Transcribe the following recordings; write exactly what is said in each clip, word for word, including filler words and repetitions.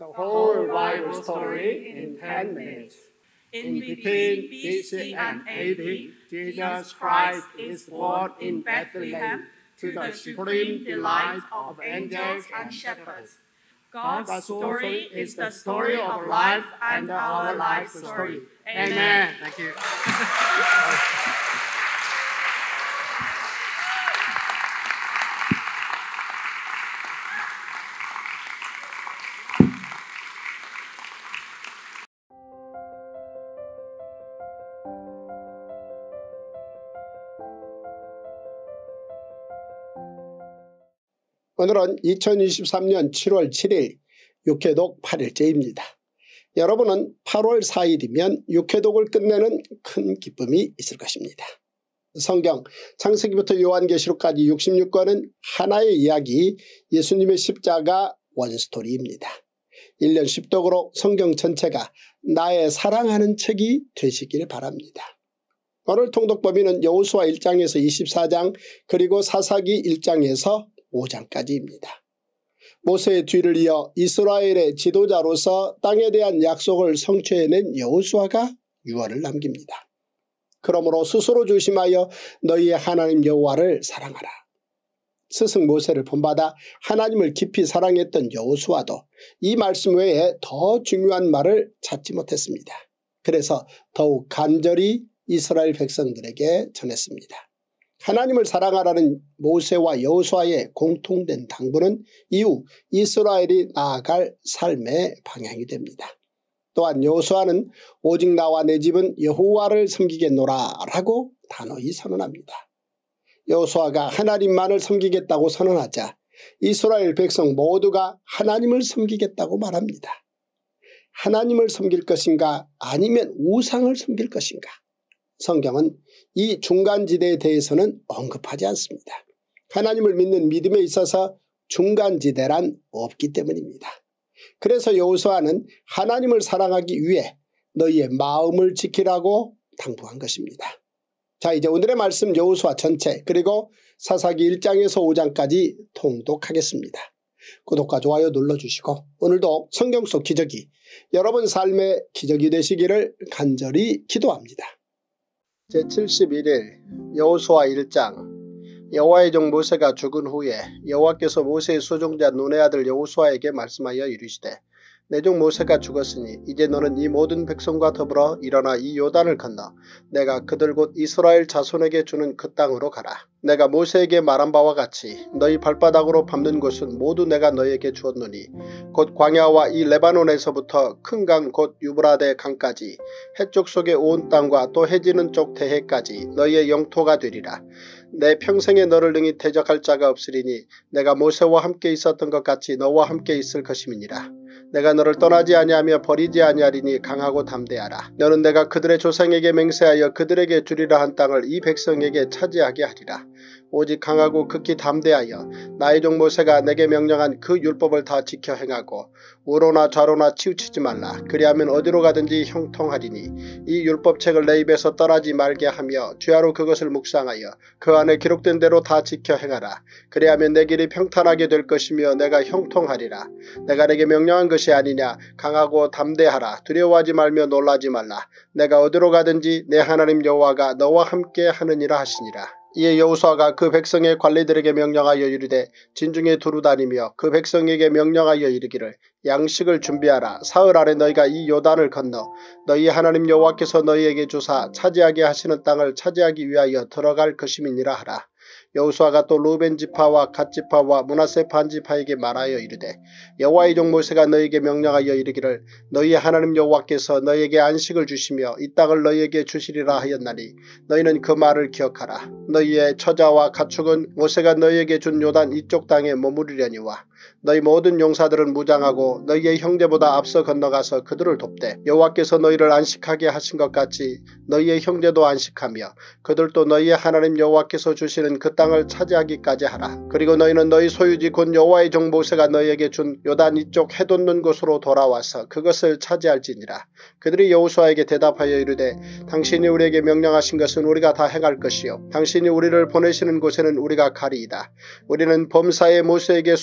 the whole Bible story in ten minutes. In between B C and A D, Jesus Christ is born in Bethlehem to the supreme delight of angels and shepherds. God's story is the story of life and our life story. Amen. Thank you. 오늘은 이천이십삼년 칠월 칠일 육회독 팔일째입니다. 여러분은 팔월 사일이면 육회독을 끝내는 큰 기쁨이 있을 것입니다. 성경 창세기부터 요한계시록까지 육십육 권은 하나의 이야기, 예수님의 십자가 원스토리입니다. 일 년 십독으로 성경 전체가 나의 사랑하는 책이 되시길 바랍니다. 오늘 통독 범위는 여호수아 일 장에서 이십사 장 그리고 사사기 일 장에서 오 장까지입니다. 모세의 뒤를 이어 이스라엘의 지도자로서 땅에 대한 약속을 성취해낸 여호수아가 유언을 남깁니다. 그러므로 스스로 조심하여 너희의 하나님 여호와를 사랑하라. 스승 모세를 본받아 하나님을 깊이 사랑했던 여호수아도 이 말씀 외에 더 중요한 말을 찾지 못했습니다. 그래서 더욱 간절히 이스라엘 백성들에게 전했습니다. 하나님을 사랑하라는 모세와 여호수아의 공통된 당부는 이후 이스라엘이 나아갈 삶의 방향이 됩니다. 또한 여호수아는 오직 나와 내 집은 여호와를 섬기겠노라 라고 단호히 선언합니다. 여호수아가 하나님만을 섬기겠다고 선언하자 이스라엘 백성 모두가 하나님을 섬기겠다고 말합니다. 하나님을 섬길 것인가 아니면 우상을 섬길 것인가? 성경은 이 중간지대에 대해서는 언급하지 않습니다. 하나님을 믿는 믿음에 있어서 중간지대란 없기 때문입니다. 그래서 여호수아는 하나님을 사랑하기 위해 너희의 마음을 지키라고 당부한 것입니다. 자, 이제 오늘의 말씀 여호수아 전체 그리고 사사기 일 장에서 오 장까지 통독하겠습니다. 구독과 좋아요 눌러주시고 오늘도 성경 속 기적이 여러분 삶의 기적이 되시기를 간절히 기도합니다. 제칠십일일 여호수아 일 장. 여호와의 종 모세가 죽은 후에 여호와께서 모세의 수종자 눈의 아들 여호수아에게 말씀하여 이르시되 내 종 모세가 죽었으니 이제 너는 이 모든 백성과 더불어 일어나 이 요단을 건너 내가 그들 곧 이스라엘 자손에게 주는 그 땅으로 가라. 내가 모세에게 말한 바와 같이 너희 발바닥으로 밟는 곳은 모두 내가 너희에게 주었노니 곧 광야와 이 레바논에서부터 큰 강 곧 유브라데 강까지 해쪽 속의 온 땅과 또 해지는 쪽 대해까지 너희의 영토가 되리라. 내 평생에 너를 능히 대적할 자가 없으리니 내가 모세와 함께 있었던 것 같이 너와 함께 있을 것임이니라. 내가 너를 떠나지 아니하며 버리지 아니하리니 강하고 담대하라. 너는 내가 그들의 조상에게 맹세하여 그들에게 주리라 한 땅을 이 백성에게 차지하게 하리라. 오직 강하고 극히 담대하여 나의 종 모세가 내게 명령한 그 율법을 다 지켜 행하고 우로나 좌로나 치우치지 말라. 그리하면 어디로 가든지 형통하리니 이 율법책을 내 입에서 떠나지 말게 하며 주야로 그것을 묵상하여 그 안에 기록된 대로 다 지켜 행하라. 그리하면 내 길이 평탄하게 될 것이며 내가 형통하리라. 내가 내게 명령한 것이 아니냐. 강하고 담대하라. 두려워하지 말며 놀라지 말라. 내가 어디로 가든지 내 하나님 여호와가 너와 함께 하느니라 하시니라. 이에 여호수아가 그 백성의 관리들에게 명령하여 이르되 진중에 두루 다니며 그 백성에게 명령하여 이르기를 양식을 준비하라. 사흘 안에 너희가 이 요단을 건너 너희 하나님 여호와께서 너희에게 주사 차지하게 하시는 땅을 차지하기 위하여 들어갈 것임이니라 하라. 여호수아가 또 루벤 지파와 갓 지파와 므낫세 반 지파에게 말하여 이르되 여호와의 종 모세가 너희에게 명령하여 이르기를 너희 하나님 여호와께서 너희에게 안식을 주시며 이 땅을 너희에게 주시리라 하였나니 너희는 그 말을 기억하라. 너희의 처자와 가축은 모세가 너희에게 준 요단 이쪽 땅에 머무르려니와 너희 모든 용사들은 무장하고 너희의 형제보다 앞서 건너가서 그들을 돕되 여호와께서 너희를 안식하게 하신 것 같이 너희의 형제도 안식하며 그들도 너희의 하나님 여호와께서 주시는 그 땅을 차지하기까지 하라. 그리고 너희는 너희 소유지 곧 여호와의 종 모세가 너희에게 준 요단 이쪽 해돋는 곳으로 돌아와서 그것을 차지할지니라. 그들이 여호수아에게 대답하여 이르되 당신이 우리에게 명령하신 것은 우리가 다 행할 것이요 당신이 우리를 보내시는 곳에는 우리가 가리이다. 우리는 범사에 모세에게 순종한 것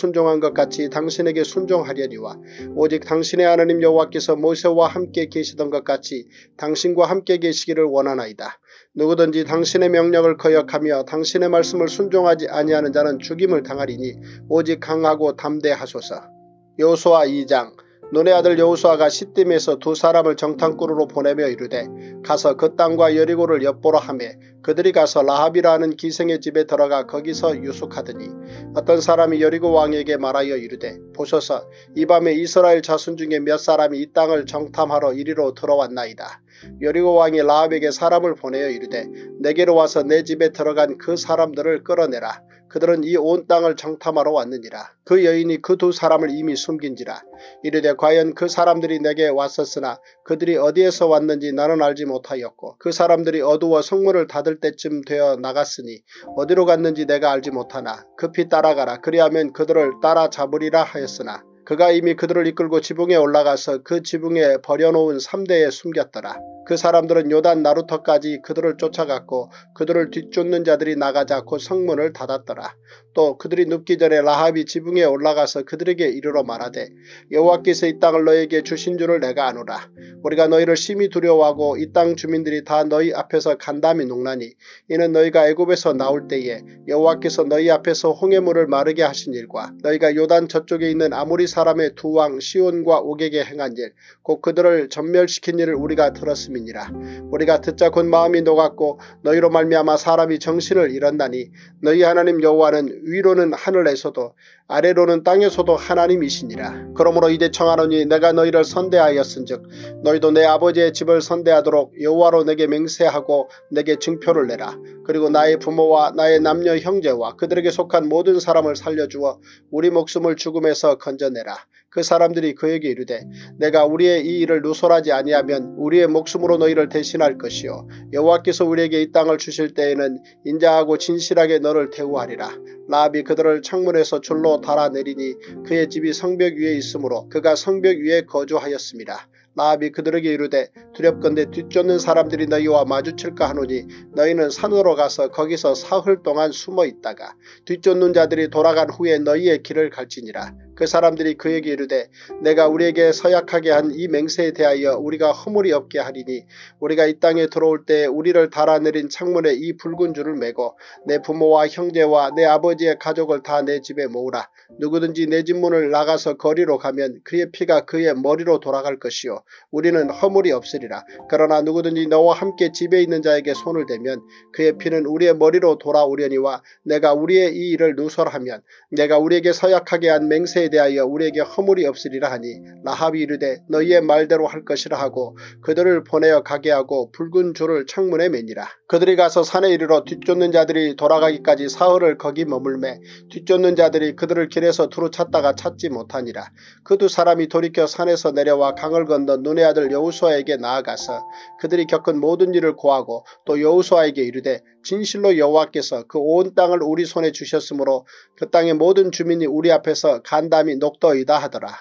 것 같이 당신에게 순종하려니와 오직 당신의 하나님 여호와께서 모세와 함께 계시던 것 같이 당신과 함께 계시기를 원하나이다. 누구든지 당신의 명령을 거역하며 당신의 말씀을 순종하지 아니하는 자는 죽임을 당하리니 오직 강하고 담대하소서. 여호수아 이 장. 눈의 아들 여호수아가 시딤에서 두 사람을 정탐꾼으로 보내며 이르되 가서 그 땅과 여리고를 엿보라 하매 그들이 가서 라합이라 하는 기생의 집에 들어가 거기서 유숙하더니 어떤 사람이 여리고 왕에게 말하여 이르되 보소서 이 밤에 이스라엘 자손 중에 몇 사람이 이 땅을 정탐하러 이리로 들어왔나이다. 여리고 왕이 라합에게 사람을 보내어 이르되 내게로 와서 내 집에 들어간 그 사람들을 끌어내라. 그들은 이 온 땅을 정탐하러 왔느니라. 그 여인이 그 두 사람을 이미 숨긴지라. 이르되 과연 그 사람들이 내게 왔었으나 그들이 어디에서 왔는지 나는 알지 못하였고 그 사람들이 어두워 성문을 닫을 때쯤 되어 나갔으니 어디로 갔는지 내가 알지 못하나 급히 따라가라. 그리하면 그들을 따라잡으리라 하였으나 그가 이미 그들을 이끌고 지붕에 올라가서 그 지붕에 버려놓은 삼대에 숨겼더라. 그 사람들은 요단 나루터까지 그들을 쫓아갔고 그들을 뒤쫓는 자들이 나가자 곧 성문을 닫았더라. 또 그들이 눕기 전에 라합이 지붕에 올라가서 그들에게 이르러 말하되 여호와께서 이 땅을 너희에게 주신 줄을 내가 아노라. 우리가 너희를 심히 두려워하고 이 땅 주민들이 다 너희 앞에서 간담이 녹나니 이는 너희가 애굽에서 나올 때에 여호와께서 너희 앞에서 홍해물을 마르게 하신 일과 너희가 요단 저쪽에 있는 아모리 사람의 두 왕 시온과 옥에게 행한 일 곧 그들을 전멸시킨 일을 우리가 들었음이니라. 우리가 듣자 곧 마음이 녹았고 너희로 말미암아 사람이 정신을 잃었나니 너희 하나님 여호와는 위로는 하늘에서도 아래로는 땅에서도 하나님이시니라. 그러므로 이제 청하노니 내가 너희를 선대하였은즉 너희도 내 아버지의 집을 선대하도록 여호와로 내게 맹세하고 내게 증표를 내라. 그리고 나의 부모와 나의 남녀 형제와 그들에게 속한 모든 사람을 살려주어 우리 목숨을 죽음에서 건져내라. 그 사람들이 그에게 이르되 내가 우리의 이 일을 누설하지 아니하면 우리의 목숨으로 너희를 대신할 것이요 여호와께서 우리에게 이 땅을 주실 때에는 인자하고 진실하게 너를 대우하리라. 라합이 그들을 창문에서 줄로 달아내리니 그의 집이 성벽 위에 있으므로 그가 성벽 위에 거주하였습니다. 라합이 그들에게 이르되 두렵건대 뒤쫓는 사람들이 너희와 마주칠까 하노니 너희는 산으로 가서 거기서 사흘 동안 숨어 있다가 뒤쫓는 자들이 돌아간 후에 너희의 길을 갈지니라. 그 사람들이 그에게 이르되 내가 우리에게 서약하게 한 이 맹세에 대하여 우리가 허물이 없게 하리니 우리가 이 땅에 들어올 때 우리를 달아내린 창문에 이 붉은 줄을 매고 내 부모와 형제와 내 아버지의 가족을 다 내 집에 모으라. 누구든지 내 집 문을 나가서 거리로 가면 그의 피가 그의 머리로 돌아갈 것이요 우리는 허물이 없으리라. 그러나 누구든지 너와 함께 집에 있는 자에게 손을 대면 그의 피는 우리의 머리로 돌아오려니와 내가 우리의 이 일을 누설하면 내가 우리에게 서약하게 한 맹세에 대하여 우리에게 허물이 없으리라 하니 라합이 이르되 너희의 말대로 할 것이라 하고 그들을 보내어 가게 하고 붉은 줄을 창문에 매니라. 그들이 가서 산에 이르러 뒤쫓는 자들이 돌아가기까지 사흘을 거기 머물매 뒤쫓는 자들이 그들을 길에서 두루 찾다가 찾지 못하니라. 그 두 사람이 돌이켜 산에서 내려와 강을 건너 눈의 아들 여호수아에게 나아가서 그들이 겪은 모든 일을 고하고 또 여호수아에게 이르되 진실로 여호와께서 그 온 땅을 우리 손에 주셨으므로 그 땅의 모든 주민이 우리 앞에서 간담이 녹더이다 하더라.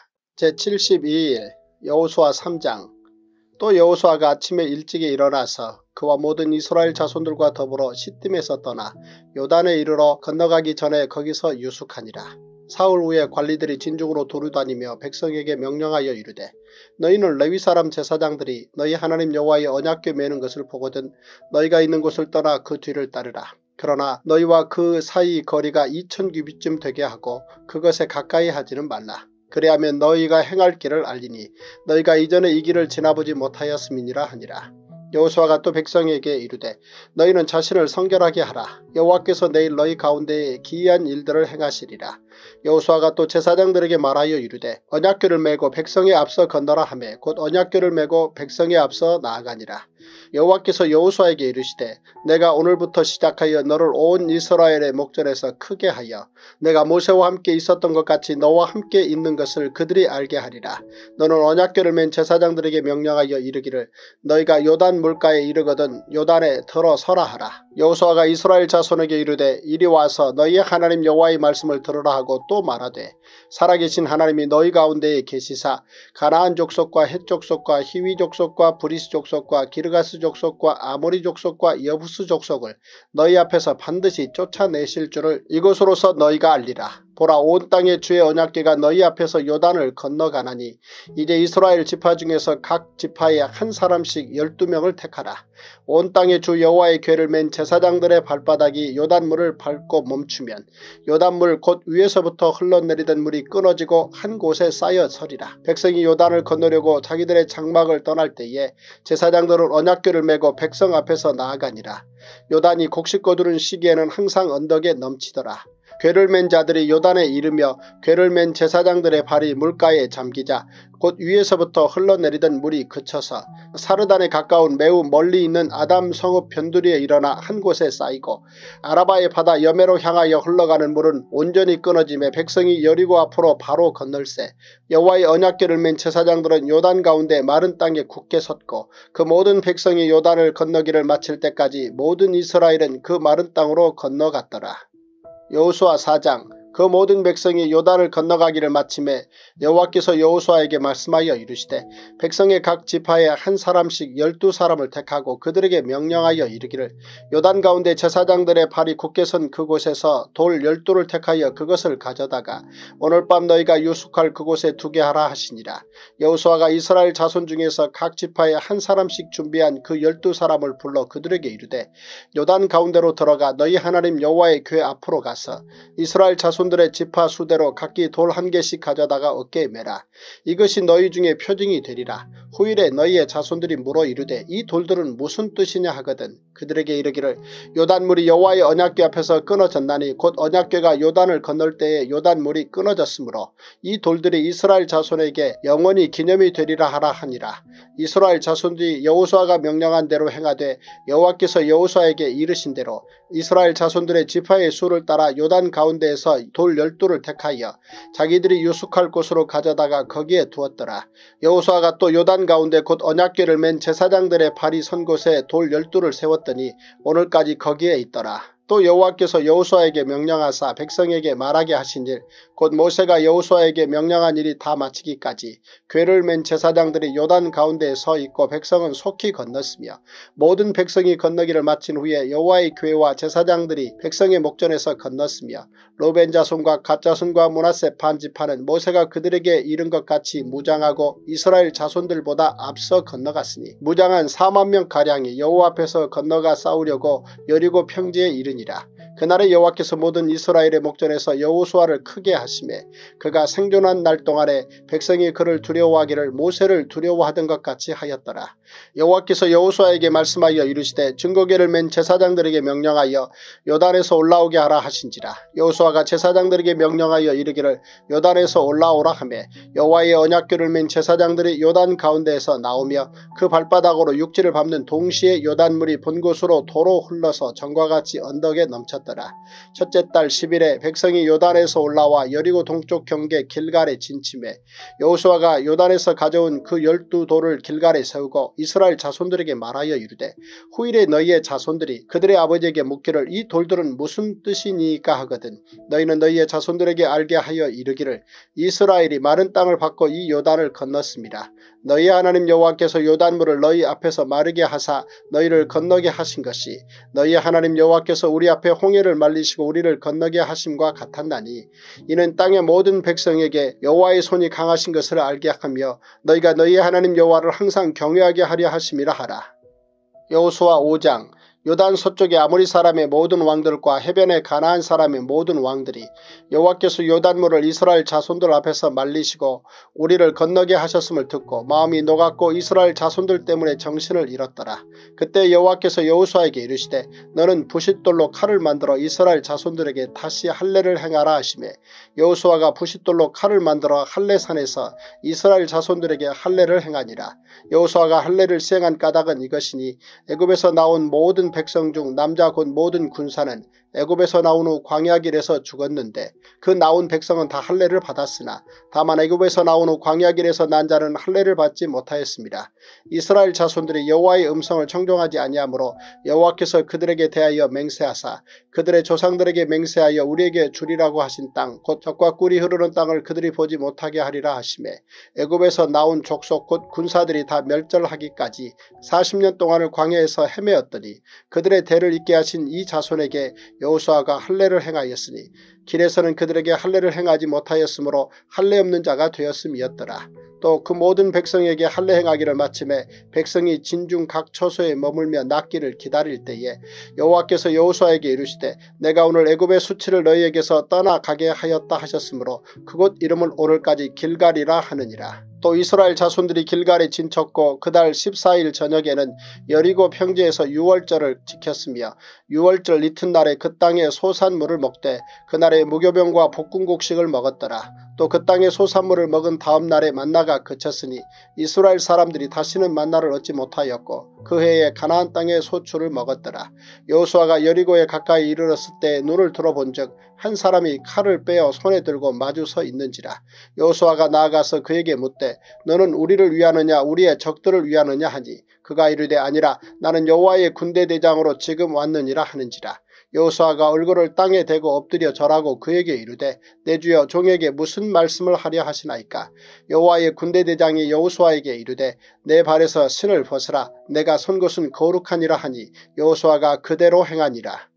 제칠십이 일 여호수아 삼 장. 또 여호수아가 아침에 일찍이 일어나서 그와 모든 이스라엘 자손들과 더불어 시딤에서 떠나 요단에 이르러 건너가기 전에 거기서 유숙하니라. 사흘 후에 관리들이 진중으로 두루다니며 백성에게 명령하여 이르되 너희는 레위 사람 제사장들이 너희 하나님 여호와의 언약궤 매는 것을 보거든 너희가 있는 곳을 떠나 그 뒤를 따르라. 그러나 너희와 그 사이 거리가 이천 규빗쯤 되게 하고 그것에 가까이 하지는 말라. 그리하면 너희가 행할 길을 알리니 너희가 이전에 이 길을 지나보지 못하였음이니라 하니라. 여호수아가 또 백성에게 이르되 너희는 자신을 성결하게 하라. 여호와께서 내일 너희 가운데에 기이한 일들을 행하시리라. 여호수아가 또 제사장들에게 말하여 이르되 언약궤를 메고 백성에 앞서 건너라 하매 곧 언약궤를 메고 백성에 앞서 나아가니라. 여호와께서 여호수아에게 이르시되 내가 오늘부터 시작하여 너를 온 이스라엘의 목전에서 크게 하여 내가 모세와 함께 있었던 것 같이 너와 함께 있는 것을 그들이 알게 하리라. 너는 언약궤를 맨 제사장들에게 명령하여 이르기를 너희가 요단 물가에 이르거든 요단에 들어서라 하라. 여호수아가 이스라엘 자손에게 이르되 이리 와서 너희의 하나님 여호와의 말씀을 들으라 하고 또 말하되 살아계신 하나님이 너희 가운데에 계시사 가나안 족속과 헷 족속과 히위 족속과 브리스 족속과 기르가스 족속과 아모리 족속과 여부스 족속을 너희 앞에서 반드시 쫓아내실 줄을 이것으로서 너희가 알리라. 보라, 온 땅의 주의 언약궤가 너희 앞에서 요단을 건너가나니 이제 이스라엘 지파 중에서 각 지파에 한 사람씩 열두 명을 택하라. 온 땅의 주 여호와의 궤를 맨 제사장들의 발바닥이 요단물을 밟고 멈추면 요단물 곧 위에서부터 흘러내리던 물이 끊어지고 한 곳에 쌓여 서리라. 백성이 요단을 건너려고 자기들의 장막을 떠날 때에 제사장들은 언약궤를 메고 백성 앞에서 나아가니라. 요단이 곡식 거두는 시기에는 항상 언덕에 넘치더라. 궤를 맨 자들이 요단에 이르며 궤를 맨 제사장들의 발이 물가에 잠기자 곧 위에서부터 흘러내리던 물이 그쳐서 사르단에 가까운 매우 멀리 있는 아담 성읍 변두리에 일어나 한 곳에 쌓이고 아라바의 바다 여매로 향하여 흘러가는 물은 온전히 끊어지며 백성이 여리고 앞으로 바로 건널세. 여호와의 언약궤를 맨 제사장들은 요단 가운데 마른 땅에 굳게 섰고 그 모든 백성이 요단을 건너기를 마칠 때까지 모든 이스라엘은 그 마른 땅으로 건너갔더라. 여호수아 사 장. 그 모든 백성이 요단을 건너가기를 마침에 여호와께서 여호수아에게 말씀하여 이르시되 백성의 각 지파에 한 사람씩 열두 사람을 택하고 그들에게 명령하여 이르기를 요단 가운데 제사장들의 발이 굳게 선 그곳에서 돌 열두를 택하여 그것을 가져다가 오늘 밤 너희가 유숙할 그곳에 두게 하라 하시니라. 여호수아가 이스라엘 자손 중에서 각 지파에 한 사람씩 준비한 그 열두 사람을 불러 그들에게 이르되 요단 가운데로 들어가 너희 하나님 여호와의 궤 앞으로 가서 이스라엘 자손 들의 지파 수대로 각기 돌 한 개씩 가져다가 어깨에 매라. 이것이 너희 중에 표징이 되리라. 후일에 너희의 자손들이 물어 이르되 이 돌들은 무슨 뜻이냐 하거든 그들에게 이르기를 요단물이 여호와의 언약궤 앞에서 끊어졌나니 곧 언약궤가 요단을 건널 때에 요단물이 끊어졌으므로 이 돌들이 이스라엘 자손에게 영원히 기념이 되리라 하라 하니라. 이스라엘 자손들이 여호수아가 명령한 대로 행하되 여호와께서 여호수아에게 이르신 대로 이스라엘 자손들의 지파의 수를 따라 요단 가운데에서 돌 열두를 택하여 자기들이 유숙할 곳으로 가져다가 거기에 두었더라. 여호수아가 또 요단 가운데 곧 언약궤를 맨 제사장들의 발이 선 곳에 돌 열두를 세웠더니 오늘까지 거기에 있더라. 또 여호와께서 여호수아에게 명령하사 백성에게 말하게 하신 일 곧 모세가 여호수아에게 명령한 일이 다 마치기까지 궤를 맨 제사장들이 요단 가운데에 서 있고 백성은 속히 건넜으며 모든 백성이 건너기를 마친 후에 여호와의 궤와 제사장들이 백성의 목전에서 건넜으며 로벤 자손과 갓 자손과 므낫세 반 지파는 모세가 그들에게 이른 것 같이 무장하고 이스라엘 자손들보다 앞서 건너갔으니 무장한 사만 명가량이 여호와 앞에서 건너가 싸우려고 여리고 평지에 이르니라. 그날에 여호와께서 모든 이스라엘의 목전에서 여호수아를 크게 하시매 그가 생존한 날 동안에 백성이 그를 두려워하기를 모세를 두려워하던 것 같이 하였더라. 여호와께서 여호수아에게 말씀하여 이르시되 증거궤를 맨 제사장들에게 명령하여 요단에서 올라오게 하라 하신지라. 여호수아가 제사장들에게 명령하여 이르기를 요단에서 올라오라 하며 여호와의 언약궤를 맨 제사장들이 요단 가운데에서 나오며 그 발바닥으로 육지를 밟는 동시에 요단물이 본 곳으로 도로 흘러서 전과 같이 언덕에 넘쳤더라. 첫째 달 십 일에 백성이 요단에서 올라와 여리고 동쪽 경계 길갈에 진침해 여호수아가 요단에서 가져온 그 열두 돌을 길갈에 세우고 이스라엘 자손들에게 말하여 이르되 후일에 너희의 자손들이 그들의 아버지에게 묻기를 이 돌들은 무슨 뜻이니까 하거든 너희는 너희의 자손들에게 알게 하여 이르기를 이스라엘이 마른 땅을 받고 이 요단을 건넜습니다. 너희 하나님 여호와께서 요단물을 너희 앞에서 마르게 하사 너희를 건너게 하신 것이 너희 하나님 여호와께서 우리 앞에 홍해를 말리시고 우리를 건너게 하심과 같았나니 이는 땅의 모든 백성에게 여호와의 손이 강하신 것을 알게 하며 너희가 너희 하나님 여호와를 항상 경외하게 하려 하심이라 하라. 여호수아 오 장. 요단 서쪽의 아모리 사람의 모든 왕들과 해변의 가나안 사람의 모든 왕들이 여호와께서 요단물을 이스라엘 자손들 앞에서 말리시고 우리를 건너게 하셨음을 듣고 마음이 녹았고 이스라엘 자손들 때문에 정신을 잃었더라. 그때 여호와께서 여호수아에게 이르시되 너는 부싯돌로 칼을 만들어 이스라엘 자손들에게 다시 할례를 행하라 하시매 여호수아가 부싯돌로 칼을 만들어 할례산에서 이스라엘 자손들에게 할례를 행하니라. 여호수아가 할례를 시행한 까닭은 이것이니 애굽에서 나온 모든 백성 중 남자 곧 모든 군사는 애굽에서 나온 후 광야길에서 죽었는데 그 나온 백성은 다 할례를 받았으나 다만 애굽에서 나온 후 광야길에서 난 자는 할례를 받지 못하였습니다. 이스라엘 자손들이 여호와의 음성을 청종하지 아니하므로 여호와께서 그들에게 대하여 맹세하사 그들의 조상들에게 맹세하여 우리에게 주리라고 하신 땅 곧 젖과 꿀이 흐르는 땅을 그들이 보지 못하게 하리라 하시매 애굽에서 나온 족속 곧 군사들이 다 멸절하기까지 사십 년 동안을 광야에서 헤매었더니 그들의 대를 잇게 하신 이 자손에게 여호수아가 할례를 행하였으니 길에서는 그들에게 할례를 행하지 못하였으므로 할례 없는 자가 되었음이었더라. 또 그 모든 백성에게 할례 행하기를 마침에 백성이 진중 각 처소에 머물며 낫기를 기다릴 때에 여호와께서 여호수아에게 이르시되 내가 오늘 애굽의 수치를 너희에게서 떠나가게 하였다 하셨으므로 그곳 이름을 오늘까지 길갈이라 하느니라. 또 이스라엘 자손들이 길갈에 진쳤고 그달 십사일 저녁에는 여리고 평지에서 유월절을 지켰으며 유월절 이튿날에 그 땅의 소산물을 먹되 그날에 무교병과 볶음곡식을 먹었더라. 또 그 땅의 소산물을 먹은 다음 날에 만나가 그쳤으니 이스라엘 사람들이 다시는 만나를 얻지 못하였고 그 해에 가나안 땅의 소출을 먹었더라. 여호수아가 여리고에 가까이 이르렀을 때 눈을 들어본즉 한 사람이 칼을 빼어 손에 들고 마주 서 있는지라. 여호수아가 나아가서 그에게 묻되 너는 우리를 위하느냐 우리의 적들을 위하느냐 하니 그가 이르되 아니라 나는 여호와의 군대 대장으로 지금 왔느니라 하는지라. 여호수아가 얼굴을 땅에 대고 엎드려 절하고 그에게 이르되 내 주여 종에게 무슨 말씀을 하려 하시나이까. 여호와의 군대 대장이 여호수아에게 이르되 내 발에서 신을 벗으라 내가 선 곳은 거룩하니라 하니 여호수아가 그대로 행하니라.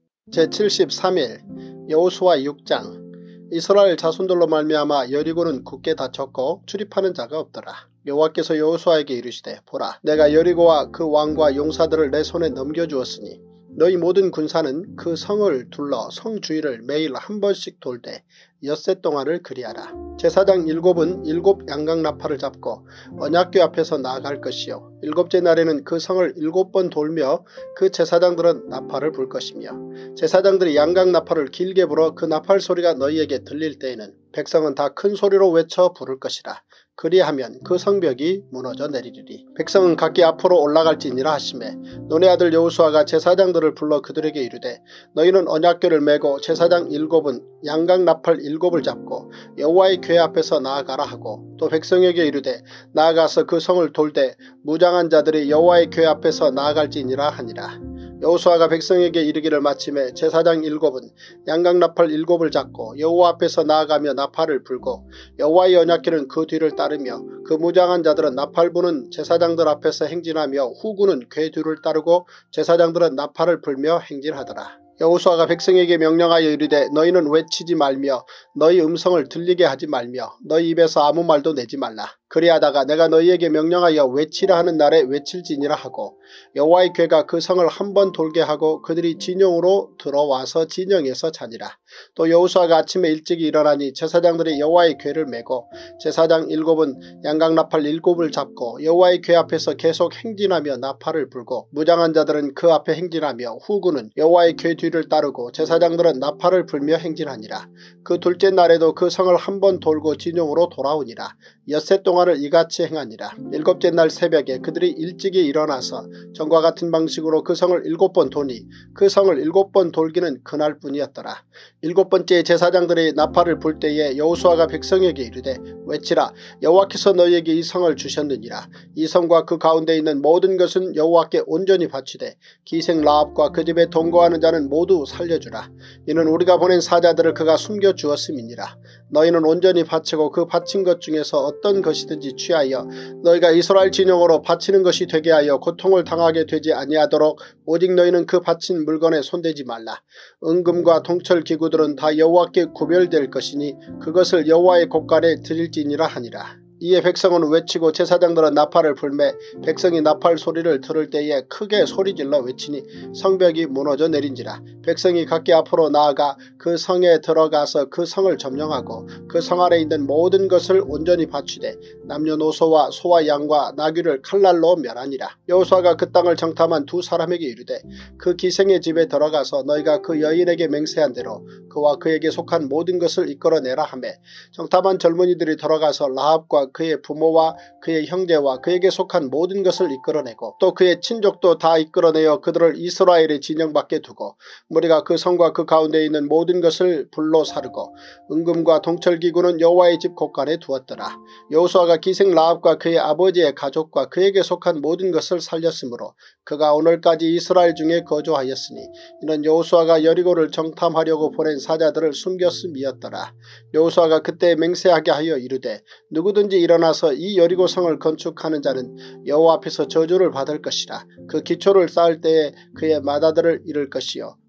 제칠십삼일 여호수아 육장. 이스라엘 자손들로 말미암아 여리고는 굳게 닫혔고 출입하는 자가 없더라. 여호와께서 여호수아에게 이르시되 보라 내가 여리고와 그 왕과 용사들을 내 손에 넘겨주었으니 너희 모든 군사는 그 성을 둘러 성 주위를 매일 한 번씩 돌되 엿새 동안을 그리하라. 제사장 일곱은 일곱 양강나팔을 잡고 언약궤 앞에서 나아갈 것이요 일곱째 날에는 그 성을 일곱 번 돌며 그 제사장들은 나팔을 불 것이며 제사장들이 양강나팔을 길게 불어 그 나팔 소리가 너희에게 들릴 때에는 백성은 다 큰 소리로 외쳐 부를 것이라. 그리하면 그 성벽이 무너져 내리리리. 백성은 각기 앞으로 올라갈지니라 하시매 눈의 아들 여호수아가 제사장들을 불러 그들에게 이르되 너희는 언약궤를 메고 제사장 일곱은 양강나팔 일곱을 잡고 여호와의 궤 앞에서 나아가라 하고 또 백성에게 이르되 나아가서 그 성을 돌되 무장한 자들이 여호와의 궤 앞에서 나아갈지니라 하니라. 여호수아가 백성에게 이르기를 마침에 제사장 일곱은 양강나팔 일곱을 잡고 여호와 앞에서 나아가며 나팔을 불고 여호와의 언약궤는 그 뒤를 따르며 그 무장한 자들은 나팔 부는 제사장들 앞에서 행진하며 후군은 궤 뒤를 따르고 제사장들은 나팔을 불며 행진하더라. 여호수아가 백성에게 명령하여 이르되 너희는 외치지 말며 너희 음성을 들리게 하지 말며 너희 입에서 아무 말도 내지 말라. 그리하다가 내가 너희에게 명령하여 외치라 하는 날에 외칠지니라 하고 여호와의 궤가 그 성을 한 번 돌게 하고 그들이 진영으로 들어와서 진영에서 자니라. 또 여호수아가 아침에 일찍이 일어나니 제사장들이 여호와의 궤를 메고 제사장 일곱은 양강나팔 일곱을 잡고 여호와의 궤 앞에서 계속 행진하며 나팔을 불고 무장한 자들은 그 앞에 행진하며 후군은 여호와의 궤 뒤를 따르고 제사장들은 나팔을 불며 행진하니라. 그 둘째 날에도 그 성을 한 번 돌고 진영으로 돌아오니라. 엿새 동안을 이같이 행하니라. 일곱째 날 새벽에 그들이 일찍이 일어나서 전과 같은 방식으로 그 성을 일곱 번 도니 그 성을 일곱 번 돌기는 그날뿐이었더라. 일곱 번째 제사장들이 나팔을 불 때에 여호수아가 백성에게 이르되 외치라 여호와께서 너희에게 이 성을 주셨느니라. 이 성과 그 가운데 있는 모든 것은 여호와께 온전히 바치되 기생 라합과 그 집에 동거하는 자는 모두 살려주라. 이는 우리가 보낸 사자들을 그가 숨겨주었음이니라. 너희는 온전히 바치고 그 바친 것 중에서 어떤 것이든지 취하여 너희가 이스라엘 진영으로 바치는 것이 되게 하여 고통을 당하게 되지 아니하도록 오직 너희는 그 바친 물건에 손대지 말라. 은금과 동철 기구들은 다 여호와께 구별될 것이니 그것을 여호와의 곳간에 드릴지니라 하니라. 이에 백성은 외치고 제사장들은 나팔을 불매 백성이 나팔 소리를 들을 때에 크게 소리질러 외치니 성벽이 무너져 내린지라. 백성이 각기 앞으로 나아가 그 성에 들어가서 그 성을 점령하고 그 성 안에 있는 모든 것을 온전히 바치되 남녀노소와 소와 양과 나귀를 칼날로 멸하니라. 여호수아가 그 땅을 정탐한 두 사람에게 이르되 그 기생의 집에 들어가서 너희가 그 여인에게 맹세한 대로 그와 그에게 속한 모든 것을 이끌어내라 하매 정탐한 젊은이들이 들어가서 라합과 그의 부모와 그의 형제와 그에게 속한 모든 것을 이끌어내고 또 그의 친족도 다 이끌어내어 그들을 이스라엘의 진영 밖에 두고 무리가 그 성과 그 가운데 있는 모든 것을 불로 사르고 은금과 동철기구는 여호와의 집 곳간에 두었더라. 여호수아가 기생 라합과 그의 아버지의 가족과 그에게 속한 모든 것을 살렸으므로 그가 오늘까지 이스라엘 중에 거주하였으니 이는 여호수아가 여리고를 정탐하려고 보낸 사자들을 숨겼음이었더라. 여호수아가 그때 맹세하게 하여 이르되 누구든지 일어나서 이 여리고 성을 건축하는 자는 여호와 앞에서 저주를 받을 것이라. 그 기초를 쌓을 때에 그의 마다들을 잃을 것이요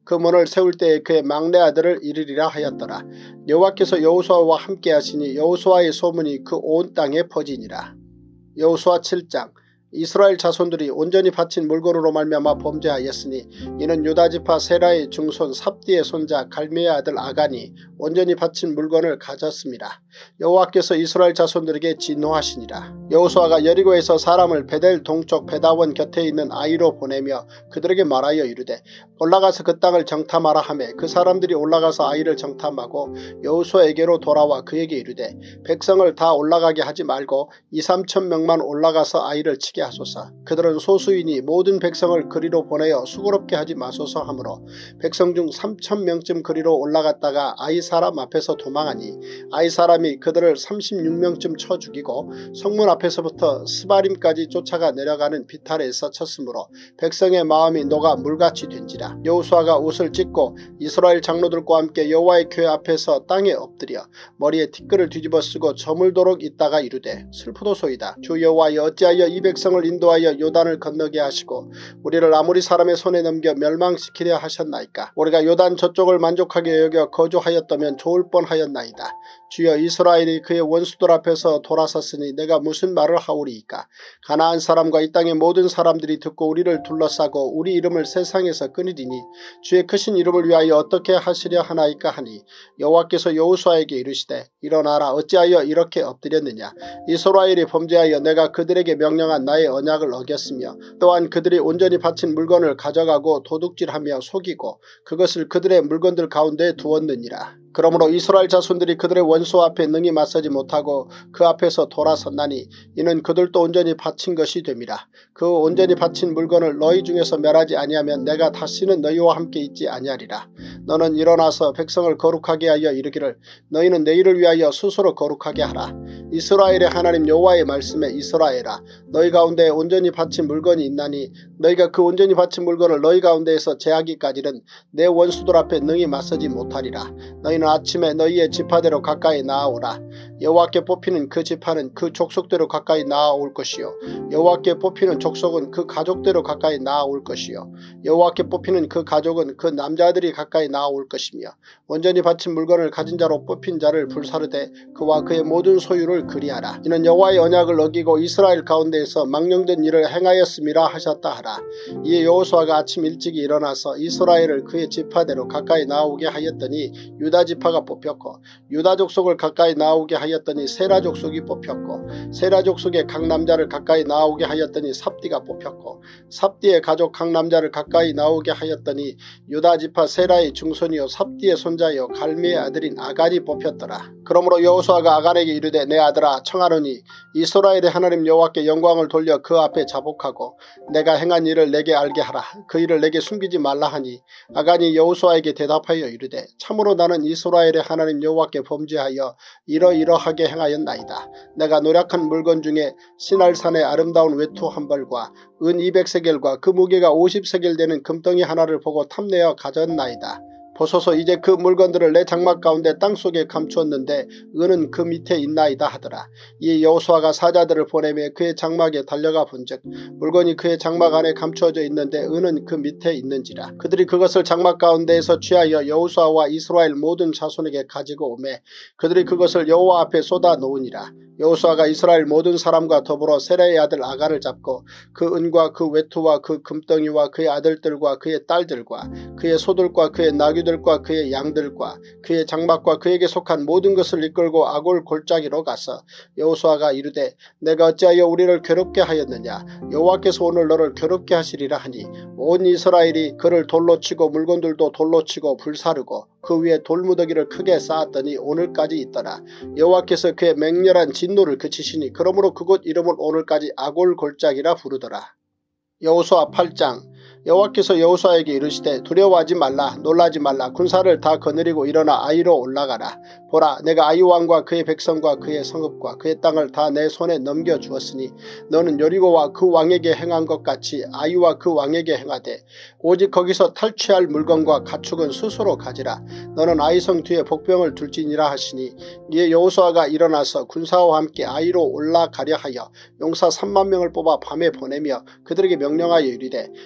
그 문을 세울 때에 그의 막내 아들을 이르리라 하였더라. 여호와께서 여호수아와 함께 하시니 여호수아의 소문이 그 온 땅에 퍼지니라. 여호수아 칠 장. 이스라엘 자손들이 온전히 바친 물건으로 말미암아 범죄하였으니 이는 유다지파 세라의 중손 삽디의 손자 갈미의 아들 아간이 온전히 바친 물건을 가졌습니다. 여호와께서 이스라엘 자손들에게 진노하시니라. 여호수아가 여리고에서 사람을 베델 동쪽 베다원 곁에 있는 아이로 보내며 그들에게 말하여 이르되 올라가서 그 땅을 정탐하라 하매 그 사람들이 올라가서 아이를 정탐하고 여호수아에게로 돌아와 그에게 이르되 백성을 다 올라가게 하지 말고 이삼천 명만 올라가서 아이를 치게 하소서. 그들은 소수이니 모든 백성을 그리로 보내어 수고롭게 하지 마소서 하므로 백성 중 삼천 명쯤 그리로 올라갔다가 아이 사람 앞에서 도망하니 아이 사람이 그들을 삼십육 명쯤 쳐 죽이고 성문 앞에서부터 스바림까지 쫓아가 내려가는 비탈에서 쳤으므로 백성의 마음이 녹아 물같이 된지라. 여호수아가 옷을 찢고 이스라엘 장로들과 함께 여호와의 교회 앞에서 땅에 엎드려 머리에 티끌을 뒤집어 쓰고 저물도록 있다가 이르되 슬프도소이다. 주 여호와여 어찌하여 이 백성을 인도하여 요단을 건너게 하시고 우리를 아모리 사람의 손에 넘겨 멸망시키려 하셨나이까. 우리가 요단 저쪽을 만족하게 여겨 거주하였다면 좋을 뻔하였나이다. 주여 이스라엘이 그의 원수들 앞에서 돌아섰으니 내가 무슨 말을 하오리이까. 가나안 사람과 이 땅의 모든 사람들이 듣고 우리를 둘러싸고 우리 이름을 세상에서 끊으리니 주의 크신 이름을 위하여 어떻게 하시려 하나이까 하니 여호와께서 여호수아에게 이르시되 일어나라. 어찌하여 이렇게 엎드렸느냐. 이스라엘이 범죄하여 내가 그들에게 명령한 나의 언약을 어겼으며 또한 그들이 온전히 바친 물건을 가져가고 도둑질하며 속이고 그것을 그들의 물건들 가운데 두었느니라. 그러므로 이스라엘 자손들이 그들의 원수 앞에 능히 맞서지 못하고 그 앞에서 돌아섰나니 이는 그들도 온전히 바친 것이 됨이라. 그 온전히 바친 물건을 너희 중에서 멸하지 아니하면 내가 다시는 너희와 함께 있지 아니하리라. 너는 일어나서 백성을 거룩하게 하여 이르기를 너희는 내일을 위하여 스스로 거룩하게 하라. 이스라엘의 하나님 여호와의 말씀에 이스라엘아 너희 가운데 온전히 바친 물건이 있나니 너희가 그 온전히 바친 물건을 너희 가운데에서 제하기까지는 내 원수들 앞에 능히 맞서지 못하리라. 너희는 아침에 너희의 지파대로 가까이 나아오라. 여호와께 뽑히는 그 지파는 그 족속대로 가까이 나아올 것이요 여호와께 뽑히는 족속은 그 가족대로 가까이 나아올 것이요 여호와께 뽑히는 그 가족은 그 남자들이 가까이 나아올 것이며 온전히 바친 물건을 가진 자로 뽑힌 자를 불사르되 그와 그의 모든 소유를 그리하라. 이는 여호와의 언약을 어기고 이스라엘 가운데에서 망령된 일을 행하였음이라 하셨다 하라. 이에 여호수아가 아침 일찍이 일어나서 이스라엘을 그의 지파대로 가까이 나오게 하였더니 유다 지파가 뽑혔고 유다 족속을 가까이 나오게 하였더니 세라 족속이 뽑혔고 세라 족속의 각 남자를 가까이 나오게 하였더니 삽디가 뽑혔고 삽디의 가족 각 남자를 가까이 나오게 하였더니 유다 지파 세라의 중손이요 삽디의 손자여 갈미의 아들인 아간이 뽑혔더라. 그러므로 여호수아가 아간에게 이르되 내 아들아 청하노니 이스라엘의 하나님 여호와께 영광을 돌려 그 앞에 자복하고 내가 행한 일을 내게 알게 하라. 그 일을 내게 숨기지 말라 하니 아간이 여호수아에게 대답하여 이르되 참으로 나는 이스라엘의 하나님 여호와께 범죄하여 이러이러하게 행하였나이다. 내가 노력한 물건 중에 시날산의 아름다운 외투 한 벌과 은 이백 세겔과 그 무게가 오십 세겔 되는 금덩이 하나를 보고 탐내어 가졌나이다. 보소서 이제 그 물건들을 내 장막 가운데 땅속에 감추었는데 은은 그 밑에 있나이다 하더라. 이 여호수아가 사자들을 보내며 그의 장막에 달려가 본즉 물건이 그의 장막 안에 감추어져 있는데 은은 그 밑에 있는지라. 그들이 그것을 장막 가운데에서 취하여 여호수아와 이스라엘 모든 자손에게 가지고 오매 그들이 그것을 여호와 앞에 쏟아 놓으니라. 여호수아가 이스라엘 모든 사람과 더불어 세라의 아들 아간을 잡고 그 은과 그 외투와 그 금덩이와 그의 아들들과 그의 딸들과 그의 소들과 그의 나귀들과 그의 양들과 그의 장막과 그에게 속한 모든 것을 이끌고 아골 골짜기로 가서 여호수아가 이르되 내가 어찌하여 우리를 괴롭게 하였느냐. 여호와께서 오늘 너를 괴롭게 하시리라 하니 온 이스라엘이 그를 돌로 치고 물건들도 돌로 치고 불사르고 그 위에 돌무더기를 크게 쌓았더니 오늘까지 있더라. 여호와께서 그의 맹렬한 진노를 그치시니 그러므로 그곳 이름을 오늘까지 아골 골짜기라 부르더라. 여호수아 팔 장. 여호와께서 여호수아에게 이르시되 두려워하지 말라. 놀라지 말라. 군사를 다 거느리고 일어나 아이로 올라가라. 보라 내가 아이 왕과 그의 백성과 그의 성읍과 그의 땅을 다 내 손에 넘겨주었으니 너는 여리고와 그 왕에게 행한 것 같이 아이와 그 왕에게 행하되 오직 거기서 탈취할 물건과 가축은 스스로 가지라. 너는 아이성 뒤에 복병을 둘지니라 하시니 이에 여호수아가 일어나서 군사와 함께 아이로 올라가려 하여 용사 삼만 명을 뽑아 밤에 보내며 그들에게 명령하여 이르되 너희는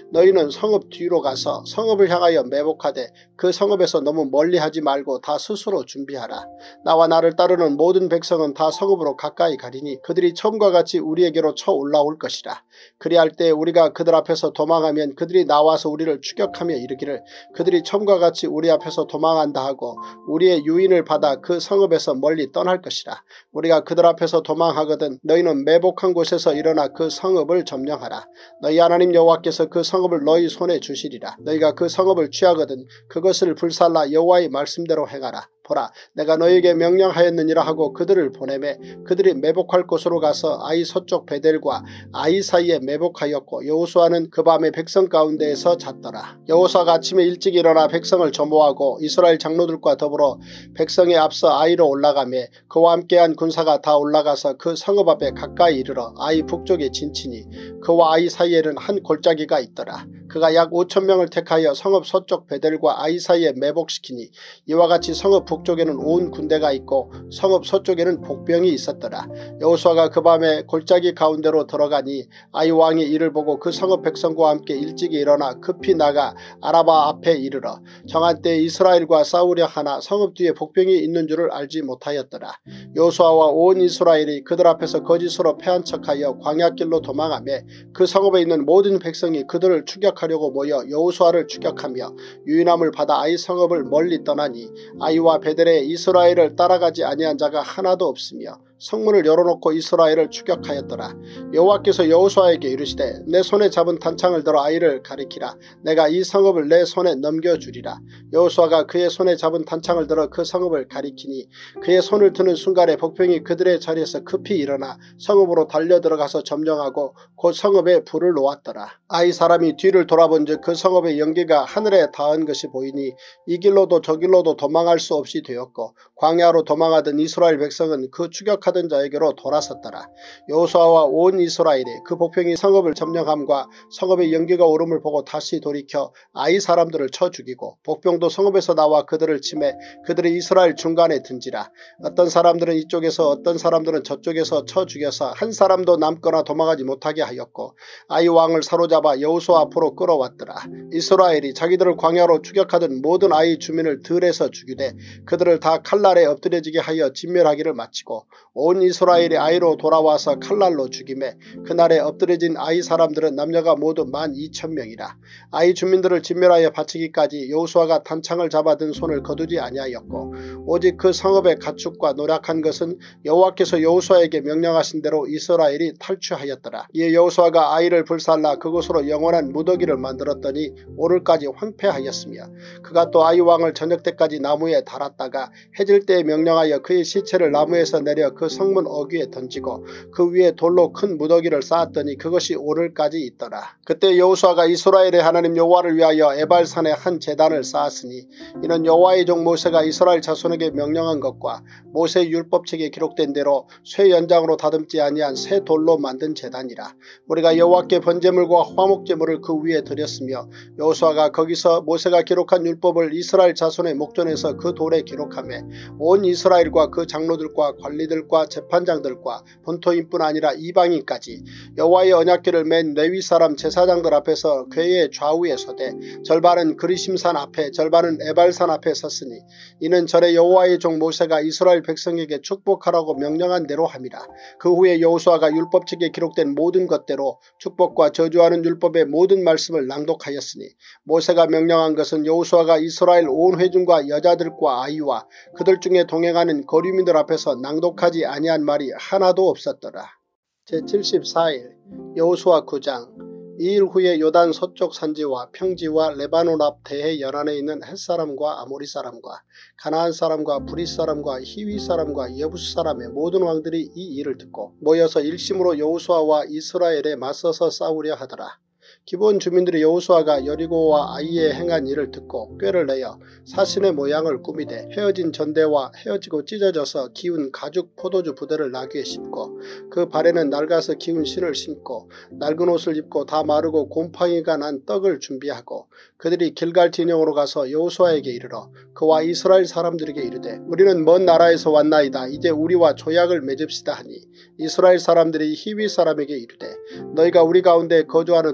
너희는 성읍 뒤로 가서 성읍을 향하여 매복하되 그 성읍에서 너무 멀리하지 말고 다 스스로 준비하라. 나와 나를 따르는 모든 백성은 다 성읍으로 가까이 가리니 그들이 처음과 같이 우리에게로 쳐 올라올 것이라. 그리할 때 우리가 그들 앞에서 도망하면 그들이 나와서 우리를 추격하며 이르기를 그들이 처음과 같이 우리 앞에서 도망한다 하고 우리의 유인을 받아 그 성읍에서 멀리 떠날 것이라. 우리가 그들 앞에서 도망하거든 너희는 매복한 곳에서 일어나 그 성읍을 점령하라. 너희 하나님 여호와께서 그 성읍을 너희 손에 주시리라. 너희가 그 성읍을 취하거든 그것을 불살라 여호와의 말씀대로 행하라. 보라, 내가 너희에게 명령하였느니라 하고 그들을 보내매 그들이 매복할 곳으로 가서 아이 서쪽 베델과 아이 사이에 매복하였고 여호수아는 그 밤에 백성 가운데에서 잤더라. 여호수아가 아침에 일찍 일어나 백성을 점호하고 이스라엘 장로들과 더불어 백성에 앞서 아이로 올라가매 그와 함께한 군사가 다 올라가서 그 성읍 앞에 가까이 이르러 아이 북쪽에 진치니 그와 아이 사이에는 한 골짜기가 있더라. 그가 약 오천 명을 택하여 성읍 서쪽 베델과 아이 사이에 매복시키니 이와 같이 성읍 북쪽에는 온 군대가 있고 성읍 서쪽에는 복병이 있었더라. 여호수아가 그 밤에 골짜기 가운데로 들어가니 아이 왕이 이를 보고 그 성읍 백성과 함께 일찍이 일어나 급히 나가 아라바 앞에 이르러 정한 때에 이스라엘과 싸우려 하나 성읍 뒤에 복병이 있는 줄을 알지 못하였더라. 여호수아와 온 이스라엘이 그들 앞에서 거짓으로 패한 척하여 광야길로 도망하며 그 성읍에 있는 모든 백성이 그들을 추격하려고 모여 여호수아를 추격하며 유인함을 받아 아이 성읍을 멀리 떠나니 아이와 베델에 이스라엘을 따라가지 아니한 자가 하나도 없으며 성문을 열어놓고 이스라엘을 추격하였더라. 여호와께서 여호수아에게 이르시되 내 손에 잡은 단창을 들어 아이를 가리키라. 내가 이 성읍을 내 손에 넘겨주리라. 여호수아가 그의 손에 잡은 단창을 들어 그 성읍을 가리키니 그의 손을 드는 순간에 복병이 그들의 자리에서 급히 일어나 성읍으로 달려들어가서 점령하고 곧 성읍에 불을 놓았더라. 아이 사람이 뒤를 돌아본즉 그 성읍의 연기가 하늘에 닿은 것이 보이니 이 길로도 저 길로도 도망할 수 없이 되었고 광야로 도망하던 이스라엘 백성은 그 추격 하던 자에게로 돌아섰더라. 여호수아와 온 이스라엘이 그 복병이 성읍을 점령함과 성읍의 연기가 오름을 보고 다시 돌이켜 아이 사람들을 쳐 죽이고 복병도 성읍에서 나와 그들을 치매 그들이 이스라엘 중간에 든지라. 어떤 사람들은 이쪽에서 어떤 사람들은 저쪽에서 쳐 죽여서 한 사람도 남거나 도망하지 못하게 하였고 아이 왕을 사로잡아 여호수아 앞으로 끌어왔더라. 이스라엘이 자기들을 광야로 추격하던 모든 아이 주민을 들에서 죽이되 그들을 다 칼날에 엎드려지게 하여 진멸하기를 마치고 온 이스라엘이 아이로 돌아와서 칼날로 죽임에 그날에 엎드려진 아이 사람들은 남녀가 모두 만 이천 명이라. 아이 주민들을 진멸하여 바치기까지 여호수아가 단창을 잡아든 손을 거두지 아니하였고 오직 그 성읍의 가축과 노력한 것은 여호와께서 여호수아에게 명령하신 대로 이스라엘이 탈취하였더라. 이에 여호수아가 아이를 불살라 그곳으로 영원한 무더기를 만들었더니 오늘까지 황폐하였으며 그가 또 아이 왕을 저녁 때까지 나무에 달았다가 해질 때에 명령하여 그의 시체를 나무에서 내려 그 성문 어귀에 던지고 그 위에 돌로 큰 무더기를 쌓았더니 그것이 오늘까지 있더라. 그때 여호수아가 이스라엘의 하나님 여호와를 위하여 에발산에 한 제단을 쌓았으니 이는 여호와의 종 모세가 이스라엘 자손에게 명령한 것과 모세 율법책에 기록된 대로 쇠 연장으로 다듬지 아니한 새 돌로 만든 제단이라. 우리가 여호와께 번제물과 화목제물을 그 위에 드렸으며 여호수아가 거기서 모세가 기록한 율법을 이스라엘 자손의 목전에서 그 돌에 기록하며 온 이스라엘과 그 장로들과 관리들과 재판장들과 본토인뿐 아니라 이방인까지 여호와의 언약궤를 맨 레위 사람 제사장들 앞에서 궤의 좌우에 서되 절반은 그리심산 앞에 절반은 에발산 앞에 섰으니 이는 전에 여호와의 종 모세가 이스라엘 백성에게 축복하라고 명령한 대로 함이라. 그 후에 여호수아가 율법책에 기록된 모든 것대로 축복과 저주하는 율법의 모든 말씀을 낭독하였으니 모세가 명령한 것은 여호수아가 이스라엘 온 회중과 여자들과 아이와 그들 중에 동행하는 거류민들 앞에서 낭독하지 아니한 말이 하나도 없었더라. 제칠십사 일 여호수아 구 장. 이일 후에 요단 서쪽 산지와 평지와 레바논 앞 대해 연안에 있는 헷사람과 아모리 사람과 가나안 사람과 브릿 사람과 히위 사람과 여부스 사람의 모든 왕들이 이 일을 듣고 모여서 일심으로 여호수아와 이스라엘에 맞서서 싸우려 하더라. 기본 주민들이 여호수아가 여리고와 아이에 행한 일을 듣고 꾀를 내어 사신의 모양을 꾸미되 헤어진 전대와 헤어지고 찢어져서 기운 가죽 포도주 부대를 나귀에 싣고 그 발에는 낡아서 기운 신을 신고 낡은 옷을 입고 다 마르고 곰팡이가 난 떡을 준비하고 그들이 길갈 진영으로 가서 여호수아에게 이르러 그와 이스라엘 사람들에게 이르되 우리는 먼 나라에서 왔나이다. 이제 우리와 조약을 맺읍시다 하니 이스라엘 사람들이 히위 사람에게 이르되 너희가 우리 가운데 거주하는 듯하니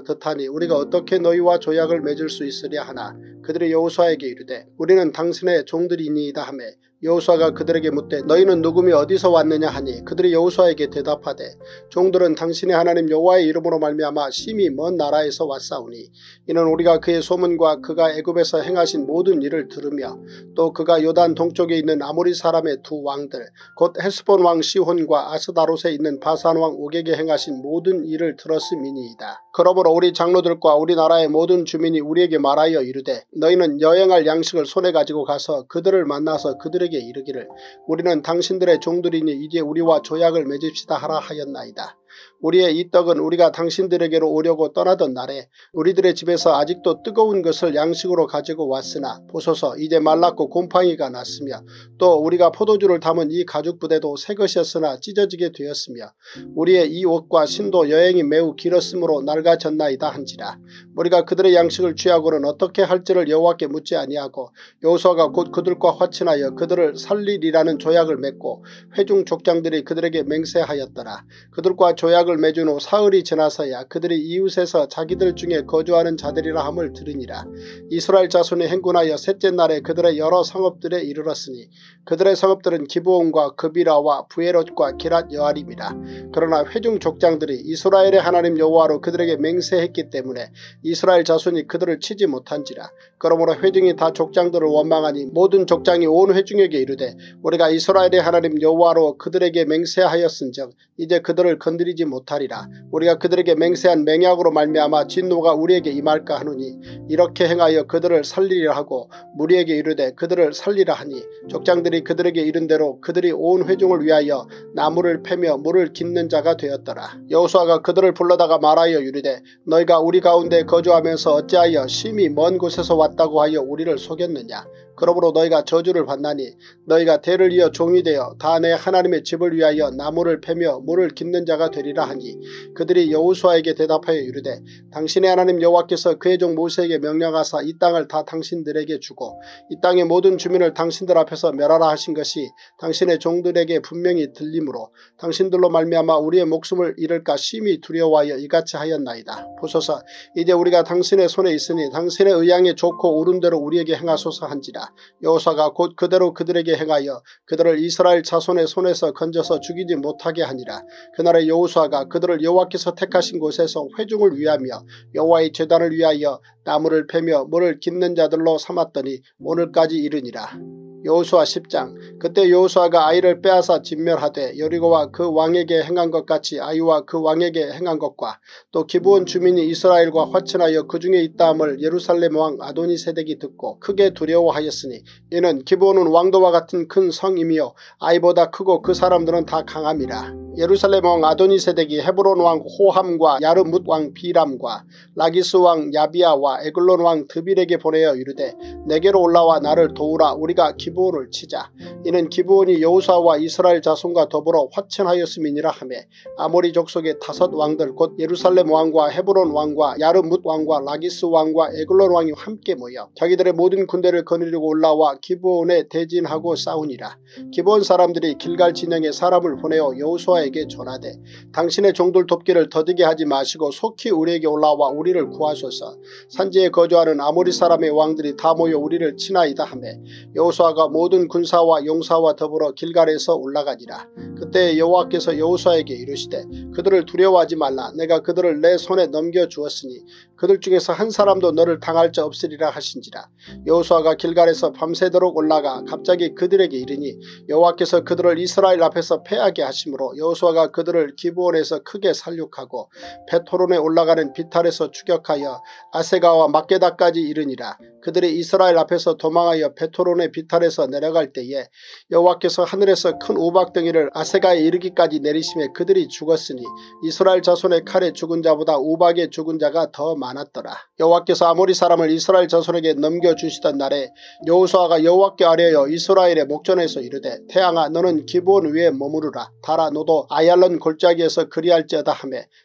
하니 우리가 어떻게 너희와 조약을 맺을 수 있으랴 하나 그들이 여호수아에게 이르되 우리는 당신의 종들이니이다 하매 여호수아가 그들에게 묻되 너희는 누구며 어디서 왔느냐 하니 그들이 여호수아에게 대답하되 종들은 당신의 하나님 여호와의 이름으로 말미암아 심히 먼 나라에서 왔사오니 이는 우리가 그의 소문과 그가 애굽에서 행하신 모든 일을 들으며 또 그가 요단 동쪽에 있는 아모리 사람의 두 왕들 곧 헤스본 왕 시혼과 아스다롯에 있는 바산 왕 옥에게 행하신 모든 일을 들었음이니이다. 그러므로 우리 장로들과 우리나라의 모든 주민이 우리에게 말하여 이르되 너희는 여행할 양식을 손에 가지고 가서 그들을 만나서 그들에게 이르기를 우리는 당신들의 종들이니 이제 우리와 조약을 맺읍시다 하라 하였나이다. 우리의 이 떡은 우리가 당신들에게로 오려고 떠나던 날에 우리들의 집에서 아직도 뜨거운 것을 양식으로 가지고 왔으나 보소서 이제 말랐고 곰팡이가 났으며 또 우리가 포도주를 담은 이 가죽 부대도 새 것이었으나 찢어지게 되었으며 우리의 이 옷과 신도 여행이 매우 길었으므로 낡아졌나이다 한지라. 우리가 그들의 양식을 취하고는 어떻게 할지를 여호와께 묻지 아니하고 여호수아가 곧 그들과 화친하여 그들을 살리리라는 조약을 맺고 회중 족장들이 그들에게 맹세하였더라. 그들과 조약을 맺은 후 사흘이 지나서야 그들이 이웃에서 자기들 중에 거주하는 자들이라 함을 들으니라. 이스라엘 자손이 행군하여 셋째 날에 그들의 여러 성읍들에 이르렀으니 그들의 성읍들은 기브온과 그비라와 부에롯과 기랏 여아림이라. 그러나 회중 족장들이 이스라엘의 하나님 여호와로 그들에게 맹세했기 때문에 이스라엘 자손이 그들을 치지 못한지라. 그러므로 회중이 다 족장들을 원망하니 모든 족장이 온 회중에게 이르되 우리가 이스라엘의 하나님 여호와로 그들에게 맹세하였은즉 이제 그들을 건드리지 못하리라. 우리가 그들에게 맹세한 맹약으로 말미암아 진노가 우리에게 임할까 하노니 이렇게 행하여 그들을 살리리라 하고 무리에게 이르되 그들을 살리라 하니 족장들이 그들에게 이른 대로 그들이 온 회중을 위하여 나무를 패며 물을 깃는 자가 되었더라. 여호수아가 그들을 불러다가 말하여 이르되 너희가 우리 가운데 거주하면서 어찌하여 심히 먼 곳에서 왔다고 하여 우리를 속였느냐. 그러므로 너희가 저주를 받나니 너희가 대를 이어 종이 되어 다 내 하나님의 집을 위하여 나무를 패며 물을 깃는 자가 되리라 하니 그들이 여호수아에게 대답하여 이르되 당신의 하나님 여호와께서 그의 종 모세에게 명령하사 이 땅을 다 당신들에게 주고 이 땅의 모든 주민을 당신들 앞에서 멸하라 하신 것이 당신의 종들에게 분명히 들리므로 당신들로 말미암아 우리의 목숨을 잃을까 심히 두려워하여 이같이 하였나이다. 보소서 이제 우리가 당신의 손에 있으니 당신의 의향에 좋고 옳은 대로 우리에게 행하소서 한지라. 여호수아가 곧 그대로 그들에게 행하여 그들을 이스라엘 자손의 손에서 건져서 죽이지 못하게 하니라. 그날에 여호수아가 그들을 여호와께서 택하신 곳에서 회중을 위하며 여호와의 제단을 위하여 나무를 패며 물을 깃는 자들로 삼았더니 오늘까지 이르니라. 여호수아 십 장. 그때 여호수아가 아이를 빼앗아 진멸하되 여리고와 그 왕에게 행한 것 같이 아이와 그 왕에게 행한 것과 또 기브온 주민이 이스라엘과 화친하여 그 중에 있다함을 예루살렘 왕 아도니세덱이 듣고 크게 두려워하였으니 이는 기브온은 왕도와 같은 큰 성이며 아이보다 크고 그 사람들은 다 강함이라. 예루살렘 왕 아도니세덱이 헤브론 왕 호함과 야르뭇 왕 비람과 라기스 왕 야비아와 에글론 왕 드빌에게 보내어 이르되 내게로 올라와 나를 도우라. 우리가 기브온을 치자. 이는 기브온이 여호수아와 이스라엘 자손과 더불어 화친하였음이니라 하매 아모리 족속의 다섯 왕들 곧 예루살렘 왕과 헤브론 왕과 야르뭇 왕과 라기스 왕과 에글론 왕이 함께 모여 자기들의 모든 군대를 거느리고 올라와 기브온에 대진하고 싸우니라. 기브온 사람들이 길갈 진영에 사람을 보내어 여호수아에게 전하되 당신의 종들 돕기를 더디게 하지 마시고 속히 우리에게 올라와 우리를 구하소서. 산지에 거주하는 아모리 사람의 왕들이 다 모여 우리를 치나이다 하매 여호수아가 모든 군사와 용사와 더불어 길갈에서 올라가니라. 그때 여호와께서 여호수아에게 이르시되 그들을 두려워하지 말라. 내가 그들을 내 손에 넘겨주었으니 그들 중에서 한 사람도 너를 당할 자 없으리라 하신지라. 여호수아가 길갈에서 밤새도록 올라가 갑자기 그들에게 이르니 여호와께서 그들을 이스라엘 앞에서 패하게 하심으로 여호수아가 그들을 기브온에서 크게 살육하고 베토론에 올라가는 비탈에서 추격하여 아세가와 막게다까지 이르니라. 그들이 이스라엘 앞에서 도망하여 베토론의 비탈에서 내려갈 때에 여호와께서 하늘에서 큰 우박덩이를 아세가에 이르기까지 내리심에 그들이 죽었으니 이스라엘 자손의 칼에 죽은 자보다 우박에 죽은 자가 더 많았더라. 여호와께서 아모리 사람을 이스라엘 자손에게 넘겨주시던 날에 여호수아가 여호와께 아뢰어 이스라엘의 목전에서 이르되 태양아 너는 기브온 위에 머무르라. 달아 너도 아얄론 골짜기에서 그리할지어다 하매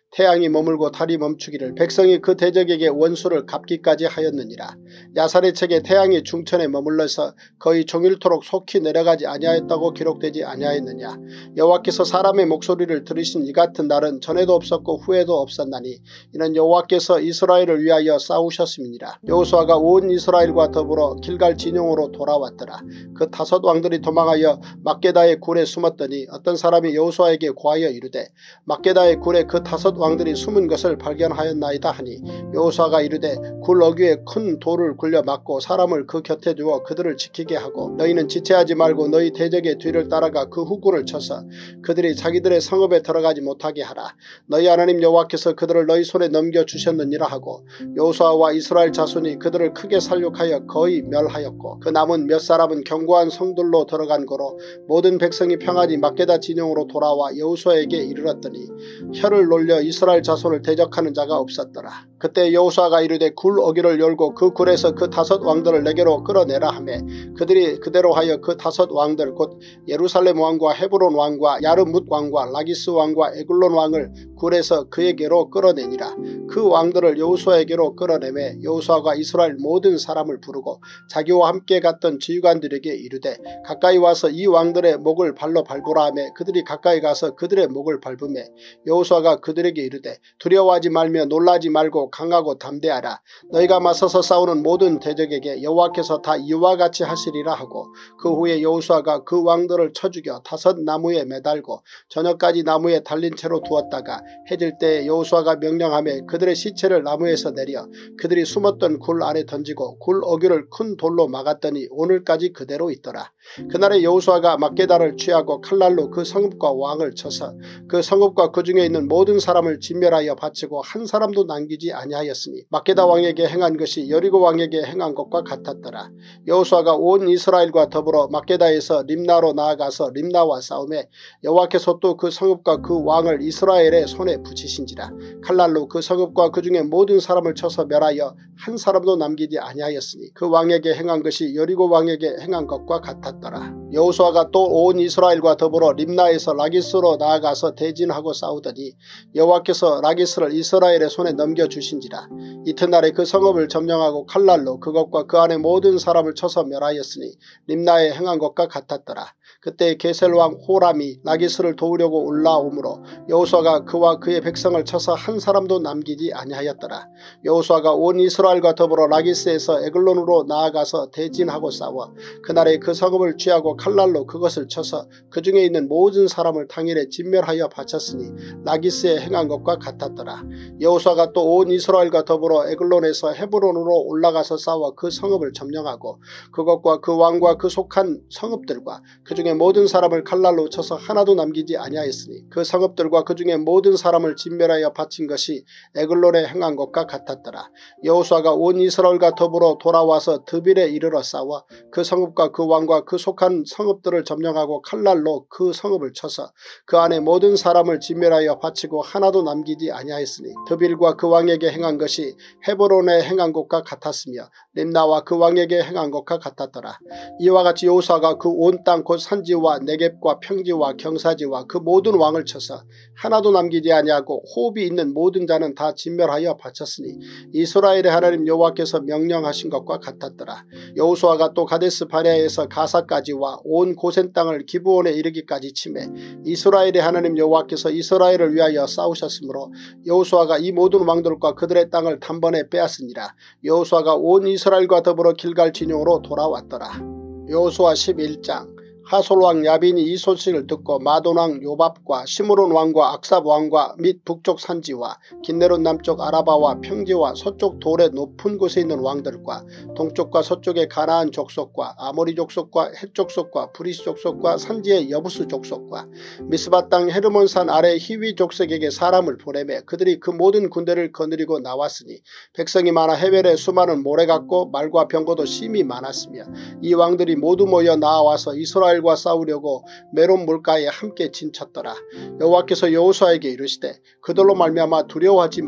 태양이 머물고 달이 멈추기를 백성이 그 대적에게 원수를 갚기까지 하였느니라. 야살의 책에 태양이 중천에 머물러서 거의 종일토록 속히 내려가지 아니하였다고 기록되지 아니하였느냐. 여호와께서 사람의 목소리를 들으신 이 같은 날은 전에도 없었고 후에도 없었나니 이는 여호와께서 이스라엘을 위하여 싸우셨음이니라. 여호수아가 온 이스라엘과 더불어 길갈 진영으로 돌아왔더라. 그 다섯 왕들이 도망하여 막게다의 굴에 숨었더니 어떤 사람이 여호수아에게 고하여 이르되 막게다의 굴에 그 다섯 왕들이 숨은 것을 발견하였나이다 하니 여호수아가 이르되 굴 어귀에 큰 돌을 굴려 막고 사람을 그 곁에 두어 그들을 지키게 하고 너희는 지체하지 말고 너희 대적의 뒤를 따라가 그 후구를 쳐서 그들이 자기들의 성읍에 들어가지 못하게 하라. 너희 하나님 여호와께서 그들을 너희 손에 넘겨주셨느니라 하고 여호수아와 이스라엘 자손이 그들을 크게 살육하여 거의 멸하였고 그 남은 몇 사람은 견고한 성들로 들어간 거로 모든 백성이 평안히 막게다 진영으로 돌아와 여호수아에게 이르렀더니 혀를 놀려 이스라엘 자손을 대적하는 자가 없었더라. 그때 여호수아가 이르되 굴 어귀를 열고 그 굴에서 그 다섯 왕들을 내게로 끌어내라 하매 그들이 그대로 하여 그 다섯 왕들 곧 예루살렘 왕과 헤브론 왕과 야르뭇 왕과 라기스 왕과 에글론 왕을 굴에서 그에게로 끌어내니라. 그 왕들을 여호수아에게로 끌어내매 여호수아가 이스라엘 모든 사람을 부르고 자기와 함께 갔던 지휘관들에게 이르되 가까이 와서 이 왕들의 목을 발로 밟으라 하매 그들이 가까이 가서 그들의 목을 밟으매 여호수아가 그들에게 이르되 두려워하지 말며 놀라지 말고 강하고 담대하라. 너희가 맞서서 싸우는 모든 대적에게 여호와께서 다 이와 같이 하시리라 하고 그 후에 여호수아가 그 왕들을 쳐 죽여 다섯 나무에 매달고 저녁까지 나무에 달린 채로 두었다가 해질 때에 여호수아가 명령하며 그들의 시체를 나무에서 내려 그들이 숨었던 굴 안에 던지고 굴 어귀를 큰 돌로 막았더니 오늘까지 그대로 있더라. 그날에 여호수아가 막게다를 취하고 칼날로 그 성읍과 왕을 쳐서 그 성읍과 그 중에 있는 모든 사람을 진멸하여 바치고 한 사람도 남기지 아니하였으니 막게다 왕에게 행한 것이 여리고 왕에게 행한 것과 같았더라. 여호수아가 온 이스라엘과 더불어 막게다에서 림나로 나아가서 림나와 싸움에 여호와께서 또 그 성읍과 그 왕을 이스라엘의 손에 붙이신지라. 칼날로 그 성읍과 그 중에 모든 사람을 쳐서 멸하여 한 사람도 남기지 아니하였으니 그 왕에게 행한 것이 여리고 왕에게 행한 것과 같았더라. 여호수아가 또 온 이스라엘과 더불어 림나에서 라기스로 나아가서 대진하고 싸우더니 여호와께서 라기스를 이스라엘의 손에 넘겨주신지라. 이튿날에 그 성읍을 점령하고 칼날로 그것과 그 안에 모든 사람을 쳐서 멸하였으니 림나에 행한 것과 같았더라. 그때 게셀왕 호람이 라기스를 도우려고 올라오므로 여호수아가 그와 그의 백성을 쳐서 한 사람도 남기지 아니하였더라. 여호수아가 온 이스라엘과 더불어 라기스에서 에글론으로 나아가서 대진하고 싸워 그날에 그 성읍을 취하고 칼날로 그것을 쳐서 그 중에 있는 모든 사람을 당일에 진멸하여 바쳤으니 라기스에 행한 것과 같았더라. 여호수아가 또 온 이스라엘과 더불어 에글론에서 헤브론으로 올라가서 싸워 그 성읍을 점령하고 그것과 그 왕과 그 속한 성읍들과 그 중에 모든 사람을 칼날로 쳐서 하나도 남기지 아니하였으니 그 성읍들과 그 중에 모든 사람을 진멸하여 바친 것이 에글론에 행한 것과 같았더라. 여호수아가 온 이스라엘과 더불어 돌아와서 드빌에 이르러 싸워 그 성읍과 그 왕과 그 속한 성읍들을 점령하고 칼날로 그 성읍을 쳐서 그 안에 모든 사람을 진멸하여 바치고 하나도 남기지 아니하였으니 드빌과 그 왕에게 행한 것이 헤브론에 행한 것과 같았으며 림나와 그 왕에게 행한 것과 같았더라. 이와 같이 여호수아가 그 온 땅 곧 산지와 네겝과 평지와 경사지와 그 모든 왕을 쳐서 하나도 남기지 아니하고 호흡이 있는 모든 자는 다 진멸하여 바쳤으니 이스라엘의 하나님 여호와께서 명령하신 것과 같았더라. 여호수아가 또 가데스 바네아에서 가사까지와 온 고센 땅을 기브온에 이르기까지 치매 이스라엘의 하나님 여호와께서 이스라엘을 위하여 싸우셨으므로 여호수아가 이 모든 왕들과 그들의 땅을 단번에 빼앗으니라. 여호수아가 온 이스라엘과 더불어 길갈 진영으로 돌아왔더라. 여호수아 십일 장. 하솔왕 야빈이 이 소식을 듣고 마돈왕 요밥과 시므론 왕과 악삽 왕과 및 북쪽 산지와 긴네롯 남쪽 아라바와 평지와 서쪽 돌의 높은 곳에 있는 왕들과 동쪽과 서쪽의 가나안 족속과 아모리 족속과 헷 족속과 브리스 족속과 산지의 여부스 족속과 미스바 땅 헤르몬산 아래 히위 족속에게 사람을 보내매 그들이 그 모든 군대를 거느리고 나왔으니 백성이 많아 해벨에 수많은 모래 같고 말과 병거도 심히 많았으며 이 왕들이 모두 모여 나와서 이스라엘 과 싸우려고 메론 물가에 함께 진쳤더라. 여호와께서 여호수아에게 이르시되 그들로 말미암아 두려워하지 말라.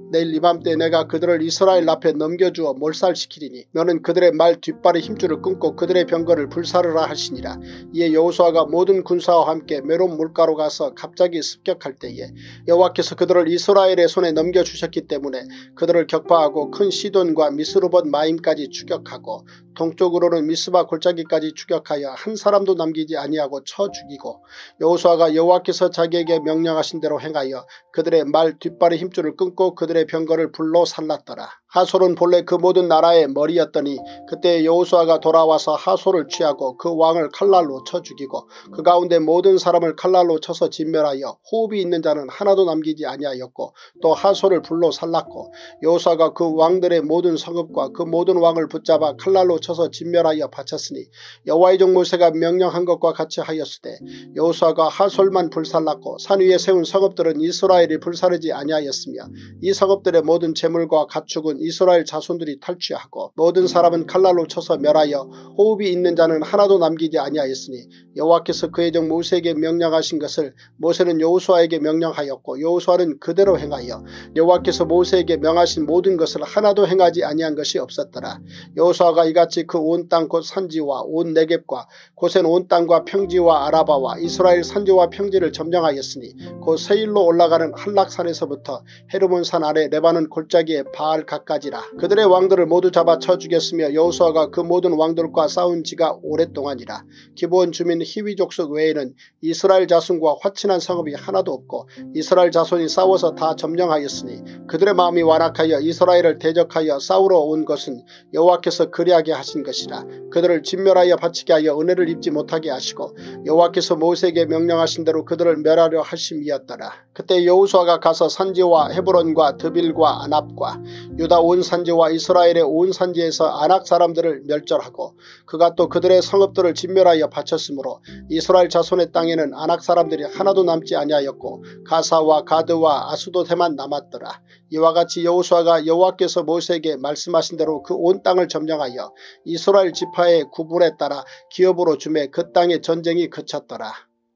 내일 이맘때 내가 그들을 이스라엘 앞에 넘겨주어 몰살시키리니 너는 그들의 말 뒷발의 힘줄을 끊고 그들의 병거를 불사르라 하시니라. 이에 여호수아가 모든 군사와 함께 메론 물가로 가서 갑자기 습격할 때에 여호와께서 그들을 이스라엘의 손에 넘겨주셨기 때문에 그들을 격파하고 큰 시돈과 미스르봇 마임까지 추격하고 동쪽으로는 미스바 골짜기까지 추격하여 한 사람도 남기지 아니하고 쳐 죽이고 여호수아가 여호와께서 자기에게 명령하신 대로 행하여 그들의 말 뒷발의 힘줄을 끊고 그들의 병거를 불로 살랐더라. 하솔은 본래 그 모든 나라의 머리였더니 그때 여호수아가 돌아와서 하솔을 취하고 그 왕을 칼날로 쳐 죽이고 그 가운데 모든 사람을 칼날로 쳐서 진멸하여 호흡이 있는 자는 하나도 남기지 아니하였고 또 하솔을 불로 살랐고 여호수아가 그 왕들의 모든 성읍과 그 모든 왕을 붙잡아 칼날로 쳐서 진멸하여 바쳤으니 여호와의 종 모세가 명령한 것과 같이 하였으되 여호수아가 하솔만 불살랐고 산 위에 세운 성읍들은 이스라엘이 불사르지 아니하였으며 이 성읍들의 모든 재물과 가축은 이스라엘 자손들이 탈취하고 모든 사람은 칼날로 쳐서 멸하여 호흡이 있는 자는 하나도 남기지 아니하였으니 여호와께서 그의 종 모세에게 명령하신 것을 모세는 여호수아에게 명령하였고 여호수아는 그대로 행하여 여호와께서 모세에게 명하신 모든 것을 하나도 행하지 아니한 것이 없었더라. 여호수아가 이같이 그 온 땅 곧 산지와 온 네겝과 고센 온 땅과 평지와 아라바와 이스라엘 산지와 평지를 점령하였으니 곧 세일로 올라가는 한락산에서부터 헤르몬산 아래 레바논 골짜기에 바알 가까지라. 그들의 왕들을 모두 잡아 쳐 죽였으며 여호수아가 그 모든 왕들과 싸운 지가 오랫동안이라. 기브온 주민 히위 족속 외에는 이스라엘 자손과 화친한 성읍이 하나도 없고 이스라엘 자손이 싸워서 다 점령하였으니 그들의 마음이 완악하여 이스라엘을 대적하여 싸우러 온 것은 여호와께서 그리하게 하신 것이라. 그들을 진멸하여 바치게 하여 은혜를 입지 못하게 하시고 여호와께서 모세에게 명령하신 대로 그들을 멸하려 하심이었더라. 그때 여호수아가 가서 산지와 헤브론과 드빌과 아납과 유다 온 산지와 이스라엘의 온 산지에서 아낙 사람들을 멸절하고 그가 또 그들의 성읍들을 진멸하여 바쳤으므로 이스라엘 자손의 땅에는 아낙 사람들이 하나도 남지 아니하였고 가사와 가드와 아수도대만 남았더라. 이와 같이 여호수아가 여호와께서 모세에게 말씀하신 대로 그 온 땅을 점령하여 이스라엘 지파의 구분에 따라 기업으로 주매 그 땅의 전쟁이 그쳤더라.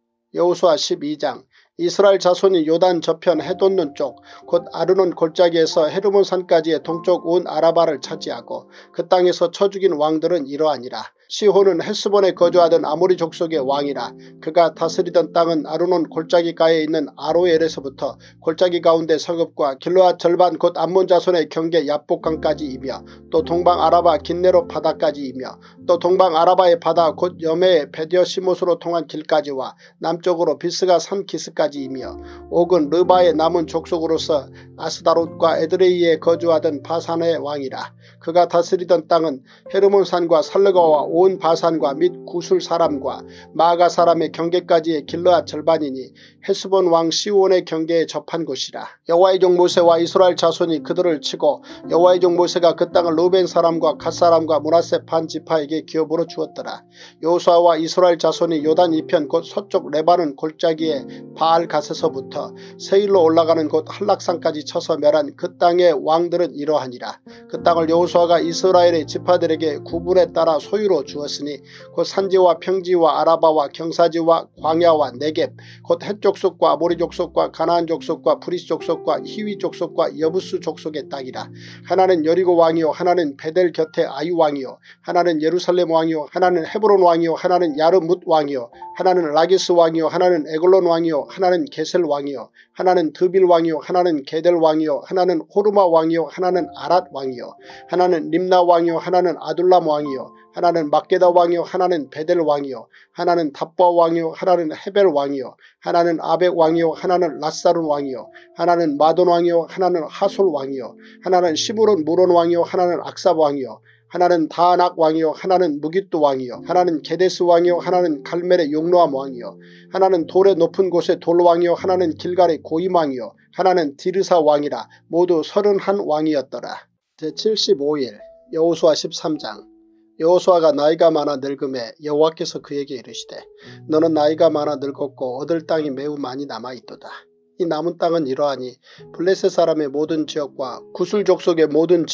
여호수아 십이 장. 이스라엘 자손이 요단 저편 해돋는 쪽 곧 아르논 골짜기에서 헤르몬 산까지의 동쪽 온 아라바를 차지하고 그 땅에서 쳐 죽인 왕들은 이러하니라. 시혼은 헤스본에 거주하던 아모리 족속의 왕이라. 그가 다스리던 땅은 아르논 골짜기가에 있는 아로엘에서부터 골짜기 가운데 성읍과 길르앗 절반 곧 암몬 자손의 경계 야복강까지이며 또 동방 아라바 긴네롯 바다까지이며 또 동방 아라바의 바다 곧 여메의 베디어 시못으로 통한 길까지와 남쪽으로 비스가 산 기스까지이며 옥은 르바의 남은 족속으로서 아스다롯과 에드레이에 거주하던 바산의 왕이라. 그가 다스리던 땅은 헤르몬산과 살르가와 온 바산과 및 구술 사람과 마가 사람의 경계까지의 길르앗 절반이니 헤스본 왕 시온의 경계에 접한 곳이라. 여호와의 종 모세와 이스라엘 자손이 그들을 치고 여호와의 종 모세가 그 땅을 루벤 사람과 갓 사람과 므낫세 반 지파에게 기업으로 주었더라. 여호수아와 이스라엘 자손이 요단 이편 곧 서쪽 레바논 골짜기에 바알 갓에서부터 세일로 올라가는 곳 한락산까지 쳐서 멸한 그 땅의 왕들은 이러하니라. 그 땅을 여호수아가 이스라엘의 지파들에게 구분에 따라 소유로 주었으니 곧 산지와 평지와 아라바와 경사지와 광야와 네겝 곧 헷 족속과 아모리 족속과 가나안 족속과 브리스 족속과 히위 족속과 여부스 족속의 땅이라. 하나는 여리고 왕이요 하나는 베델 곁에 아이 왕이요 하나는 예루살렘 왕이요 하나는 헤브론 왕이요 하나는 야르뭇 왕이요 하나는 라기스 왕이요 하나는 에글론 왕이요 하나는 게셀 왕이요 하나는 드빌 왕이요 하나는 게델 왕이요 하나는 호르마 왕이요 하나는 아랏 왕이요 하나는 림나 왕이요 하나는 아둘람 왕이요 하나는 막게다 왕이요 하나는 베델 왕이요 하나는 답바 왕이요 하나는 헤벨 왕이요 하나는 아벡 왕이요 하나는 라사룬 왕이요 하나는 마돈 왕이요 하나는 하솔 왕이요 하나는 시므론 무론 왕이요 하나는 악삽 왕이요 하나는 다아낙 왕이요 하나는 무깃도 왕이요 하나는 게데스 왕이요 하나는 갈멜의 용노암 왕이요 하나는 돌의 높은 곳의 돌왕이요 하나는 길갈의 고임 왕이요 하나는 디르사 왕이라. 모두 서른한 왕이었더라. 제칠십오 일 여호수아 십삼 장. 여호수아가 나이가 많아 늙음에 여호와께서 그에게 이르시되 너는 나이가 많아 늙었고 얻을 땅이 매우 많이 남아있도다. 이 남은 땅은 이러하니 블레셋 사람의 모든 지역과 구술 족속의 모든 지역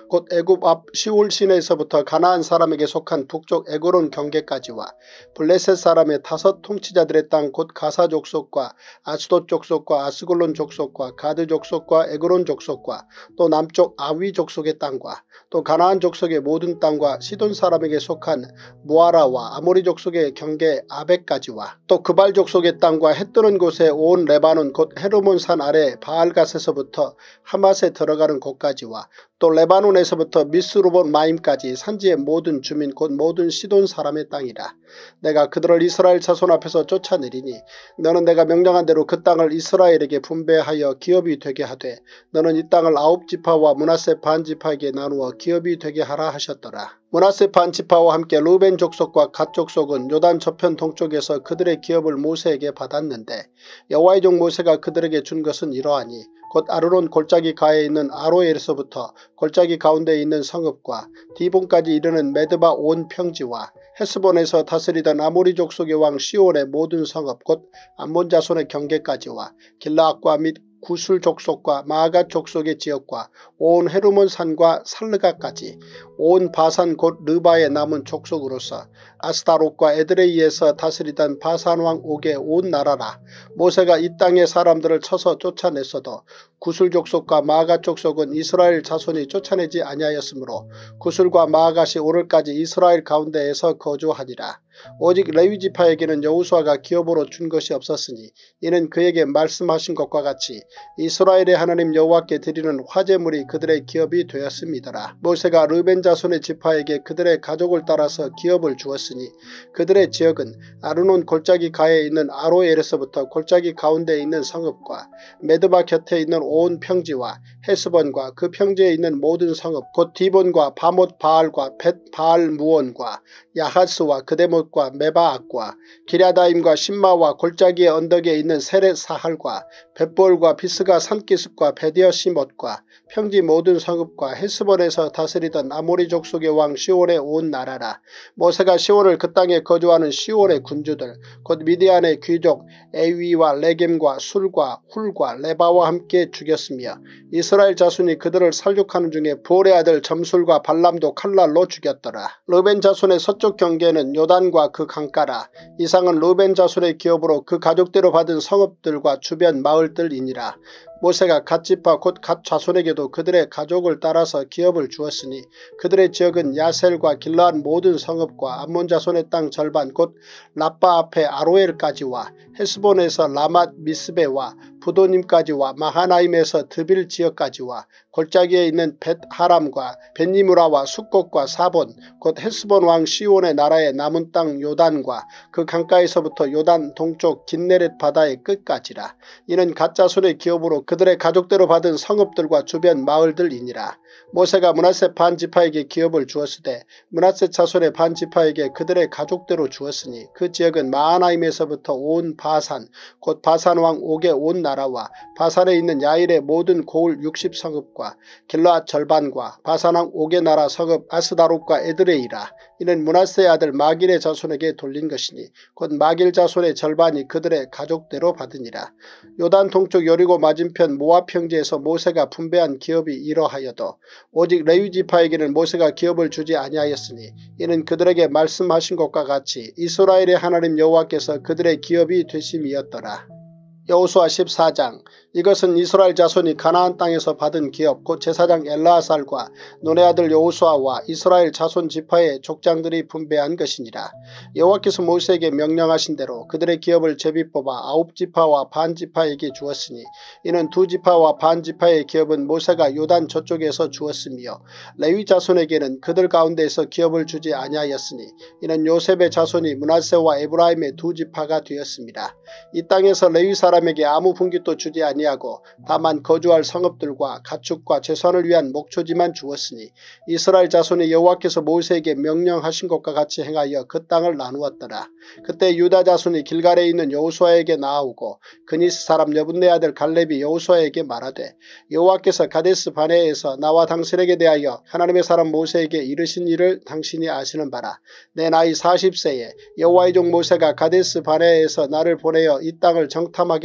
곧 애굽 앞 시올 시내에서부터 가나안 사람에게 속한 북쪽 에그론 경계까지와 블레셋 사람의 다섯 통치자들의 땅 곧 가사 족속과 아스돗 족속과 아스글론 족속과 가드 족속과 에그론 족속과 또 남쪽 아위 족속의 땅과 또 가나안 족속의 모든 땅과 시돈 사람에게 속한 무아라와 아모리 족속의 경계 아벡까지와 또 그발 족속의 땅과 해 뜨는 곳에 온 레바논 곧 헤르몬 산 아래 바알갓에서부터 하맛에 들어가는 곳까지와 또 레바논에서부터 미스루본 마임까지 산지의 모든 주민 곧 모든 시돈 사람의 땅이라. 내가 그들을 이스라엘 자손 앞에서 쫓아내리니 너는 내가 명령한 대로 그 땅을 이스라엘에게 분배하여 기업이 되게 하되 너는 이 땅을 아홉 지파와 므낫세 반 지파에게 나누어 기업이 되게 하라 하셨더라. 므낫세 반 지파와 함께 루벤 족속과 갓 족속은 요단 저편 동쪽에서 그들의 기업을 모세에게 받았는데 여호와의 종 모세가 그들에게 준 것은 이러하니 곧 아르논 골짜기 가에 있는 아로엘에서부터 골짜기 가운데 있는 성읍과 디본까지 이르는 메드바 온 평지와 헤스본에서 다스리던 아모리 족속의 왕 시온의 모든 성읍 곧 암몬 자손의 경계까지와 길라앗과 및 구술 족속과 마아갓 족속의 지역과 온 헤르몬 산과 살르가까지 온 바산 곧 르바의 남은 족속으로서 아스타롯과 에드레이에서 다스리던 바산 왕 옥의 온 나라라. 모세가 이 땅의 사람들을 쳐서 쫓아냈어도 구술 족속과 마아갓 족속은 이스라엘 자손이 쫓아내지 아니하였으므로 구술과 마아갓이 오늘까지 이스라엘 가운데에서 거주하니라. 오직 레위 지파에게는 여호수아가 기업으로 준 것이 없었으니 이는 그에게 말씀하신 것과 같이 이스라엘의 하나님 여호와께 드리는 화제물이 그들의 기업이 되었음이더라. 모세가 르벤 자손의 지파에게 그들의 가족을 따라서 기업을 주었으니 그들의 지역은 아르논 골짜기 가에 있는 아로엘에서부터 골짜기 가운데 있는 성읍과 메드바 곁에 있는 온 평지와 헤스본과 그 평지에 있는 모든 성읍 곧 디본과 바못 바알과 벳 바알 무온과 야하스와 그데못과 메바앗과 기랴다임과 신마와 골짜기의 언덕에 있는 세렛 사할과 벳볼과 비스가 산기슭과 베디어 시못과 평지 모든 성읍과 헤스본에서 다스리던 아모리 족속의 왕 시온의 온 나라라. 모세가 시온을 그 땅에 거주하는 시온의 군주들 곧 미디안의 귀족 에위와 레겜과 술과 훌과 레바와 함께 죽였으며 이스라엘 자손이 그들을 살육하는 중에 볼의 아들 점술과 발람도 칼날로 죽였더라. 르벤 자손의 서쪽 경계는 요단과 그 강가라. 이상은 르벤 자손의 기업으로 그 가족대로 받은 성읍들과 주변 마을들이니라. 모세가 갓 지파 곧 갓 자손에게도 그들의 가족을 따라서 기업을 주었으니 그들의 지역은 야셀과 길라앗 모든 성읍과 암몬 자손의 땅 절반 곧 라빠 앞에 아로엘까지와 헤스본에서 라맛 미스베와 부도님까지와 마하나임에서 드빌 지역까지와 골짜기에 있는 벳하람과 벳니무라와 숫곳과 사본 곧 헤스본 왕 시온의 나라의 남은 땅 요단과 그 강가에서부터 요단 동쪽 긴네렛 바다의 끝까지라. 이는 갓 자손의 기업으로 그들의 가족대로 받은 성읍들과 주변 마을들이니라. 모세가 므낫세 반 지파에게 기업을 주었으되 므낫세 자손의 반 지파에게 그들의 가족대로 주었으니 그 지역은 마하나임에서부터 온 바산 곧 바산 왕 옥의 온 나라와 바산에 있는 야일의 모든 고을 육십 성읍과 길라앗 절반과 바산 왕 옥의 나라 성읍 아스다롯과 에드레이라. 이는 므낫세의 아들 마길의 자손에게 돌린 것이니 곧 마길 자손의 절반이 그들의 가족대로 받으니라. 요단 동쪽 여리고 맞은편 모압 평지에서 모세가 분배한 기업이 이러하여도 오직 레위 지파에게는 모세가 기업을 주지 아니하였으니 이는 그들에게 말씀하신 것과 같이 이스라엘의 하나님 여호와께서 그들의 기업이 되심이었더라. 여호수아 십사 장. 이것은 이스라엘 자손이 가나안 땅에서 받은 기업 곧 제사장 엘르아살과 눈의 아들 여호수아와 이스라엘 자손 지파의 족장들이 분배한 것이니라. 여호와께서 모세에게 명령하신 대로 그들의 기업을 제비 뽑아 아홉 지파와 반 지파에게 주었으니 이는 두 지파와 반 지파의 기업은 모세가 요단 저쪽에서 주었으며 레위 자손에게는 그들 가운데에서 기업을 주지 아니하였으니 이는 요셉의 자손이 므낫세와 에브라임의 두 지파가 되었습니다. 이 땅에서 레위 사람에게 아무 분깃도 주지 아니하였으니 아니하고 다만 거주할 성읍들과 가축과 제사를 위한 목초지만 주었으니 이스라엘 자손이 여호와께서 모세에게 명령하신 것과 같이 행하여 그 땅을 나누었더라. 그때 유다 자손이 길갈에 있는 여호수아에게 나아오고 그니스 사람 여분네 아들 갈렙이 여호수아에게 말하되 여호와께서 가데스 바네에서 나와 당신에게 대하여 하나님의 사람 모세에게 이르신 일을 당신이 아시는 바라. 내 나이 사십 세에 여호와의 종 모세가 가데스 바네에서 나를 보내어 이 땅을 정탐하게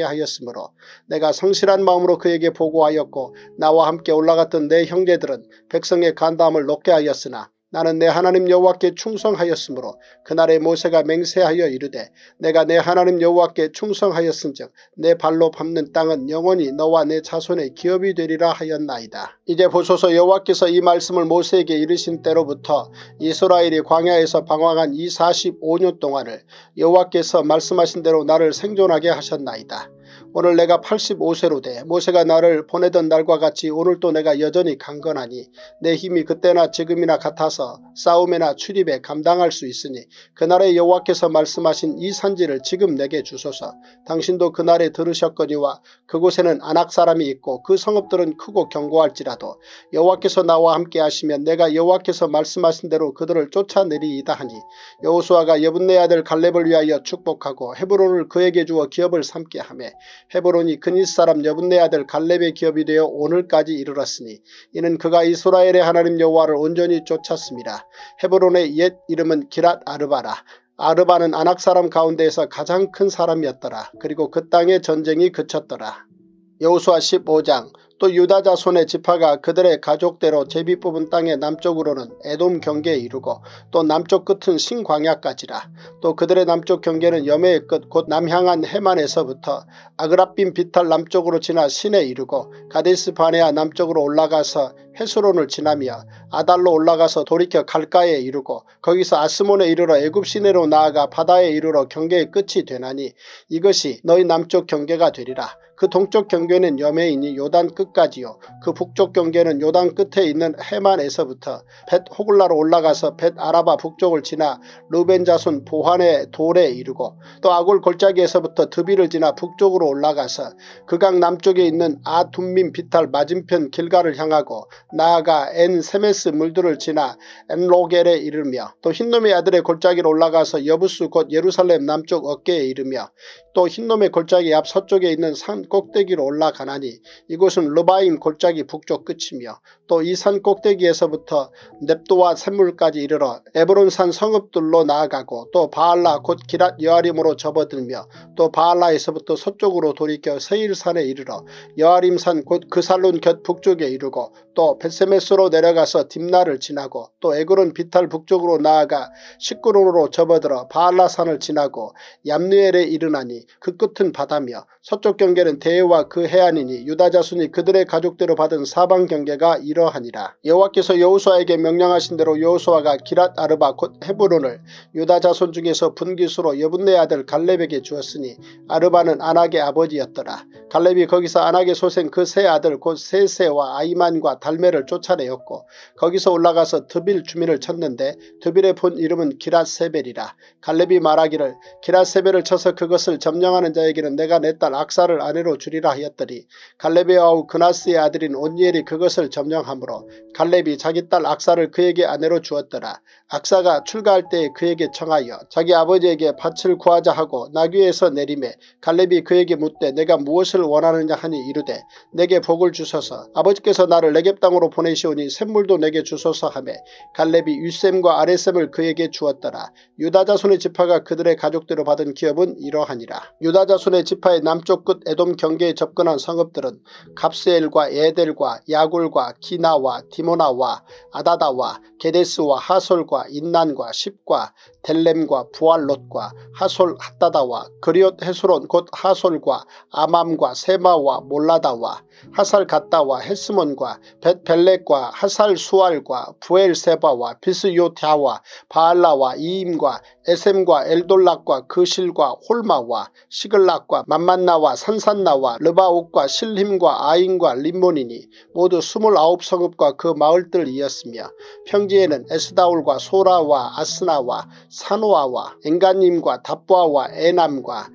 하였으므로 내가 성실한 마음으로 그에게 보고하였고 나와 함께 올라갔던 내 형제들은 백성의 간담을 높게 하였으나 나는 내 하나님 여호와께 충성하였으므로 그날에 모세가 맹세하여 이르되 내가 내 하나님 여호와께 충성하였은즉 내 발로 밟는 땅은 영원히 너와 내 자손의 기업이 되리라 하였나이다. 이제 보소서 여호와께서 이 말씀을 모세에게 이르신 때로부터 이스라엘이 광야에서 방황한 이 사십오 년 동안을 여호와께서 말씀하신 대로 나를 생존하게 하셨나이다. 오늘 내가 팔십오 세로 돼 모세가 나를 보내던 날과 같이 오늘도 내가 여전히 강건하니 내 힘이 그때나 지금이나 같아서 싸움이나 출입에 감당할 수 있으니 그날에 여호와께서 말씀하신 이 산지를 지금 내게 주소서. 당신도 그날에 들으셨거니와 그곳에는 아낙 사람이 있고 그 성읍들은 크고 견고할지라도 여호와께서 나와 함께 하시면 내가 여호와께서 말씀하신 대로 그들을 쫓아내리이다 하니 여호수아가 여분네 아들 갈렙을 위하여 축복하고 헤브론을 그에게 주어 기업을 삼게 하며 헤브론이 그닛 사람 여분네 아들 갈렙의 기업이 되어 오늘까지 이르렀으니 이는 그가 이스라엘의 하나님 여호와를 온전히 쫓았습니다. 헤브론의 옛 이름은 기랏 아르바라. 아르바는 아낙 사람 가운데에서 가장 큰 사람이었더라. 그리고 그 땅의 전쟁이 그쳤더라. 여호수아 십오 장. 또 유다 자손의 지파가 그들의 가족대로 제비 뽑은 땅의 남쪽으로는 에돔 경계에 이르고 또 남쪽 끝은 신광야까지라. 또 그들의 남쪽 경계는 여매의 끝 곧 남향한 해만에서부터 아그라빔 비탈 남쪽으로 지나 신에 이르고 가데스 바네아 남쪽으로 올라가서 헤스론을 지나며 아달로 올라가서 돌이켜 갈가에 이르고 거기서 아스몬에 이르러 애굽 시내로 나아가 바다에 이르러 경계의 끝이 되나니 이것이 너희 남쪽 경계가 되리라. 그 동쪽 경계는 여매이니 요단 끝까지요. 그 북쪽 경계는 요단 끝에 있는 해만에서부터 벳 호글라로 올라가서 벳 아라바 북쪽을 지나 루벤 자손 보한의 돌에 이르고 또 아골 골짜기에서부터 드비를 지나 북쪽으로 올라가서 그 강 남쪽에 있는 아둠민 비탈 맞은편 길가를 향하고 나아가 엔 세메스 물들을 지나 엔로겔에 이르며 또 흰놈의 아들의 골짜기로 올라가서 여부스 곧 예루살렘 남쪽 어깨에 이르며 또 흰놈의 골짜기 앞 서쪽에 있는 산 꼭대기로 올라가나니 이곳은 르바임 골짜기 북쪽 끝이며 또 이 산 꼭대기에서부터 넵도와 샘물까지 이르러 에브론산 성읍들로 나아가고 또 바알라 곧 기랏 여아림으로 접어들며 또 바알라에서부터 서쪽으로 돌이켜 세일산에 이르러 여아림산 곧 그살론 곁 북쪽에 이르고 또 벳세메스로 내려가서 딥나를 지나고 또 에그론 비탈 북쪽으로 나아가 시끄론으로 접어들어 바알라산을 지나고 얌느엘에 이르나니 그 끝은 바다며 서쪽 경계는 대해와 그 해안이니 유다 자손이 그들의 가족대로 받은 사방 경계가 이러하니라. 여호와께서 여호수아에게 명령하신 대로 여호수아가 기랏 아르바 곧 헤브론을 유다 자손 중에서 분깃으로 여분네 아들 갈렙에게 주었으니 아르바는 아낙의 아버지였더라. 갈렙이 거기서 아낙의 소생 그 세 아들 곧 세세와 아이만과 달메를 쫓아내었고 거기서 올라가서 드빌 주민을 쳤는데 드빌의 본 이름은 기랏세벨이라. 갈렙이 말하기를 기랏세벨을 쳐서 그것을 점령하는 자에게는 내가 내 딸 악사를 아내로 주리라 하였더니 갈렙의 아우 그나스의 아들인 온니엘이 그것을 점령하므로 갈렙이 자기 딸 악사를 그에게 아내로 주었더라. 악사가 출가할 때에 그에게 청하여 자기 아버지에게 밭을 구하자 하고 나귀에서 내리매 갈렙이 그에게 묻되 내가 무엇을 원하느냐 하니 이르되 내게 복을 주소서. 아버지께서 나를 네겝 땅으로 보내시오니 샘물도 내게 주소서 하매 갈렙이 윗샘과 아랫샘을 그에게 주었더라. 유다 자손의 지파가 그들의 가족대로 받은 기업은 이러하니라. 유다 자손의 지파의 남쪽 끝 에돔 경계에 접근한 성읍들은 갑스엘과 에델과 야굴과 기나와 디모나와 아다다와 게데스와 하솔과 인난과 십과 델렘과 부알롯과 하솔 핫다다와 그리옷 헤스론 곧 하솔과 아맘과 세마와 몰라다와 하살 갓다와 헤스몬과 벳벨렉과 하살 수알과 부엘세바와 비스요타와 바알라와 이임과 에셈과 엘돌락과 그실과 홀마와 시글락과 맘만나와 산산나와 르바옥과 실힘과 아인과 림몬이니 모두 스물아홉 성읍과 그 마을들이었으며 평지에는 에스다올과 소라와 아스나와 사노아와 엔가님과 답부아와 에남과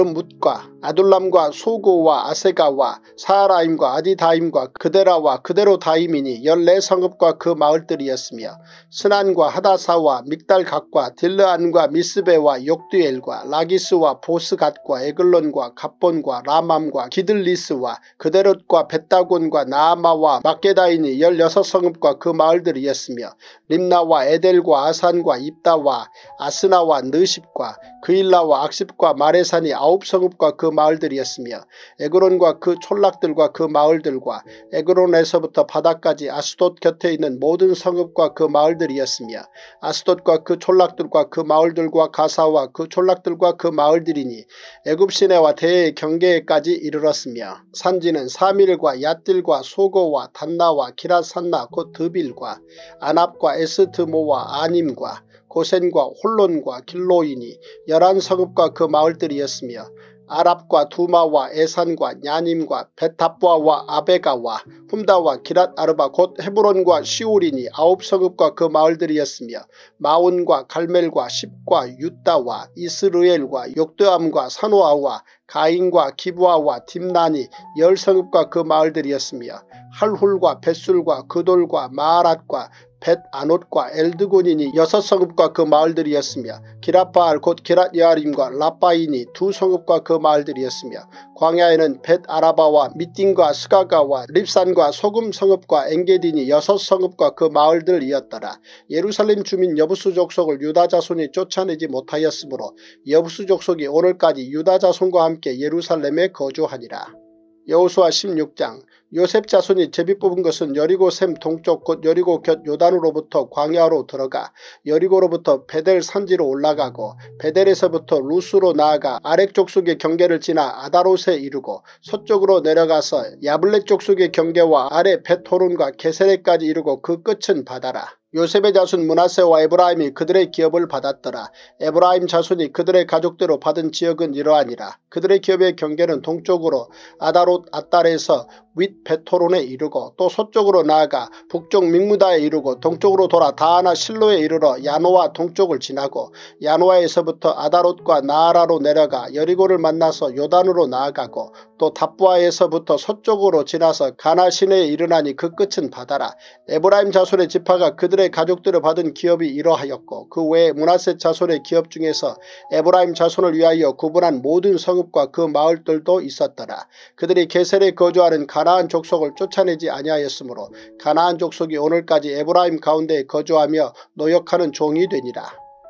야르뭇과 아둘람과 소고와 아세가와 사하라임과 아디다임과 그데라와 그데로다임이니 열네 성읍과 그 마을들이었으며 스난과 하다사와 믹달갓과 딜르안과 미스베와 욕두엘과 라기스와 보스갓과 에글론과 갑본과 라맘과 기들리스와 그데롯과 벳다곤과 나아마와 막게다이니 열여섯 성읍과 그 마을들이었으며 림나와 에델과 아산과 입다와 아스나와 느십과 그일라와 악십과 마레산이 아홉 성읍과 그 마을들이었으며 에그론과 그 촌락들과 그 마을들과 에그론에서부터 바다까지 아스돗 곁에 있는 모든 성읍과 그 마을들이었으며 아스돗과 그 촌락들과 그 마을들과 가사와 그 촌락들과 그 마을들이니 애굽 시내와 대해의 경계에까지 이르렀으며 산지는 사밀과 얏딜과 소고와 단나와 기랏산나 곧 드빌과 아납과 에스트모와 아님과 고센과 홀론과 길로이니 열한 성읍과 그 마을들이었으며 아랍과 두마와 에산과 야님과 벳탑바와 아베가와 훔다와 기랏아르바 곧 헤브론과 시올이니 아홉 성읍과 그 마을들이었으며 마온과 갈멜과 십과 유다와 이스르엘과 욕드암과 사노아와 가인과 기브아와 딥나니 열 성읍과 그 마을들이었으며 할훌과 벳술과 그돌과 마아랏과 벳아논과 엘드곤이니 여섯 성읍과 그 마을들이었으며 기랏바알 곧 기랏여아림과 라빠이니 두 성읍과 그 마을들이었으며 광야에는 벳아라바와 미띵과 스가가와 립산과 소금 성읍과 엔게디니 여섯 성읍과 그 마을들이었더라. 예루살렘 주민 여부수 족속을 유다 자손이 쫓아내지 못하였으므로 여부수 족속이 오늘까지 유다 자손과 함께 예루살렘에 거주하니라. 여호수아 십육 장 요셉 자손이 제비 뽑은 것은 여리고 샘 동쪽 곧 여리고 곁 요단으로부터 광야로 들어가 여리고로부터 베델 산지로 올라가고 베델에서부터 루스로 나아가 아렉 족속의 경계를 지나 아다롯에 이르고 서쪽으로 내려가서 야블렛 족속의 경계와 아래 벳호론과 게세레까지 이르고 그 끝은 바다라. 요셉의 자손 므낫세와 에브라임이 그들의 기업을 받았더라. 에브라임 자손이 그들의 가족대로 받은 지역은 이러하니라. 그들의 기업의 경계는 동쪽으로 아다롯 아달에서 윗 벳호론에 이르고 또 서쪽으로 나아가 북쪽 믹무다에 이르고 동쪽으로 돌아 다하나 실로에 이르러 야노아 동쪽을 지나고 야노아에서부터 아다롯과 나아라로 내려가 여리고를 만나서 요단으로 나아가고 또 답부아에서부터 서쪽으로 지나서 가나 시내에 이르나니 그 끝은 바다라. 에브라임 자손의 지파가 그들의 가족들을 받은 기업이 이러하였고 그 외에 므낫세 자손의 기업 중에서 에브라임 자손을 위하여 구분한 모든 성읍과 그 마을들도 있었더라. 그들이 게셀에 거주하는 가나안 족속을 쫓아내지 아니하였으므로 가나안 족속이 오늘까지 에브라임 가운데에 거주하며 노역하는 종이 되니라.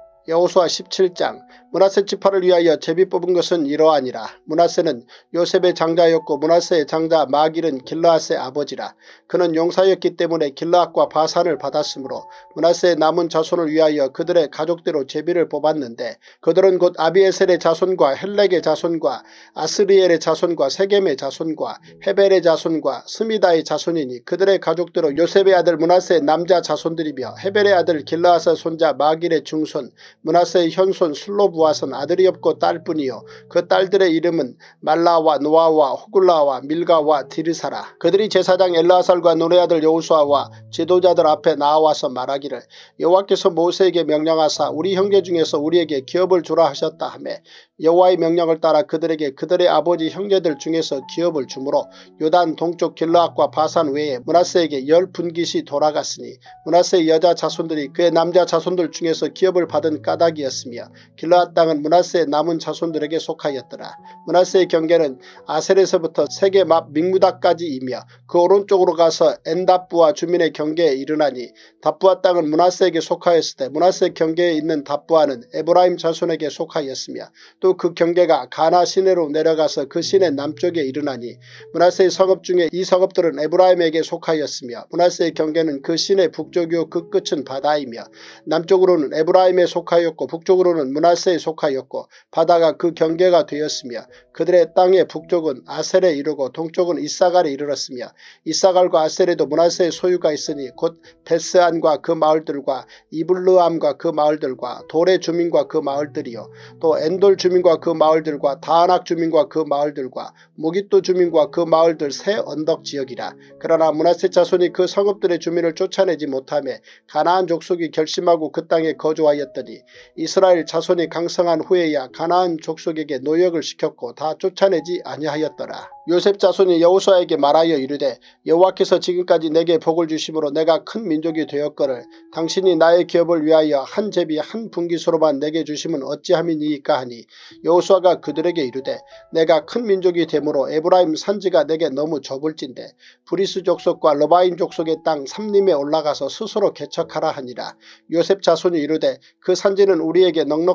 여호수아 십칠 장 므낫세 지파를 위하여 제비 뽑은 것은 이러하니라. 므낫세는 요셉의 장자였고 므낫세의 장자 마길은 길르앗의 아버지라. 그는 용사였기 때문에 길르앗과 바산을 받았으므로 므낫세의 남은 자손을 위하여 그들의 가족대로 제비를 뽑았는데 그들은 곧 아비에셀의 자손과 헬렉의 자손과 아스리엘의 자손과 세겜의 자손과 헤벨의 자손과 스미다의 자손이니 그들의 가족대로 요셉의 아들 므낫세의 남자 자손들이며 헤벨의 아들 길르앗의 손자 마길의 중손 므낫세의 현손 슬로부앗은 아들이 없고 딸뿐이요 그 딸들의 이름은 말라와 노아와 호글라와 밀가와 디르사라. 그들이 제사장 엘르아살과 눈의 아들 여호수아와 지도자들 앞에 나와서 말하기를 여호와께서 모세에게 명령하사 우리 형제 중에서 우리에게 기업을 주라 하셨다 하며 여호와의 명령을 따라 그들에게 그들의 아버지 형제들 중에서 기업을 주므로 요단 동쪽 길르앗과 바산 외에 므낫세에게 열 분깃이 돌아갔으니 므낫세의 여자 자손들이 그의 남자 자손들 중에서 기업을 받은 까닭이었으며 길르앗 땅은 므낫세의 남은 자손들에게 속하였더라. 므낫세의 경계는 아셀에서부터 세계 맙 믹무다까지이며 그 오른쪽으로 가서 엔답부아 주민의 경계에 이르나니 답부아 땅은 므낫세에게 속하였을 때 므낫세 경계에 있는 답부아는 에브라임 자손에게 속하였으며 또 그 경계가 가나 시내로 내려가서 그 시내 남쪽에 이르나니 므낫세의 성읍 중에 이 성읍들은 에브라임에게 속하였으며 므낫세의 경계는 그 시내 북쪽이요 그 끝은 바다이며 남쪽으로는 에브라임에 속하였고 북쪽으로는 므낫세에 속하였고 바다가 그 경계가 되었으며 그들의 땅의 북쪽은 아셀에 이르고 동쪽은 이사갈에 이르렀으며 이사갈과 아셀에도 므낫세의 소유가 있으니 곧 베스안과 그 마을들과 이블르암과 그 마을들과 돌의 주민과 그 마을들이요 또 엔돌 주민과 그 마을들과 다하낙 주민과 그 마을들과 무깃도 주민과 그 마을들 새 언덕 지역이라. 그러나 므낫세 자손이 그 성읍들의 주민을 쫓아내지 못하며 가나안 족속이 결심하고 그 땅에 거주하였더니 이스라엘 자손이 강성한 후에야 가나안 족속에게 노역을 시켰고 다 쫓아내지 아니하였더라. 요셉 자손이 여호수아에게 말하여 이르되 여호와께서 지금까지 내게 복을 주심으로 내가 큰 민족이 되었거늘 당신이 나의 기업을 위하여 한 제비 한 분깃으로만 내게 주심은 어찌함이니이까 하니 여호수아가 그들에게 이르되 내가 큰 민족이 되므로 에브라임 산지가 내게 너무 좁을진데 브리스 족속과 러바임 족속의 땅 삼림에 올라가서 스스로 개척하라 하니라. 요셉 자손이 이르되 그 산지는 우리에게 넉넉하지도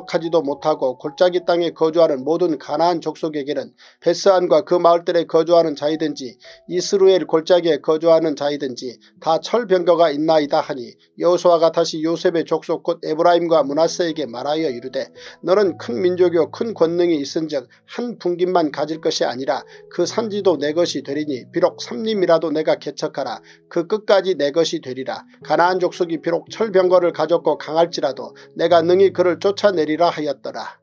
못하고 골짜기 땅에 거주하는 모든 가나안 족속에게는 베스안과 그 마을들에 거주하는 자이든지 이스루엘 골짜기에 거주하는 자이든지 다 철병거가 있나이다 하니 여호수아가 다시 요셉의 족속 곧 에브라임과 므낫세에게 말하여 이르되 너는 큰 민족이요 큰 권능이 있은즉 한 분깃만 가질 것이 아니라 그 산지도 내 것이 되리니 비록 삼림이라도 내가 개척하라 그 끝까지 내 것이 되리라. 가나안 족속이 비록 철병거를 가졌고 강할지라도 내가 능히 그를 쫓아내리라 하였더라.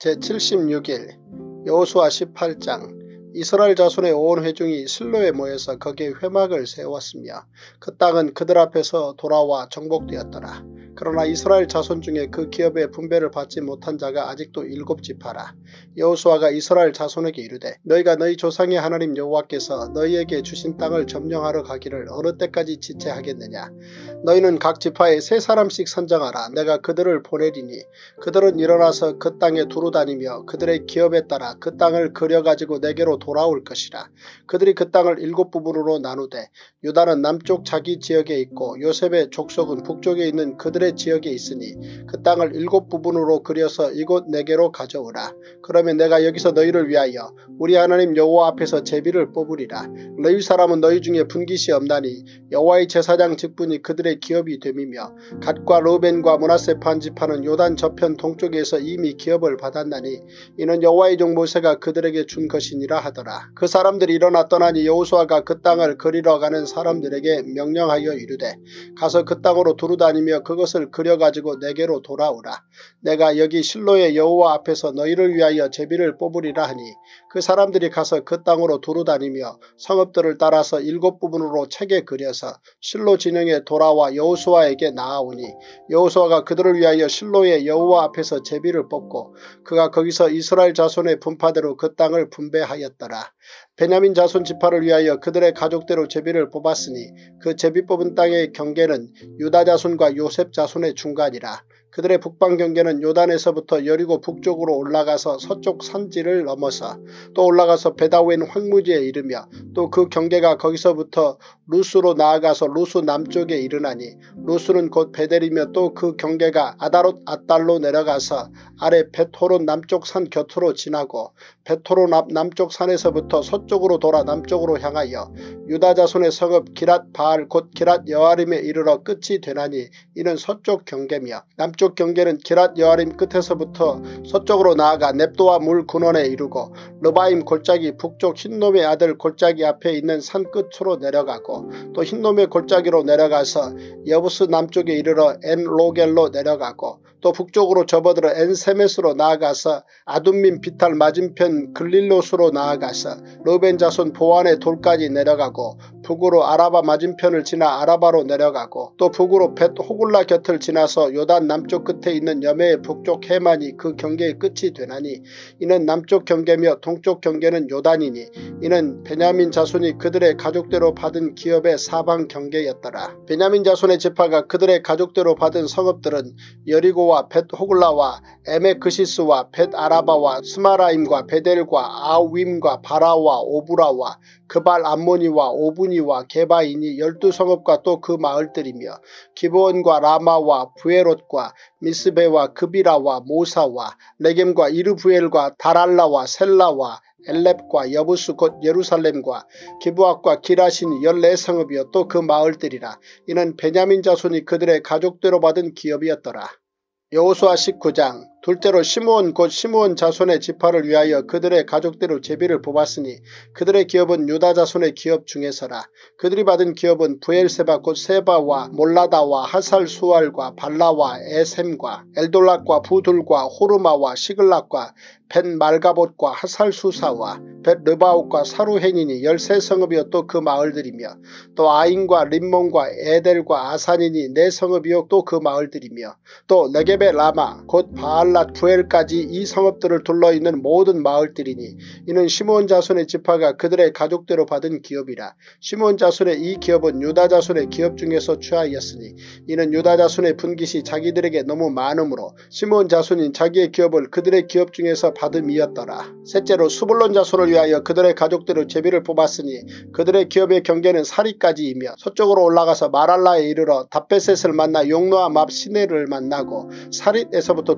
제칠십육 일 여호수아 십팔 장. 이스라엘 자손의 온 회중이 실로에 모여서 거기에 회막을 세웠으며 그 땅은 그들 앞에서 돌아와 정복되었더라. 그러나 이스라엘 자손 중에 그 기업의 분배를 받지 못한 자가 아직도 일곱 지파라. 여호수아가 이스라엘 자손에게 이르되 너희가 너희 조상의 하나님 여호와께서 너희에게 주신 땅을 점령하러 가기를 어느 때까지 지체하겠느냐. 너희는 각 지파에 세 사람씩 선정하라. 내가 그들을 보내리니 그들은 일어나서 그 땅에 두루다니며 그들의 기업에 따라 그 땅을 그려가지고 내게로 돌아올 것이라. 그들이 그 땅을 일곱 부분으로 나누되 유다는 남쪽 자기 지역에 있고 요셉의 족속은 북쪽에 있는 그들의 지역에 있으니 그 땅을 일곱 부분으로 그려서 이곳 내게로 가져오라. 그러면 내가 여기서 너희를 위하여 우리 하나님 여호와 앞에서 제비를 뽑으리라. 레위 사람은 너희 중에 분깃이 없나니 여호와의 제사장 직분이 그들의 기업이 됨이며 갓과 르벤과 므낫세 반지파는 요단 저편 동쪽에서 이미 기업을 받았나니 이는 여호와의 종 모세가 그들에게 준 것이니라 하더라. 그 사람들이 일어나 떠나니 여호수아가 그 땅을 그리러 가는 사람들에게 명령하여 이르되 가서 그 땅으로 두루다니며 그것을 그려가지고 내게로 돌아오라. 내가 여기 실로의 여호와 앞에서 너희를 위하여 제비를 뽑으리라 하니 그 사람들이 가서 그 땅으로 두루다니며 성읍들을 따라서 일곱 부분으로 책에 그려서 실로 진영에 돌아와 여호수아에게 나아오니 여호수아가 그들을 위하여 실로의 여호와 앞에서 제비를 뽑고 그가 거기서 이스라엘 자손의 분파대로 그 땅을 분배하였더라. 베냐민 자손 지파를 위하여 그들의 가족대로 제비를 뽑았으니 그 제비 뽑은 땅의 경계는 유다 자손과 요셉 자손의 중간이라. 그들의 북방 경계는 요단에서부터 여리고 북쪽으로 올라가서 서쪽 산지를 넘어서 또 올라가서 베다웬 황무지에 이르며 또 그 경계가 거기서부터 루스로 나아가서 루스 남쪽에 이르나니 루스는 곧 베델이며 또 그 경계가 아다롯 앗달로 내려가서 아래 베토론 남쪽 산 곁으로 지나고 베토론 앞 남쪽 산에서부터 서쪽으로 돌아 남쪽으로 향하여 유다 자손의 성읍 기랏 바알 곧 기랏 여아림에 이르러 끝이 되나니 이는 서쪽 경계며 남쪽 경계는 기랏 여아림 끝에서부터 서쪽으로 나아가 넵도와 물 근원에 이르고 르바임 골짜기 북쪽 흰놈의 아들 골짜기 앞에 있는 산 끝으로 내려가고 또 흰놈의 골짜기로 내려가서 여부스 남쪽에 이르러 엔로겔로 내려가고 또 북쪽으로 접어들어 엔세메스로 나아가서 아둠민 비탈 맞은편 글릴롯으로 나아가서 르벤 자손 보안의 돌까지 내려가고 북으로 아라바 맞은편을 지나 아라바로 내려가고 또 북으로 벳 호굴라 곁을 지나서 요단 남쪽 끝에 있는 여매의 북쪽 해만이 그 경계의 끝이 되나니 이는 남쪽 경계며 동쪽 경계는 요단이니 이는 베냐민 자손이 그들의 가족대로 받은 기업의 사방 경계였더라. 베냐민 자손의 지파가 그들의 가족대로 받은 성읍들은 여리고와 벳 호글라와 에메크시스와 벳 아라바와 스마라임과 베델과 아우임과 바라와 오브라와 그발 암모니와 오브니와 게바이니 열두 성읍과 또 그 마을들이며 기브온과 라마와 부에롯과 미스베와 그비라와 모사와 레겜과 이르부엘과 다랄라와 셀라와 엘렙과 여부스 곧 예루살렘과 기브앗과 기라신이 열네 성읍이요 또 그 마을들이라. 이는 베냐민 자손이 그들의 가족대로 받은 기업이었더라. 여호수아 십구 장. 둘째로 시므온 곧 시므온 자손의 지파를 위하여 그들의 가족대로 제비를 뽑았으니 그들의 기업은 유다 자손의 기업 중에서라. 그들이 받은 기업은 부엘세바 곧 세바와 몰라다와 하살수알과 발라와 에셈과 엘돌락과 부둘과 호르마와 시글락과 벳 말가봇과 하살수사와 벳 르바옥과 사루헨이니 열세 성읍이요 또 그 마을들이며 또 아인과 림몬과 에델과 아산이니 네 성읍이요 또 그 마을들이며 또 네게베 라마 곧 바알라 부엘까지 이 성읍들을 둘러있는 모든 마을들이니 이는 시므온 자손의 지파가 그들의 가족대로 받은 기업이라. 시므온 자손의 이 기업은 유다 자손의 기업 중에서 취하였으니 이는 유다 자손의 분깃이 자기들에게 너무 많으므로 시므온 자손인 자기의 기업을 그들의 기업 중에서 받음이었더라. 셋째로 수불론 자손을 위하여 그들의 가족대로 제비를 뽑았으니 그들의 기업의 경계는 사리까지이며 서쪽으로 올라가서 마랄라에 이르러 다베셋을 만나 용노아 맙 시내를 만나고 사릿에서부터 동쪽으로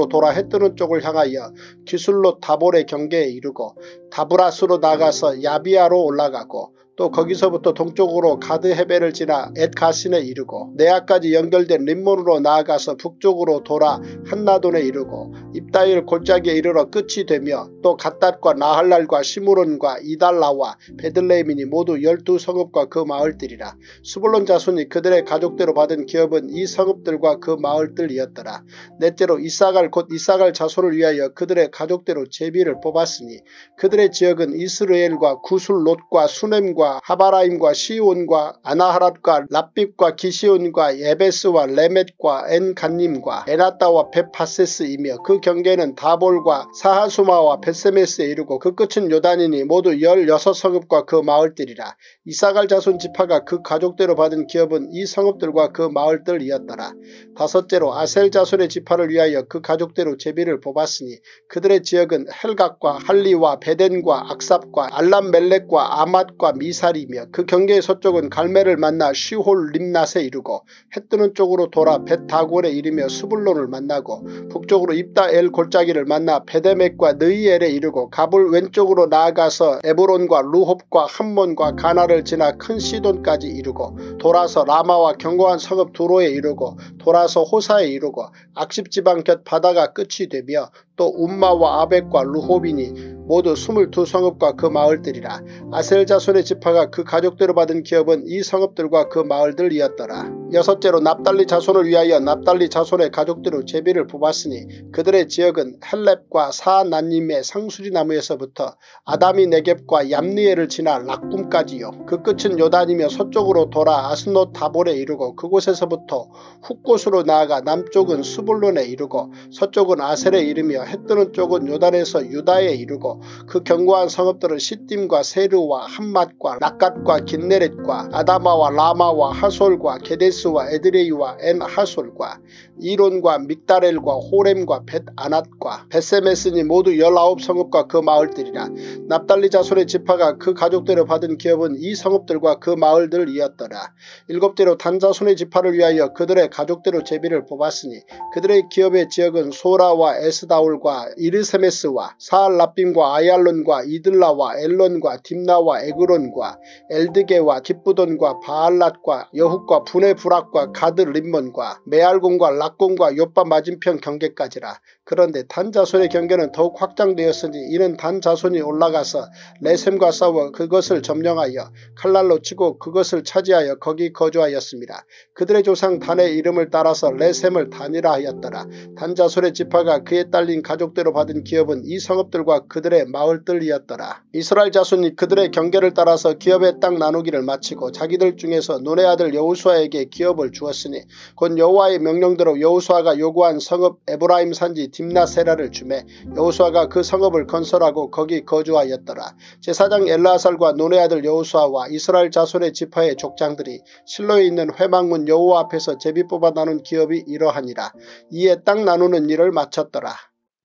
북쪽으로 돌아 해뜨는 쪽을 향하여 기술롯 다볼의 경계에 이르고 다브라스로 나가서 야비아로 올라가고 또 거기서부터 동쪽으로 가드 헤벨을 지나 엣가신에 이르고 네아까지 연결된 림몬으로 나아가서 북쪽으로 돌아 한나돈에 이르고 입다일 골짜기에 이르러 끝이 되며 또 갓닷과 나할랄과 시므론과 이달라와 베들레헴이니 모두 열두 성읍과 그 마을들이라. 스불론 자손이 그들의 가족대로 받은 기업은 이 성읍들과 그 마을들이었더라. 넷째로 이사갈 곧 이사갈 자손을 위하여 그들의 가족대로 제비를 뽑았으니 그들의 지역은 이스르엘과 구술롯과 수넴과 하바라임과 시온과 아나하랏과 랍빕과 기시온과 예베스와 레멧과 엔간님과 에나따와 베파세스이며 그 경계는 다볼과 사하수마와 벳세메스에 이르고 그 끝은 요단이니 모두 열여섯 성읍과 그 마을들이라. 이사갈 자손 지파가 그 가족대로 받은 기업은 이 성읍들과 그 마을들이었더라. 다섯째로 아셀 자손의 지파를 위하여 그 가족대로 제비를 뽑았으니 그들의 지역은 헬각과 할리와 베덴과 악삽과 알람멜렉과 아맛과 미살이며 그 경계의 서쪽은 갈멜을 만나 시홀 림낫에 이르고 해뜨는 쪽으로 돌아 벳다골에 이르며 스불론을 만나고 북쪽으로 입다엘 골짜기를 만나 베데맥과 느이엘에 이르고 갑을 왼쪽으로 나아가서 에브론과 루홉과 함몬과 가나를 지나 큰 시돈까지 이르고 돌아서 라마와 견고한 성읍 두로에 이르고 돌아서 호사에 이르고 악십지방 곁 바다가 끝이 되며 또 움마와 아벡과 루홉이니 모두 스물두 성읍과 그 마을들이라. 아셀 자손의 지파가 그 가족대로 받은 기업은 이 성읍들과 그 마을들이었더라. 여섯째로 납달리 자손을 위하여 납달리 자손의 가족대로 제비를 뽑았으니 그들의 지역은 헬렙과 사나님의 상수리나무에서부터 아다미 네겝과 얌니엘을 지나 락꿈까지요. 그 끝은 요단이며 서쪽으로 돌아 아스노 다볼에 이르고 그곳에서부터 훗곳으로 나아가 남쪽은 스불론에 이르고 서쪽은 아셀에 이르며 해뜨는 쪽은 요단에서 유다에 이르고 그 견고한 성읍들은 시딤과 세르와 함맛과 락갓과 긴네렛과 아다마와 라마와 하솔과 게데스와 에드레이와 엔하솔과 이론과 믹다렐과 호렘과 벳아낫과 벳세메스니 모두 열아홉 성읍과 그 마을들이라. 납달리 자손의 지파가 그 가족대로 받은 기업은 이 성읍들과 그 마을들이었더라. 일곱째로 단 자손의 지파를 위하여 그들의 가족대로 제비를 뽑았으니 그들의 기업의 지역은 소라와 에스다올과 이르세메스와 사알라빔과 아얄론과 이들라와 엘론과 딥나와 에그론과 엘드게와 깁부돈과 바알랏과 여훗과 부네브락과 가드 림몬과 메알곤과 락곤과 요빠 맞은편 경계까지라. 그런데 단 자손의 경계는 더욱 확장되었으니 이는 단 자손이 올라가서 레셈과 싸워 그것을 점령하여 칼날로 치고 그것을 차지하여 거기 거주하였습니다. 그들의 조상 단의 이름을 따라서 레셈을 단이라 하였더라. 단 자손의 지파가 그에 딸린 가족대로 받은 기업은 이 성읍들과 그들의 마을들이었더라. 이스라엘 자손이 그들의 경계를 따라서 기업의 땅 나누기를 마치고 자기들 중에서 눈의 아들 여호수아에게 기업을 주었으니 곧 여호와의 명령대로 여호수아가 요구한 성읍 에브라임 산지 딥나세라를 주매 여호수아가 그 성읍을 건설하고 거기 거주하였더라. 제사장 엘르아살과 눈의 아들 여호수아와 이스라엘 자손의 지파의 족장들이 실로에 있는 회막문 여호와 앞에서 제비 뽑아 나눈 기업이 이러하니라. 이에 땅 나누는 일을 마쳤더라.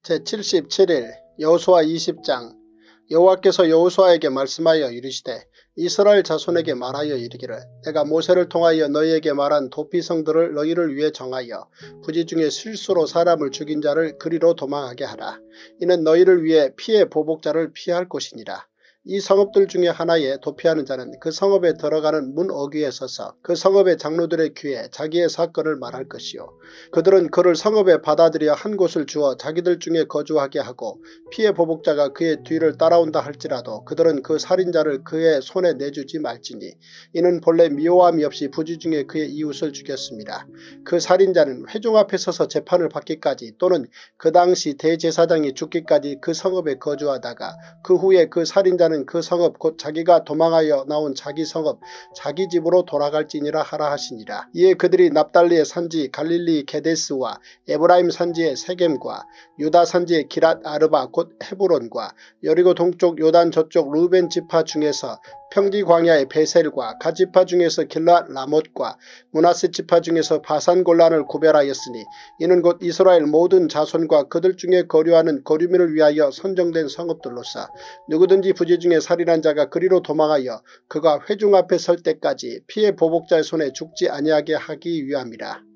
제칠십칠 일 여호수아 이십 장. 여호와께서 여호수아에게 말씀하여 이르시되 이스라엘 자손에게 말하여 이르기를 내가 모세를 통하여 너희에게 말한 도피성들을 너희를 위해 정하여 부지 중에 실수로 사람을 죽인 자를 그리로 도망하게 하라. 이는 너희를 위해 피의 보복자를 피할 것이니라. 이 성읍들 중에 하나에 도피하는 자는 그 성읍에 들어가는 문 어귀에 서서 그 성읍의 장로들의 귀에 자기의 사건을 말할 것이요. 그들은 그를 성읍에 받아들여 한 곳을 주어 자기들 중에 거주하게 하고 피의 보복자가 그의 뒤를 따라온다 할지라도 그들은 그 살인자를 그의 손에 내주지 말지니 이는 본래 미워함이 없이 부지 중에 그의 이웃을 죽였습니다. 그 살인자는 회중 앞에 서서 재판을 받기까지 또는 그 당시 대제사장이 죽기까지 그 성읍에 거주하다가 그 후에 그 살인자는 그 성읍 곧 자기가 도망하여 나온 자기 성읍 자기 집으로 돌아갈지니라 하라 하시니라. 이에 그들이 납달리의 산지 갈릴리 게데스와 에브라임 산지의 세겜과 유다 산지의 기랏 아르바 곧 헤브론과 여리고 동쪽 요단 저쪽 루벤 지파 중에서 평지 광야의 베셀과 갓 지파 중에서 길랏 라못과 므낫세 지파 중에서 바산 골란을 구별하였으니 이는 곧 이스라엘 모든 자손과 그들 중에 거류하는 거류민을 위하여 선정된 성읍들로서 누구든지 부지 중에 살인한 자가 그리로 도망하여 그가 회중 앞에 설 때까지 피의 보복자의 손에 죽지 아니하게 하기 위함이라.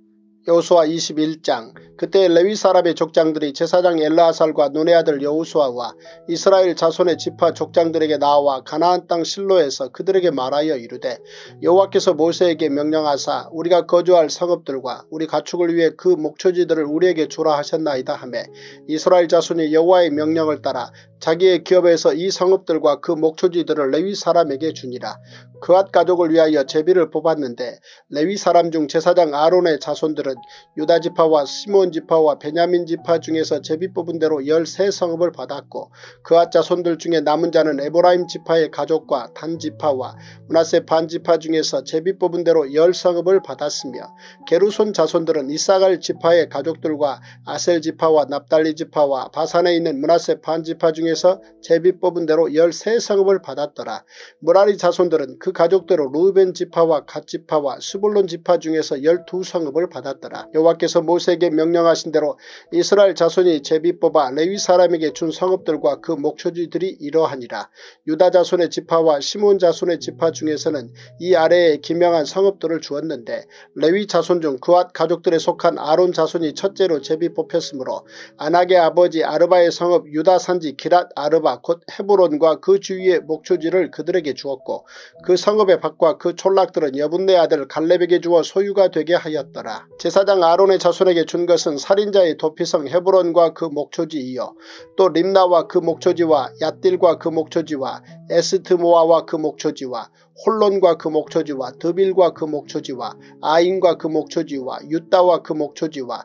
여호수아 이십일 장. 그때 레위 사람의 족장들이 제사장 엘르아살과 눈의 아들 여호수아와 이스라엘 자손의 지파 족장들에게 나와 가나안 땅 실로에서 그들에게 말하여 이르되 여호와께서 모세에게 명령하사 우리가 거주할 성읍들과 우리 가축을 위해 그 목초지들을 우리에게 주라 하셨나이다 하매 이스라엘 자손이 여호와의 명령을 따라 자기의 기업에서 이 성읍들과 그 목초지들을 레위 사람에게 주니라. 그앗 가족을 위하여 제비를 뽑았는데 레위 사람 중 제사장 아론의 자손들은 유다 지파와 시몬 지파와 베냐민 지파 중에서 제비 뽑은 대로 열세 성읍을 받았고 그앗 자손들 중에 남은 자는 에브라임 지파의 가족과 단 지파와 므낫세 반 지파 중에서 제비 뽑은 대로 열 성읍을 받았으며 게르손 자손들은 이사갈 지파의 가족들과 아셀 지파와 납달리 지파와 바산에 있는 므낫세 반 지파 중에서 제비 뽑은 대로 열세 성읍을 받았더라. 므라리 자손들은 그 가족대로 루벤 지파와 갓 지파와 스불론 지파 중에서 열두 성읍을 받았더라. 여호와께서 모세에게 명령하신 대로 이스라엘 자손이 제비 뽑아 레위 사람에게 준 성읍들과 그 목초지들이 이러하니라. 유다 자손의 지파와 시몬 자손의 지파 중에서는 이 아래에 기명한 성읍들을 주었는데 레위 자손 중 그앗 가족들에 속한 아론 자손이 첫째로 제비 뽑혔으므로 아낙의 아버지 아르바의 성읍 유다 산지 기랏 아르바 곧 헤브론과 그 주위의 목초지를 그들에게 주었고 그 성읍의 밭과 그 촌락들은 여분네 아들 갈렙에게 주어 소유가 되게 하였더라. 제사장 아론의 자손에게 준 것은 살인자의 도피성 헤브론과 그 목초지이요 또 림나와 그 목초지와 얏딜과 그 목초지와 에스트모아와 그 목초지와 홀론과 그 목초지와 드빌과 그 목초지와 아인과 그 목초지와 유다와 그 목초지와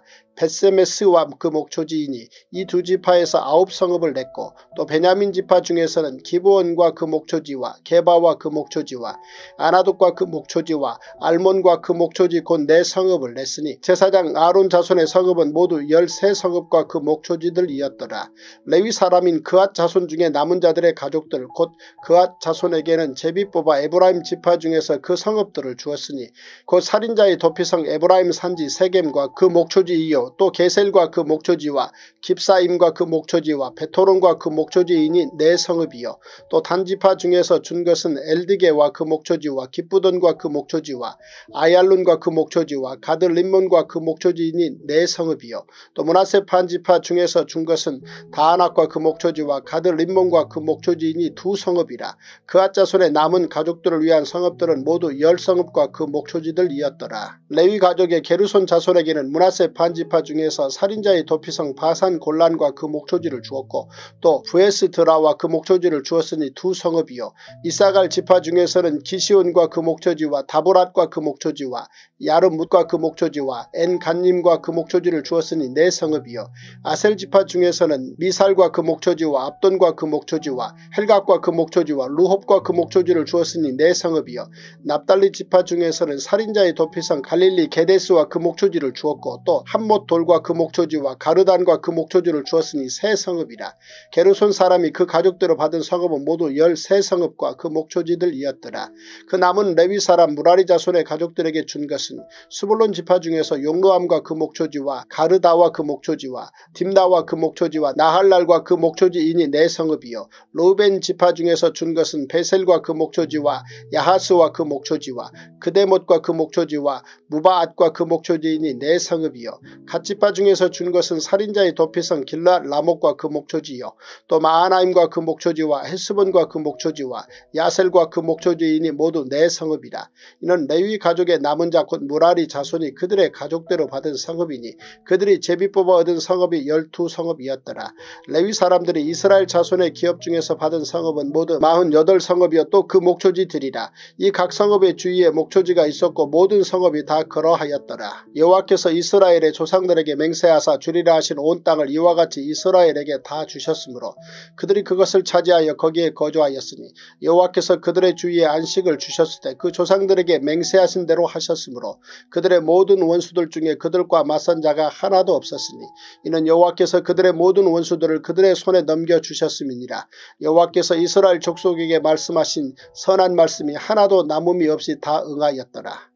벳세메스와 그 목초지이니 이 두 지파에서 아홉 성읍을 냈고 또 베냐민 지파 중에서는 기브온과 그 목초지와 게바와 그 목초지와 아나돗과 그 목초지와 알몬과 그 목초지 곧 네 성읍을 냈으니 제사장 아론 자손의 성읍은 모두 열세 성읍과 그 목초지들이었더라. 레위 사람인 그앗 자손 중에 남은 자들의 가족들 곧 그앗 자손에게는 제비 뽑아 에브라임 지파 중에서 그 성읍들을 주었으니 곧 살인자의 도피성 에브라임 산지 세겜과 그 목초지이요 또 게셀과 그 목초지와 깁사임과 그 목초지와 베토론과 그 목초지이니 네 성읍이요 또 단지파 중에서 준 것은 엘드게와 그 목초지와 기쁘돈과 그 목초지와 아얄룬과 그 목초지와 가드림몬과 그 목초지이니 네 성읍이요 또 므낫세 반지파 중에서 준 것은 다아낙과 그 목초지와 가드림몬과 그 목초지이니 두 성읍이라. 그앗 자손의 남은 가족들을 위한 성읍들은 모두 열 성읍과 그 목초지들이었더라. 레위 가족의 게르손 자손에게는 므낫세 반지파 중에서 살인자의 도피성 바산 골란과 그 목초지를 주었고 또 부에스드라와 그 목초지를 주었으니 두 성읍이요 이사갈 지파 중에서는 기시온과 그 목초지와 다보랏과 그 목초지와 야르뭇과 그 목초지와 엔간님과 그 목초지를 주었으니 네 성읍이요 아셀 지파 중에서는 미살과 그 목초지와 압돈과 그 목초지와 헬각과 그 목초지와 루홉과 그 목초지를 주었으니 네 성읍이요 납달리 지파 중에서는 살인자의 도피성 갈릴리 게데스와 그 목초지를 주었고 또 함못 돌과 그 목초지와 가르단과 그 목초지를 주었으니 세 성읍이라. 게르손 사람이 그 가족대로 받은 성읍은 모두 열세 성읍과 그 목초지들이었더라. 그 남은 레위 사람 무라리 자손의 가족들에게 준 것은 스불론 지파 중에서 용로암과 그 목초지와 가르다와 그 목초지와 딥나와 그 목초지와 나할랄과 그 목초지이니 네 성읍이요 루벤 지파 중에서 준 것은 베셀과 그 목초지와 야하스와 그 목초지와 그데못과 그 목초지와 무바앗과 그 목초지이니 네 성읍이요 갓 지파 중에서 준 것은 살인자의 도피성 길랏 라못과 그 목초지요 또 마하나임과 그 목초지와 헤스본과 그 목초지와 야셀과 그 목초지이니 모두 네 성읍이라. 이는 레위 가족의 남은 자 곧 무라리 자손이 그들의 가족대로 받은 성읍이니 그들이 제비 뽑아 얻은 성읍이 열두 성읍이었더라. 레위 사람들이 이스라엘 자손의 기업 중에서 받은 성읍은 모두 마흔여덟 성읍이요 또 그 목초지들이라. 이 각 성읍의 주위에 목초지가 있었고 모든 성읍이 다 그러하였더라. 여호와께서 이스라엘의 조상들에게 맹세하사 주리라 하신 온 땅을 이와 같이 이스라엘에게 다 주셨으므로 그들이 그것을 차지하여 거기에 거주하였으니 여호와께서 그들의 주위에 안식을 주셨을 때 그 조상들에게 맹세하신 대로 하셨으므로 그들의 모든 원수들 중에 그들과 맞선 자가 하나도 없었으니 이는 여호와께서 그들의 모든 원수들을 그들의 손에 넘겨주셨음이니라. 여호와께서 이스라엘 족속에게 말씀하신 선한 말씀이 하나도 남음이 없이 다 응하였더라.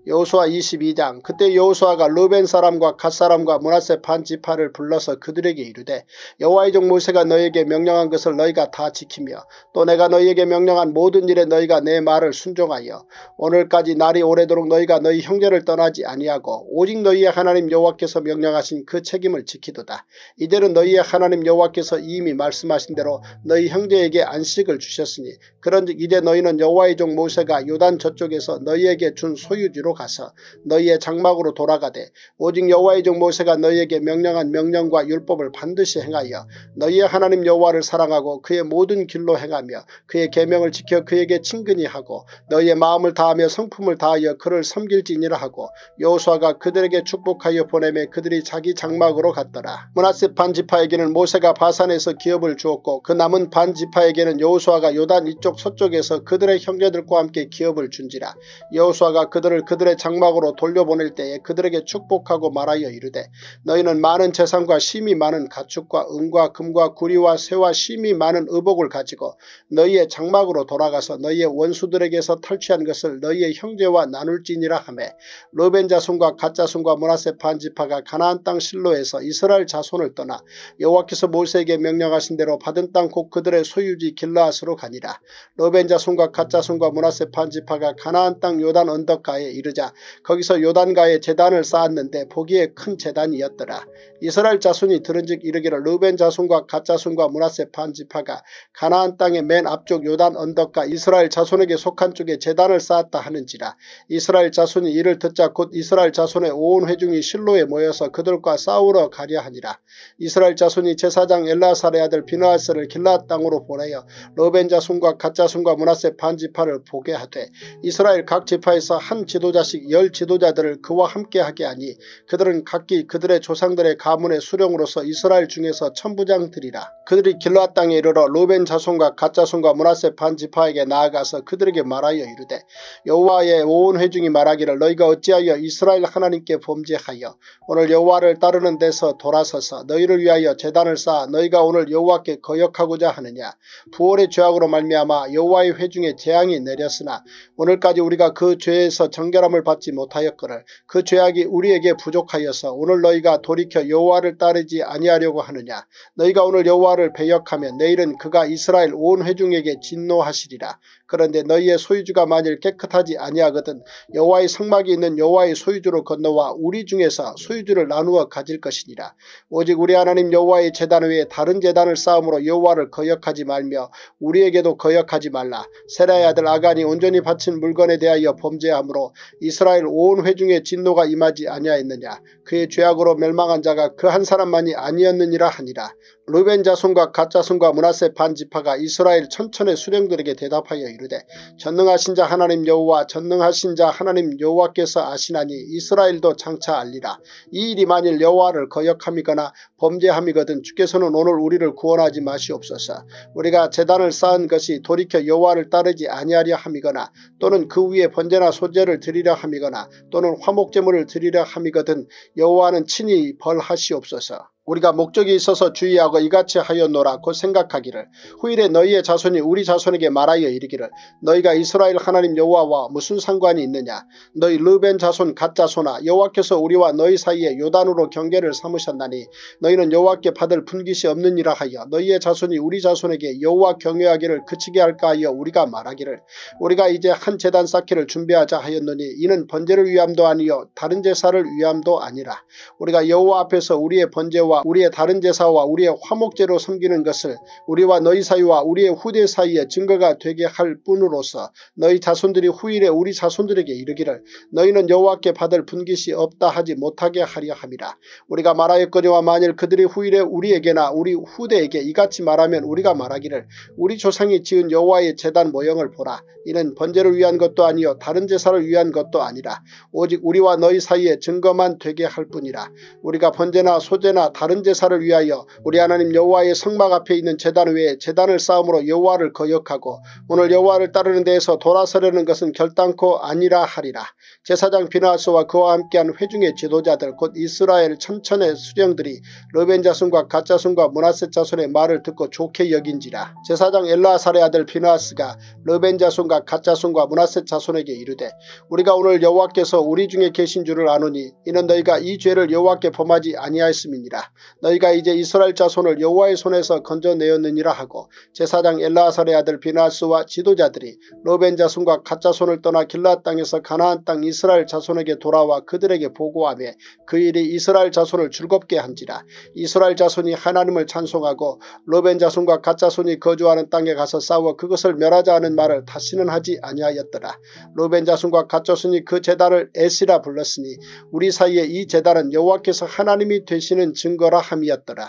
여호수아 이십이 장. 그때 여호수아가 르벤 사람과 갓 사람과 므낫세 반 지파를 불러서 그들에게 이르되 여호와의 종 모세가 너희에게 명령한 것을 너희가 다 지키며 또 내가 너희에게 명령한 모든 일에 너희가 내 말을 순종하여 오늘까지 날이 오래도록 너희가 너희 형제를 떠나지 아니하고 오직 너희의 하나님 여호와께서 명령하신 그 책임을 지키도다. 이제는 너희의 하나님 여호와께서 이미 말씀하신 대로 너희 형제에게 안식을 주셨으니 그런즉 이제 너희는 여호와의 종 모세가 요단 저쪽에서 너희에게 준 소유지로 가서 너희의 장막으로 돌아가되 오직 여호와의 종 모세가 너희에게 명령한 명령과 율법을 반드시 행하여 너희의 하나님 여호와를 사랑하고 그의 모든 길로 행하며 그의 계명을 지켜 그에게 친근히 하고 너희의 마음을 다하며 성품을 다하여 그를 섬길지니라 하고 여호수아가 그들에게 축복하여 보내매 그들이 자기 장막으로 갔더라. 므낫세 반 지파에게는 모세가 바산에서 기업을 주었고 그 남은 반 지파에게는 여호수아가 요단 이쪽 서쪽에서 그들의 형제들과 함께 기업을 준지라. 여호수아가 그들을 그들의 장막으로 돌려보낼 때에 그들에게 축복하고 말하여 이르되 너희는 많은 재산과 심이 많은 가축과 은과 금과 구리와 새와 심이 많은 의복을 가지고 너희의 장막으로 돌아가서 너희의 원수들에게서 탈취한 것을 너희의 형제와 나눌지니라 하매 르벤 자손과 갓 자손과 므낫세 반 지파가 가나안 땅 실로에서 이스라엘 자손을 떠나 여호와께서 모세에게 명령하신 대로 받은 땅 곧 그들의 소유지 길르앗으로 가니라. 르벤 자손과 갓 자손과 므낫세 반 지파가 가나안 땅 요단 언덕가에 이르자 거기서 요단가에 제단을 쌓았는데 보기에 큰 제단이었더라. 이스라엘 자손이 들은즉 이르기를 르벤 자손과 갓 자손과 므낫세 반 지파가 가나안 땅의 맨 앞쪽 요단 언덕가 이스라엘 자손에게 속한 쪽에 제단을 쌓았다 하는지라. 이스라엘 자손이 이를 듣자 곧 이스라엘 자손의 온 회중이 실로에 모여서 그들과 싸우러 가려 하니라. 이스라엘 자손이 제사장 엘라살의 아들 비느하스를 길르앗 땅으로 보내어 르벤 자손과 갓 자손과 므낫세 반 지파를 보게 하되 이스라엘 각 지파에서 한 지도자씩 열 지도자들을 그와 함께하게 하니 그들은 각기 그들의 조상들의 가문의 수령으로서 이스라엘 중에서 천부장들이라. 그들이 길르앗 땅에 이르러 르벤 자손과 갓 자손과 므낫세 반 지파에게 나아가서 그들에게 말하여 이르되 여호와의 온 회중이 말하기를 너희가 어찌하여 이스라엘 하나님께 범죄하여 오늘 여호와를 따르는 데서 돌아서서 너희를 위하여 제단을 쌓아 너희가 오늘 여호와께 거역하고자 하느냐. 부올의 죄악으로 말미암아 여호와의 회중에 재앙이 내렸으나 오늘까지 우리가 그 죄에서 정결함을 받지 못하였거늘 그 죄악이 우리에게 부족하여서 오늘 너희가 돌이켜 여호와를 따르지 아니하려고 하느냐. 너희가 오늘 여호와를 배역하면 내일은 그가 이스라엘 온 회중에게 진노하시리라. 그런데 너희의 소유주가 만일 깨끗하지 아니하거든 여호와의 성막이 있는 여호와의 소유주로 건너와 우리 중에서 소유주를 나누어 가질 것이니라. 오직 우리 하나님 여호와의 제단 외에 다른 제단을 쌓음으로 여호와를 거역하지 말며 우리에게도 거역하지 말라. 세라의 아들 아간이 온전히 바친 물건에 대하여 범죄함으로 이스라엘 온 회중의 진노가 임하지 아니하였느냐. 그의 죄악으로 멸망한 자가 그 한 사람만이 아니었느니라 하니라. 르벤 자손과 갓 자손과 므낫세 반 지파가 이스라엘 천천의 수령들에게 대답하여 이르되 전능하신 자 하나님 여호와 전능하신 자 하나님 여호와께서 아시나니 이스라엘도 장차 알리라. 이 일이 만일 여호와를 거역함이거나 범죄함이거든 주께서는 오늘 우리를 구원하지 마시옵소서. 우리가 제단을 쌓은 것이 돌이켜 여호와를 따르지 아니하려 함이거나 또는 그 위에 번제나 소제를 드리려 함이거나 또는 화목제물을 드리려 함이거든 여호와는 친히 벌하시옵소서. 우리가 목적이 있어서 주의하고 이같이 하였노라 곧 생각하기를 후일에 너희의 자손이 우리 자손에게 말하여 이르기를 너희가 이스라엘 하나님 여호와와 무슨 상관이 있느냐. 너희 르벤 자손 갓 자손아 여호와께서 우리와 너희 사이에 요단으로 경계를 삼으셨나니 너희는 여호와께 받을 분깃이 없느니라 하여 너희의 자손이 우리 자손에게 여호와 경외하기를 그치게 할까 하여 우리가 말하기를 우리가 이제 한 제단 쌓기를 준비하자 하였노니 이는 번제를 위함도 아니요 다른 제사를 위함도 아니라 우리가 여호와 앞에서 우리의 번제와 우리의 다른 제사와 우리의 화목제로 섬기는 것을 우리와 너희 사이와 우리의 후대 사이에 증거가 되게 할 뿐으로서 너희 자손들이 후일에 우리 자손들에게 이르기를 너희는 여호와께 받을 분깃이 없다 하지 못하게 하려 함이라. 우리가 말하였거니와 만일 그들이 후일에 우리에게나 우리 후대에게 이같이 말하면 우리가 말하기를 우리 조상이 지은 여호와의 제단 모형을 보라. 이는 번제를 위한 것도 아니요 다른 제사를 위한 것도 아니라 오직 우리와 너희 사이에 증거만 되게 할 뿐이라. 우리가 번제나 소제나 다른 제사를 위하여 우리 하나님 여호와의 성막 앞에 있는 제단 외에 제단을 쌓음으로 여호와를 거역하고 오늘 여호와를 따르는 데에서 돌아서려는 것은 결단코 아니라 하리라. 제사장 비나하스와 그와 함께한 회중의 지도자들 곧 이스라엘 천천의 수령들이 르벤 자손과 갓 자손과 므낫세 자손의 말을 듣고 좋게 여긴지라. 제사장 엘르아살의 아들 비나하스가 르벤 자손과 갓 자손과 므낫세 자손에게 이르되 우리가 오늘 여호와께서 우리 중에 계신 줄을 아노니 이는 너희가 이 죄를 여호와께 범하지 아니하였음이니라. 너희가 이제 이스라엘 자손을 여호와의 손에서 건져내었느니라 하고 제사장 엘르아살의 아들 비나하스와 지도자들이 르벤 자손과 갓 자손을 떠나 길르앗 땅에서 가나안 땅 이스라엘 자손에게 돌아와 그들에게 보고하며 그 일이 이스라엘 자손을 즐겁게 한지라. 이스라엘 자손이 하나님을 찬송하고 르벤 자손과 갓 자손이 거주하는 땅에 가서 싸워 그것을 멸하자 하는 말을 다시는 하지 아니하였더라. 르벤 자손과 갓 자손이 그 제단을 에시라 불렀으니 우리 사이에 이 제단은 여호와께서 하나님이 되시는 증거라 함이었더라.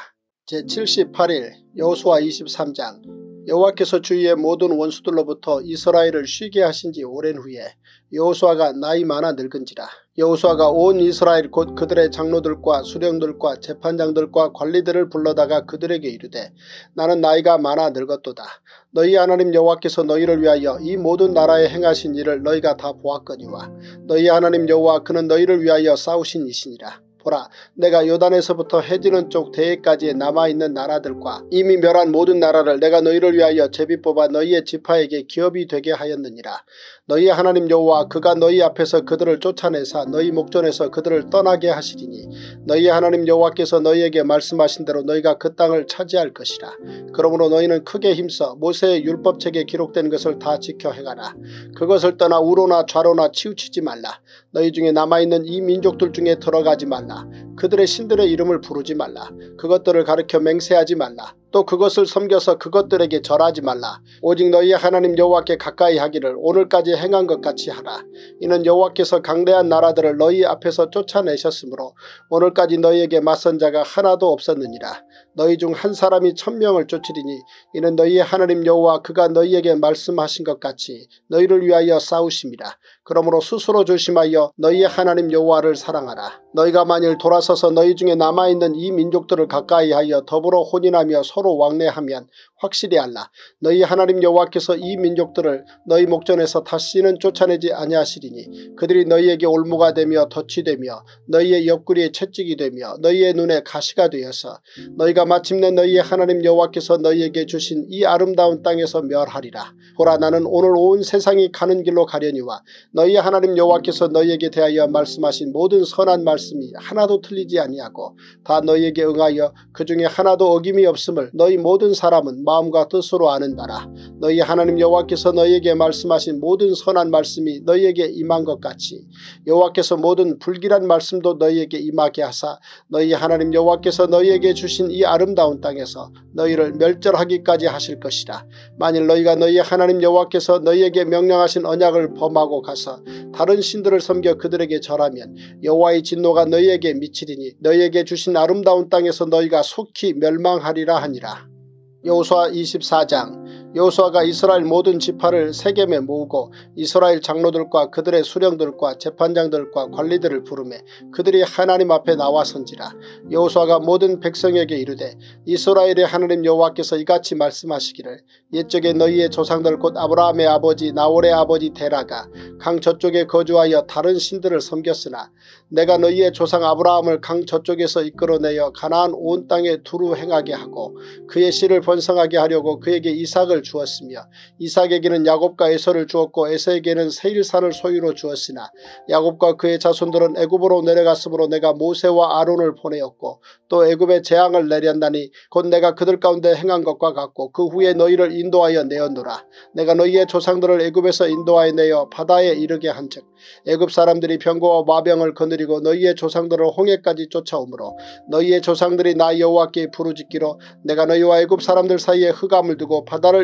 제칠십팔 일 여호수아 이십삼 장. 여호와께서 주위의 모든 원수들로부터 이스라엘을 쉬게 하신 지 오랜 후에 여호수아가 나이 많아 늙은지라. 여호수아가 온 이스라엘 곧 그들의 장로들과 수령들과 재판장들과 관리들을 불러다가 그들에게 이르되 나는 나이가 많아 늙었도다. 너희 하나님 여호와께서 너희를 위하여 이 모든 나라에 행하신 일을 너희가 다 보았거니와 너희 하나님 여호와 그는 너희를 위하여 싸우신 이시니라. 보라, 내가 요단에서부터 해지는 쪽 대해까지의 남아있는 나라들과 이미 멸한 모든 나라를 내가 너희를 위하여 제비 뽑아 너희의 지파에게 기업이 되게 하였느니라. 너희 하나님 여호와 그가 너희 앞에서 그들을 쫓아내사 너희 목전에서 그들을 떠나게 하시리니 너희 하나님 여호와께서 너희에게 말씀하신 대로 너희가 그 땅을 차지할 것이라. 그러므로 너희는 크게 힘써 모세의 율법책에 기록된 것을 다 지켜 행하라. 그것을 떠나 우로나 좌로나 치우치지 말라. 너희 중에 남아있는 이 민족들 중에 들어가지 말라. 그들의 신들의 이름을 부르지 말라. 그것들을 가르쳐 맹세하지 말라. 또 그것을 섬겨서 그것들에게 절하지 말라. 오직 너희 하나님 여호와께 가까이 하기를 오늘까지 행한 것 같이 하라. 이는 여호와께서 강대한 나라들을 너희 앞에서 쫓아내셨으므로 오늘까지 너희에게 맞선 자가 하나도 없었느니라. 너희 중 한 사람이 천명을 쫓으리니 이는 너희 하나님 여호와 그가 너희에게 말씀하신 것 같이 너희를 위하여 싸우심이라. 그러므로 스스로 조심하여 너희 하나님 여호와를 사랑하라. 너희가 만일 돌아서서 너희 중에 남아있는 이 민족들을 가까이하여 더불어 혼인하며 서로 왕래하면 확실히 알라. 너희 하나님 여호와께서 이 민족들을 너희 목전에서 다시는 쫓아내지 아니하시리니 그들이 너희에게 올무가 되며 덫이 되며 너희의 옆구리에 채찍이 되며 너희의 눈에 가시가 되어서 너희가 마침내 너희 하나님 여호와께서 너희에게 주신 이 아름다운 땅에서 멸하리라. 보라, 나는 오늘 온 세상이 가는 길로 가려니와 너희 하나님 여호와께서 너희에게 대하여 말씀하신 모든 선한 말씀이 하나도 틀리지 아니하고 다 너희에게 응하여 그 중에 하나도 어김이 없음을 너희 모든 사람은 마음과 뜻으로 아는 바라. 너희 하나님 여호와께서 너희에게 말씀하신 모든 선한 말씀이 너희에게 임한 것 같이 여호와께서 모든 불길한 말씀도 너희에게 임하게 하사 너희 하나님 여호와께서 너희에게 주신 이 아름다운 땅에서 너희를 멸절하기까지 하실 것이라. 만일 너희가 너희 하나님 여호와께서 너희에게 명령하신 언약을 범하고 가서 다른 신들을 섬겨 그들에게 절하면 여호와의 진노가 너희에게 미치리니 너희에게 주신 아름다운 땅에서 너희가 속히 멸망하리라 하니라. 여호수아 이십사 장. 여호수아가 이스라엘 모든 지파를 세겜에 모으고 이스라엘 장로들과 그들의 수령들과 재판장들과 관리들을 부르매 그들이 하나님 앞에 나와선지라. 여호수아가 모든 백성에게 이르되 이스라엘의 하나님 여호와께서 이같이 말씀하시기를 옛적에 너희의 조상들 곧 아브라함의 아버지 나홀의 아버지 데라가 강 저쪽에 거주하여 다른 신들을 섬겼으나 내가 너희의 조상 아브라함을 강 저쪽에서 이끌어내어 가나안 온 땅에 두루 행하게 하고 그의 씨를 번성하게 하려고 그에게 이삭을 주었으며 이삭에게는 야곱과 에서를 주었고 에서에게는 세일산을 소유로 주었으나 야곱과 그의 자손들은 애굽으로 내려갔으므로 내가 모세와 아론을 보내었고 또 애굽에 재앙을 내렸나니 곧 내가 그들 가운데 행한 것과 같고 그 후에 너희를 인도하여 내었노라. 내가 너희의 조상들을 애굽에서 인도하여 내어 바다에 이르게 한즉 애굽 사람들이 병거와 마병을 거느리고 너희의 조상들을 홍해까지 쫓아오므로 너희의 조상들이 나 여호와께 부르짖기로 내가 너희와 애굽 사람들 사이에 흑암을 두고 바다를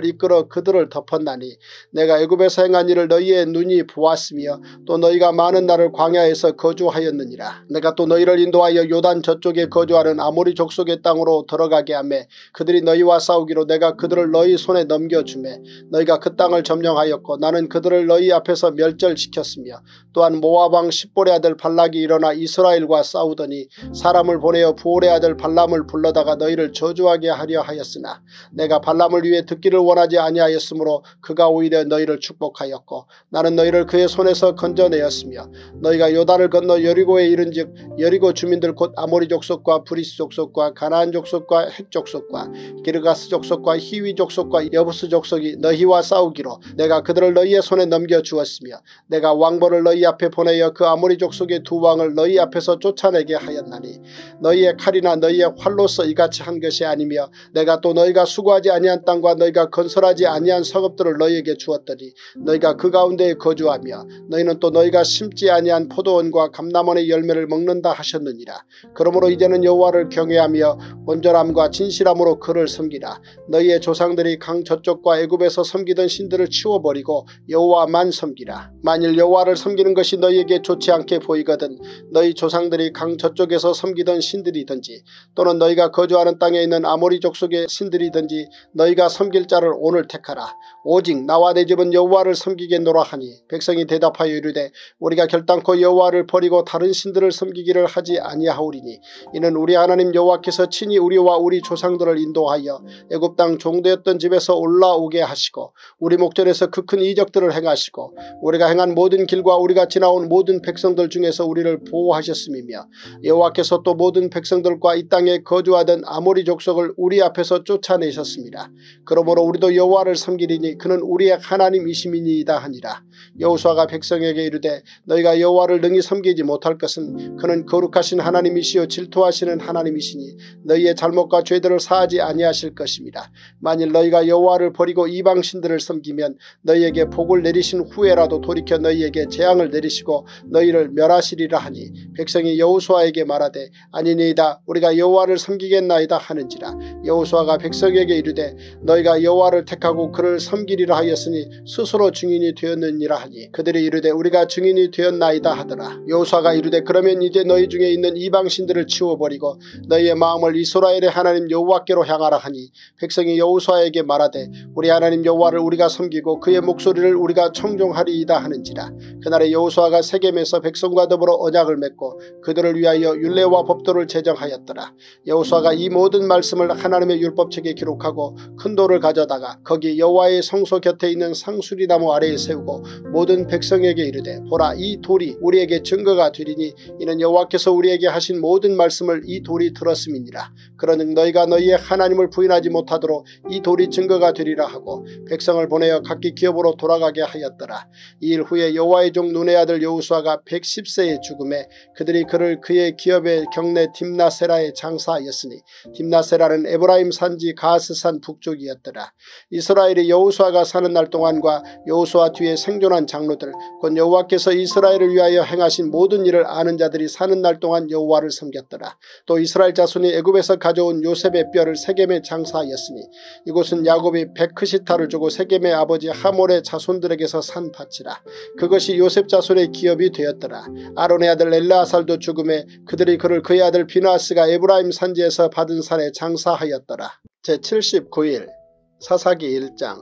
이끌어 그들을 덮었나니 내가 애굽에서 행한 일을 너희의 눈이 보았으며 또 너희가 많은 날을 광야에서 거주하였느니라. 내가 또 너희를 인도하여 요단 저쪽에 거주하는 아모리 족속의 땅으로 들어가게 하매 그들이 너희와 싸우기로 내가 그들을 너희 손에 넘겨주매 너희가 그 땅을 점령하였고 나는 그들을 너희 앞에서 멸절시켰으며 또한 모압 왕 십볼의 아들 발락이 일어나 이스라엘과 싸우더니 사람을 보내어 부올의 아들 발람을 불러다가 너희를 저주하게 하려 하였으나 내가 발람을 위해 듣기를 원하지 아니하였으므로 그가 오히려 너희를 축복하였고 나는 너희를 그의 손에서 건져내었으며 너희가 요단을 건너 여리고에 이른즉 여리고 주민들 곧 아모리 족속과 브리스 족속과 가나안 족속과 헷 족속과 기르가스 족속과 히위 족속과 여부스 족속이 너희와 싸우기로 내가 그들을 너희의 손에 넘겨주었으며 내가 왕벌을 너희 앞에 보내어 그 아모리 족속의 두 왕을 너희 앞에서 쫓아내게 하였나니 너희의 칼이나 너희의 활로서 이같이 한 것이 아니며 내가 또 너희가 수고하지 아니한 땅과 너희가 건설하지 아니한 성읍들을 너희에게 주었더니 너희가 그 가운데에 거주하며 너희는 또 너희가 심지 아니한 포도원과 감람원의 열매를 먹는다 하셨느니라. 그러므로 이제는 여호와를 경외하며 온전함과 진실함으로 그를 섬기라. 너희의 조상들이 강 저쪽과 애굽에서 섬기던 신들을 치워버리고 여호와만 섬기라. 만일 여호와를 섬기는 것이 너희에게 좋지 않게 보이거든 너희 조상들이 강 저쪽에서 섬기던 신들이든지 또는 너희가 거주하는 땅에 있는 아모리 족속의 신들이든지 너희가 섬길 자를 오늘 택하라. 오직 나와 내 집은 여호와를 섬기겠노라 하니 백성이 대답하여 이르되 우리가 결단코 여호와를 버리고 다른 신들을 섬기기를 하지 아니하오리니 이는 우리 하나님 여호와께서 친히 우리와 우리 조상들을 인도하여 애굽 땅 종되었던 집에서 올라오게 하시고 우리 목전에서 그 큰 이적들을 행하시고 우리가 행한 모든 길과 우리가 지나온 모든 백성들 중에서 우리를 보호하셨음이며 여호와께서 또 모든 백성들과 이 땅에 거주하던 아모리 족속을 우리 앞에서 쫓아내셨습니다. 그러므로 우리도 여호와를 섬기리니 그는 우리의 하나님이심이니이다 하니라. 여호수아가 백성에게 이르되 너희가 여호와를 능히 섬기지 못할 것은 그는 거룩하신 하나님이시요 질투하시는 하나님이시니 너희의 잘못과 죄들을 사하지 아니하실 것입니다. 만일 너희가 여호와를 버리고 이방 신들을 섬기면 너희에게 복을 내리신 후에라도 돌이켜 너희에게 재앙을 내리시고 너희를 멸하시리라 하니 백성이 여호수아에게 말하되 아니니이다 우리가 여호와를 섬기겠나이다 하는지라. 여호수아가 백성에게 이르되 너희가 여호와를 택하고 그를 섬기리라 하였으니 스스로 증인이 되었느니라 하니 그들이 이르되 우리가 증인이 되었나이다 하더라. 여호수아가 이르되 그러면 이제 너희 중에 있는 이방 신들을 치워버리고 너희의 마음을 이스라엘의 하나님 여호와께로 향하라 하니 백성이 여호수아에게 말하되 우리 하나님 여호와를 우리가 섬기고 그의 목소리를 우리가 청종하리이다 하는지라. 그날에 여호수아가 세겜에서 백성과 더불어 언약을 맺고 그들을 위하여 율례와 법도를 제정하였더라. 여호수아가 이 모든 말씀을 하나님의 율법책에 기록하고 큰 돌을 가져다가 거기 여호와의 성소 곁에 있는 상수리나무 아래에 세우고 모든 백성에게 이르되 보라 이 돌이 우리에게 증거가 되리니 이는 여호와께서 우리에게 하신 모든 말씀을 이 돌이 들었음이니라. 그러는 너희가 너희의 하나님을 부인하지 못하도록 이 돌이 증거가 되리라 하고 백성을 보내어 각기 기업으로 돌아가게 하였더라. 이 일 후에 여호와의 종 눈의 아들 여호수아가 백십 세에 죽음에 그들이 그를 그의 기업의 경내 딥나세라에 장사하였으니 딥나세라는 에브라임 산지 가스산 북쪽이었더라. 이스라엘이 여호수아가 사는 날 동안과 여호수아 뒤에 생존한 장로들 곧 여호와께서 이스라엘을 위하여 행하신 모든 일을 아는 자들이 사는 날 동안 여호와를 섬겼더라. 또 이스라엘 자손이 애굽에서 가져온 요셉의 뼈를 세겜에 장사하였으니 이곳은 야곱이 베크시타를 주고 세겜의 아버지 하몰의 자손들에게서 산 밭이라. 그것이 요셉 자손의 기업이 되었더라. 아론의 아들 엘르아살도 죽음에 그들이 그를 그의 아들 비나스가 에브라임 산지에서 받은 산에 장사하였더라. 제칠십구 일 사사기 일 장.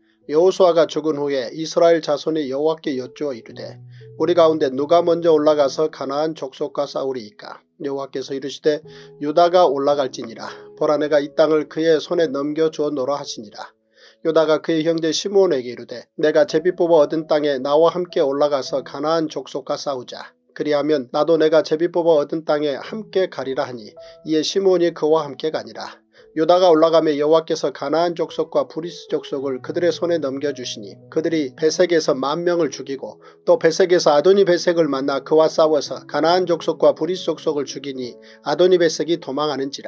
여호수아가 죽은 후에 이스라엘 자손이 여호와께 여쭈어 이르되 우리 가운데 누가 먼저 올라가서 가나안 족속과 싸우리이까. 여호와께서 이르시되 유다가 올라갈지니라. 보라 내가 이 땅을 그의 손에 넘겨주었노라 하시니라. 유다가 그의 형제 시므온에게 이르되 내가 제비 뽑아 얻은 땅에 나와 함께 올라가서 가나안 족속과 싸우자. 그리하면 나도 내가 제비 뽑아 얻은 땅에 함께 가리라 하니 이에 시므온이 그와 함께 가니라. 유다가 올라가며 여호와께서 가나안 족속과 브리스 족속을 그들의 손에 넘겨주시니 그들이 베색에서 만 명을 죽이고 또 베색에서 아도니 베색을 만나 그와 싸워서 가나안 족속과 브리스 족속을 죽이니 아도니 베색이 도망하는지라.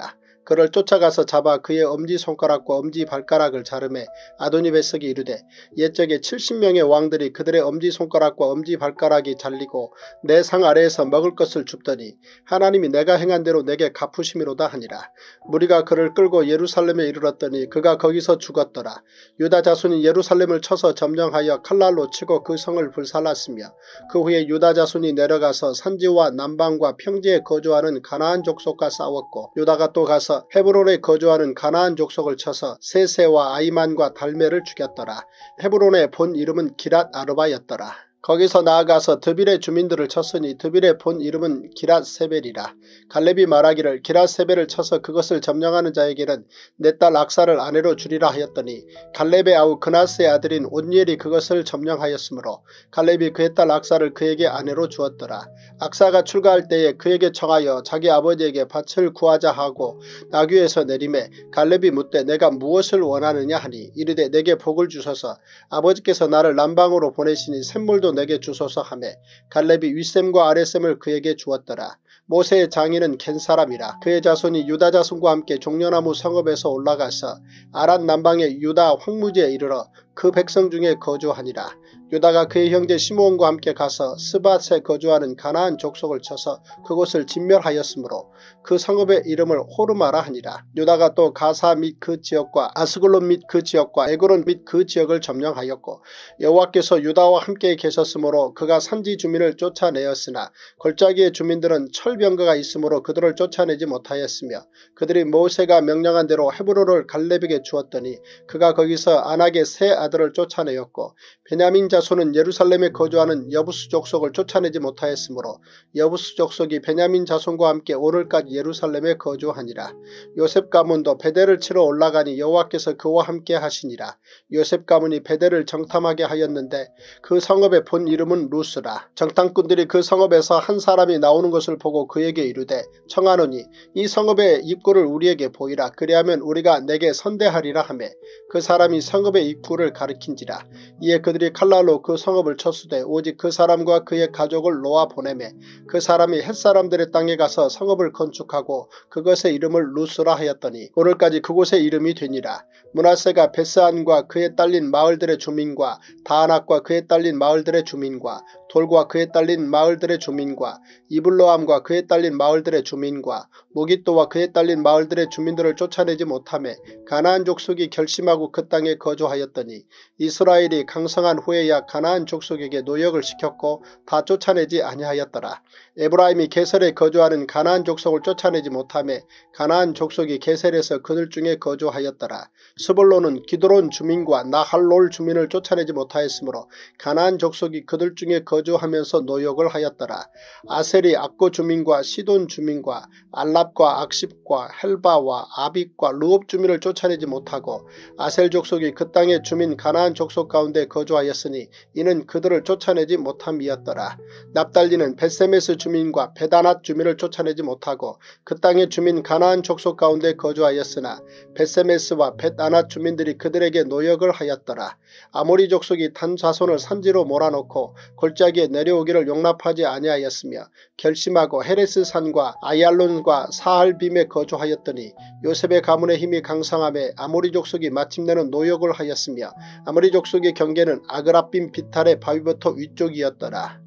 그를 쫓아가서 잡아 그의 엄지손가락과 엄지발가락을 자르매 아도니베석이 이르되 옛적에 칠십 명의 왕들이 그들의 엄지손가락과 엄지발가락이 잘리고 내 상 아래에서 먹을 것을 줍더니 하나님이 내가 행한 대로 내게 갚으심이로다 하니라. 무리가 그를 끌고 예루살렘에 이르렀더니 그가 거기서 죽었더라. 유다 자손이 예루살렘을 쳐서 점령하여 칼날로 치고 그 성을 불살랐으며 그 후에 유다 자손이 내려가서 산지와 남방과 평지에 거주하는 가나안 족속과 싸웠고 유다가 또 가서 헤브론에 거주하는 가나안 족속을 쳐서 세세와 아이만과 달메를 죽였더라. 헤브론의 본 이름은 기랏 아르바였더라. 거기서 나아가서 드빌의 주민들을 쳤으니 드빌의 본 이름은 기랏세벨이라. 갈렙이 말하기를 기랏세벨을 쳐서 그것을 점령하는 자에게는 내 딸 악사를 아내로 주리라 하였더니 갈렙의 아우 그나스의 아들인 온니엘이 그것을 점령하였으므로 갈렙이 그의 딸 악사를 그에게 아내로 주었더라. 악사가 출가할 때에 그에게 청하여 자기 아버지에게 밭을 구하자 하고 나귀에서 내림에 갈렙이 묻되 내가 무엇을 원하느냐 하니 이르되 내게 복을 주소서. 아버지께서 나를 남방으로 보내시니 샘물도 내게 주소서 하매 갈렙이 윗샘과 아랫샘을 그에게 주었더라. 모세의 장인은 겐 사람이라. 그의 자손이 유다 자손과 함께 종려나무 성읍에서 올라가서 아란 남방의 유다 황무지에 이르러 그 백성 중에 거주하니라. 유다가 그의 형제 시므온과 함께 가서 스밧에 거주하는 가나안 족속을 쳐서 그곳을 진멸하였으므로 그 성읍의 이름을 호르마라 하니라. 유다가 또 가사 및 그 지역과 아스글론 및 그 지역과 에그론 및 그 지역을 점령하였고 여호와께서 유다와 함께 계셨으므로 그가 산지 주민을 쫓아내었으나 골짜기의 주민들은 철병거가 있으므로 그들을 쫓아내지 못하였으며 그들이 모세가 명령한 대로 헤브론을 갈렙에게 주었더니 그가 거기서 아낙의 세 아들을 쫓아내었고 베냐민 자손은 예루살렘에 거주하는 여부스 족속을 쫓아내지 못하였으므로 여부스 족속이 베냐민 자손과 함께 오늘까지 예루살렘에 거주하니라. 요셉 가문도 베델을 치러 올라가니 여호와께서 그와 함께 하시니라. 요셉 가문이 베델을 정탐하게 하였는데 그 성읍의 본 이름은 루스라. 정탐꾼들이 그 성읍에서 한 사람이 나오는 것을 보고 그에게 이르되 청하노니 이 성읍의 입구를 우리에게 보이라. 그리하면 우리가 내게 선대하리라 하매 그 사람이 성읍의 입구를 가리킨지라. 이에 그들이 칼날로 그 성읍을 쳤으되 오직 그 사람과 그의 가족을 놓아 보내매 그 사람이 햇사람들의 땅에 가서 성읍을 건축하고 그것의 이름을 루스라 하였더니 오늘까지 그곳의 이름이 되니라. 므낫세가 베스안과 그에 딸린 마을들의 주민과 다아낙과 그에 딸린 마을들의 주민과 돌과 그에 딸린 마을들의 주민과 이블로암과 그에 딸린 마을들의 주민과 무깃도와 그에 딸린 마을들의 주민들을 쫓아내지 못하며 가나안 족속이 결심하고 그 땅에 거주하였더니 이스라엘이 강성한 후에야 가나안 족속에게 노역을 시켰고 다 쫓아내지 아니하였더라. 에브라임이 게셀에 거주하는 가나안 족속을 쫓아내지 못하며 가나안 족속이 게셀에서 그들 중에 거주하였더라. 스불론은 기드론 주민과 나할롤 주민을 쫓아내지 못하였으므로 가나안 족속이 그들 중에 거주하면서 노역을 하였더라. 아셀이 악고 주민과 시돈 주민과 알랍과 악십과 헬바와 아빅과 르옵 주민을 쫓아내지 못하고 아셀 족속이 그 땅의 주민 가나안 족속 가운데 거주하였으니 이는 그들을 쫓아내지 못함이었더라. 납달리는 벳세메스 주민과 베다낫 주민을 쫓아내지 못하고 그 땅의 주민 가나안 족속 가운데 거주하였으나 벳세메스와 벳아낫 주민들이 그들에게 노역을 하였더라. 아모리 족속이 단 자손을 산지로 몰아넣고 골짜기에 내려오기를 용납하지 아니하였으며 결심하고 헤레스 산과 아얄론과 사할빔에 거주하였더니 요셉의 가문의 힘이 강성함에 아모리 족속이 마침내는 노역을 하였으며 아모리 족속의 경계는 아그라빔 비탈의 바위부터 위쪽이었더라.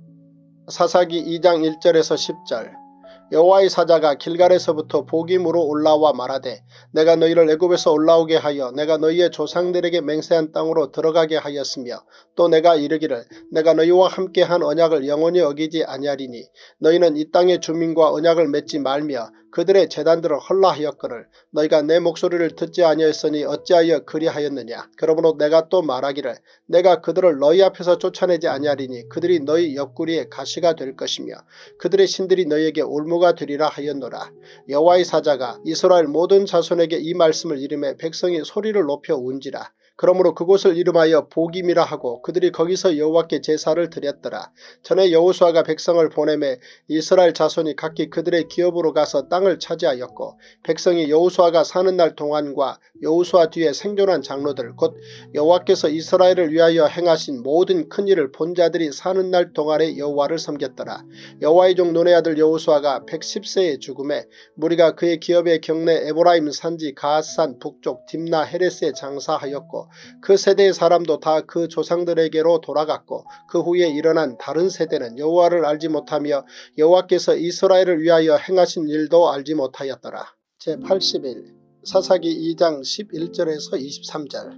사사기 이 장 일 절에서 십 절. 여호와의 사자가 길갈에서부터 복임으로 올라와 말하되 내가 너희를 애굽에서 올라오게 하여 내가 너희의 조상들에게 맹세한 땅으로 들어가게 하였으며 또 내가 이르기를 내가 너희와 함께한 언약을 영원히 어기지 아니하리니 너희는 이 땅의 주민과 언약을 맺지 말며 그들의 제단들을 헐라하였거늘 너희가 내 목소리를 듣지 아니하였으니 어찌하여 그리하였느냐. 그러므로 내가 또 말하기를 내가 그들을 너희 앞에서 쫓아내지 아니하리니 그들이 너희 옆구리에 가시가 될 것이며 그들의 신들이 너희에게 올무가 되리라 하였노라. 여호와의 사자가 이스라엘 모든 자손에게 이 말씀을 이르매 백성이 소리를 높여 운지라. 그러므로 그곳을 이름하여 보김이라 하고 그들이 거기서 여호와께 제사를 드렸더라. 전에 여호수아가 백성을 보내매 이스라엘 자손이 각기 그들의 기업으로 가서 땅을 차지하였고 백성이 여호수아가 사는 날 동안과 여호수아 뒤에 생존한 장로들 곧 여호와께서 이스라엘을 위하여 행하신 모든 큰 일을 본 자들이 사는 날 동안에 여호와를 섬겼더라. 여호와의 종 눈의 아들 여호수아가 백십 세에 죽음에 무리가 그의 기업의 경내 에브라임 산지 가앗산 북쪽 딥나 헤레스에 장사하였고 그 세대의 사람도 다 그 조상들에게로 돌아갔고 그 후에 일어난 다른 세대는 여호와를 알지 못하며 여호와께서 이스라엘을 위하여 행하신 일도 알지 못하였더라. 제팔십일 사사기 이 장 십일 절에서 이십삼 절.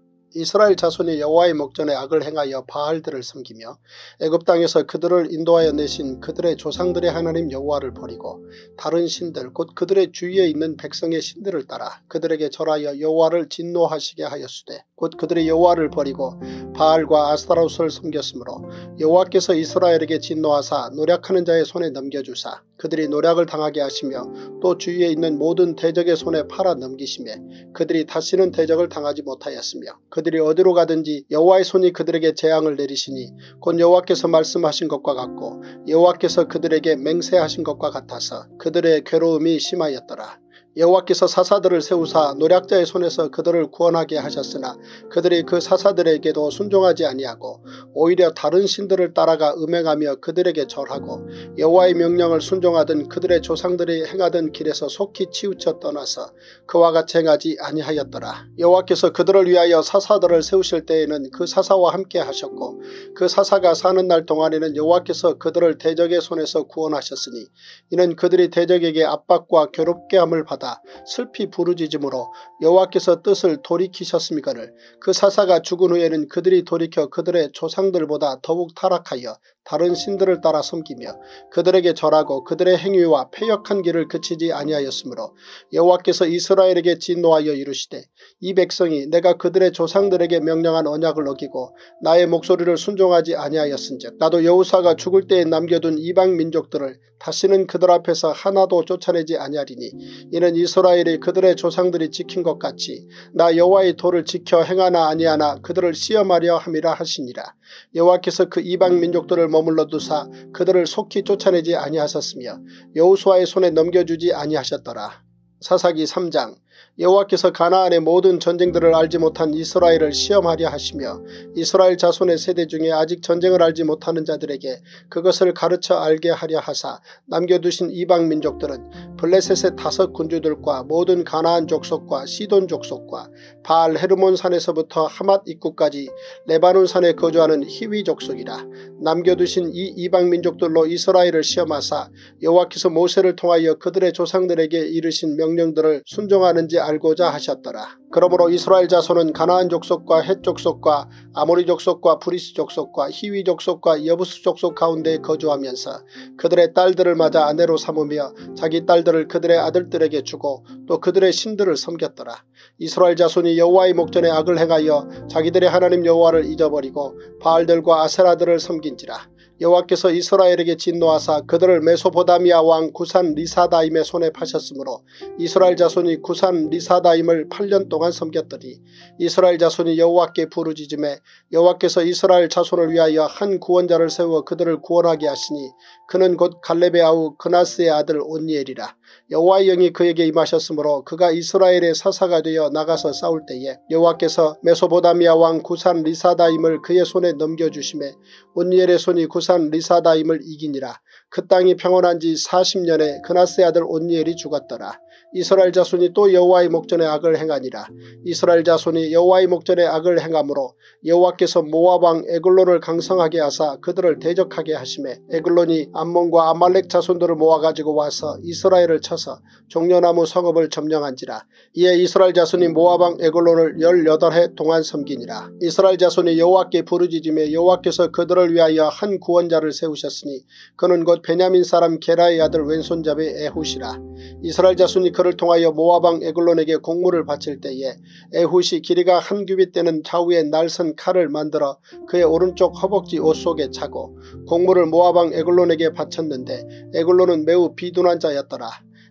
이스라엘 자손이 여호와의 목전에 악을 행하여 바알들을 섬기며 애굽 땅에서 그들을 인도하여 내신 그들의 조상들의 하나님 여호와를 버리고 다른 신들 곧 그들의 주위에 있는 백성의 신들을 따라 그들에게 절하여 여호와를 진노하시게 하였으되 곧 그들이 여호와를 버리고 바알과 아스타롯을 섬겼으므로 여호와께서 이스라엘에게 진노하사 노략하는 자의 손에 넘겨주사 그들이 노략을 당하게 하시며 또 주위에 있는 모든 대적의 손에 팔아 넘기시매 그들이 다시는 대적을 당하지 못하였으며 그들이 어디로 가든지 여호와의 손이 그들에게 재앙을 내리시니 곧 여호와께서 말씀하신 것과 같고 여호와께서 그들에게 맹세하신 것과 같아서 그들의 괴로움이 심하였더라. 여호와께서 사사들을 세우사 노략자의 손에서 그들을 구원하게 하셨으나 그들이 그 사사들에게도 순종하지 아니하고 오히려 다른 신들을 따라가 음행하며 그들에게 절하고 여호와의 명령을 순종하던 그들의 조상들이 행하던 길에서 속히 치우쳐 떠나서 그와 같이 행하지 아니하였더라. 여호와께서 그들을 위하여 사사들을 세우실 때에는 그 사사와 함께 하셨고 그 사사가 사는 날 동안에는 여호와께서 그들을 대적의 손에서 구원하셨으니 이는 그들이 대적에게 압박과 괴롭게 함을 받아 슬피 부르짖음으로 여호와께서 뜻을 돌이키셨음이거늘 그 사사가 죽은 후에는 그들이 돌이켜 그들의 조상들보다 더욱 타락하여 다른 신들을 따라 섬기며 그들에게 절하고 그들의 행위와 패역한 길을 그치지 아니하였으므로 여호와께서 이스라엘에게 진노하여 이르시되 이 백성이 내가 그들의 조상들에게 명령한 언약을 어기고 나의 목소리를 순종하지 아니하였은즉 나도 여호수아가 죽을 때에 남겨둔 이방 민족들을 다시는 그들 앞에서 하나도 쫓아내지 아니하리니 이는 이스라엘이 그들의 조상들이 지킨 것 같이 나 여호와의 도를 지켜 행하나 아니하나 그들을 시험하려 함이라 하시니라. 여호와께서 그 이방 민족들을 머물러 두사 그들을 속히 쫓아내지 아니하셨으며 여호수아의 손에 넘겨주지 아니하셨더라. 사사기 삼 장. 여호와께서 가나안의 모든 전쟁들을 알지 못한 이스라엘을 시험하려 하시며 이스라엘 자손의 세대 중에 아직 전쟁을 알지 못하는 자들에게 그것을 가르쳐 알게 하려 하사 남겨두신 이방 민족들은 블레셋의 다섯 군주들과 모든 가나안 족속과 시돈 족속과 바알 헤르몬 산에서부터 하맛 입구까지 레바논 산에 거주하는 히위 족속이라. 남겨두신 이 이방 민족들로 이스라엘을 시험하사 여호와께서 모세를 통하여 그들의 조상들에게 이르신 명령들을 순종하는지 알고자 하셨더라. 그러므로 이스라엘 자손은 가나안 족속과 헷 족속과 아모리 족속과 브리스 족속과 히위 족속과 여부스 족속 가운데 거주하면서 그들의 딸들을 맞아 아내로 삼으며 자기 딸들을 그들의 아들들에게 주고 또 그들의 신들을 섬겼더라. 이스라엘 자손이 여호와의 목전에 악을 행하여 자기들의 하나님 여호와를 잊어버리고 바알들과 아세라들을 섬긴지라. 여호와께서 이스라엘에게 진노하사 그들을 메소포다미아 왕 구산 리사다임의 손에 파셨으므로 이스라엘 자손이 구산 리사다임을 팔 년 동안 섬겼더니 이스라엘 자손이 여호와께 부르짖음에 여호와께서 이스라엘 자손을 위하여 한 구원자를 세워 그들을 구원하게 하시니 그는 곧 갈렙의 아우 그나스의 아들 온니엘이라. 여호와의 영이 그에게 임하셨으므로 그가 이스라엘의 사사가 되어 나가서 싸울 때에 여호와께서 메소포다미아 왕 구산 리사다임을 그의 손에 넘겨주심에 온니엘의 손이 구산 리사다임을 이기니라. 그 땅이 평온한 지 사십 년에 그나스의 아들 온니엘이 죽었더라. 이스라엘 자손이 또 여호와의 목전에 악을 행하니라. 이스라엘 자손이 여호와의 목전에 악을 행함으로 여호와께서 모압 왕 에글론을 강성하게 하사 그들을 대적하게 하시매 에글론이 암몬과 아말렉 자손들을 모아가지고 와서 이스라엘을 쳐서 종려나무 성읍을 점령한지라. 이에 이스라엘 자손이 모압 왕 에글론을 열여덟 해 동안 섬기니라. 이스라엘 자손이 여호와께 부르짖으며 여호와께서 그들을 위하여 한 구원자를 세우셨으니 그는 곧 베냐민 사람 게라의 아들 왼손잡이 에훗이라. 이스라엘 자손이 그를 통하여 모압 왕 에글론에게 공물을 바칠 때에 에훗이 길이가 한 규빗 되는 좌우에 날선 칼을 만들어 그의 오른쪽 허벅지 옷 속에 차고 공물을 모압 왕 에글론에게 바쳤는데 에글론은 매우 비둔한 자였더라.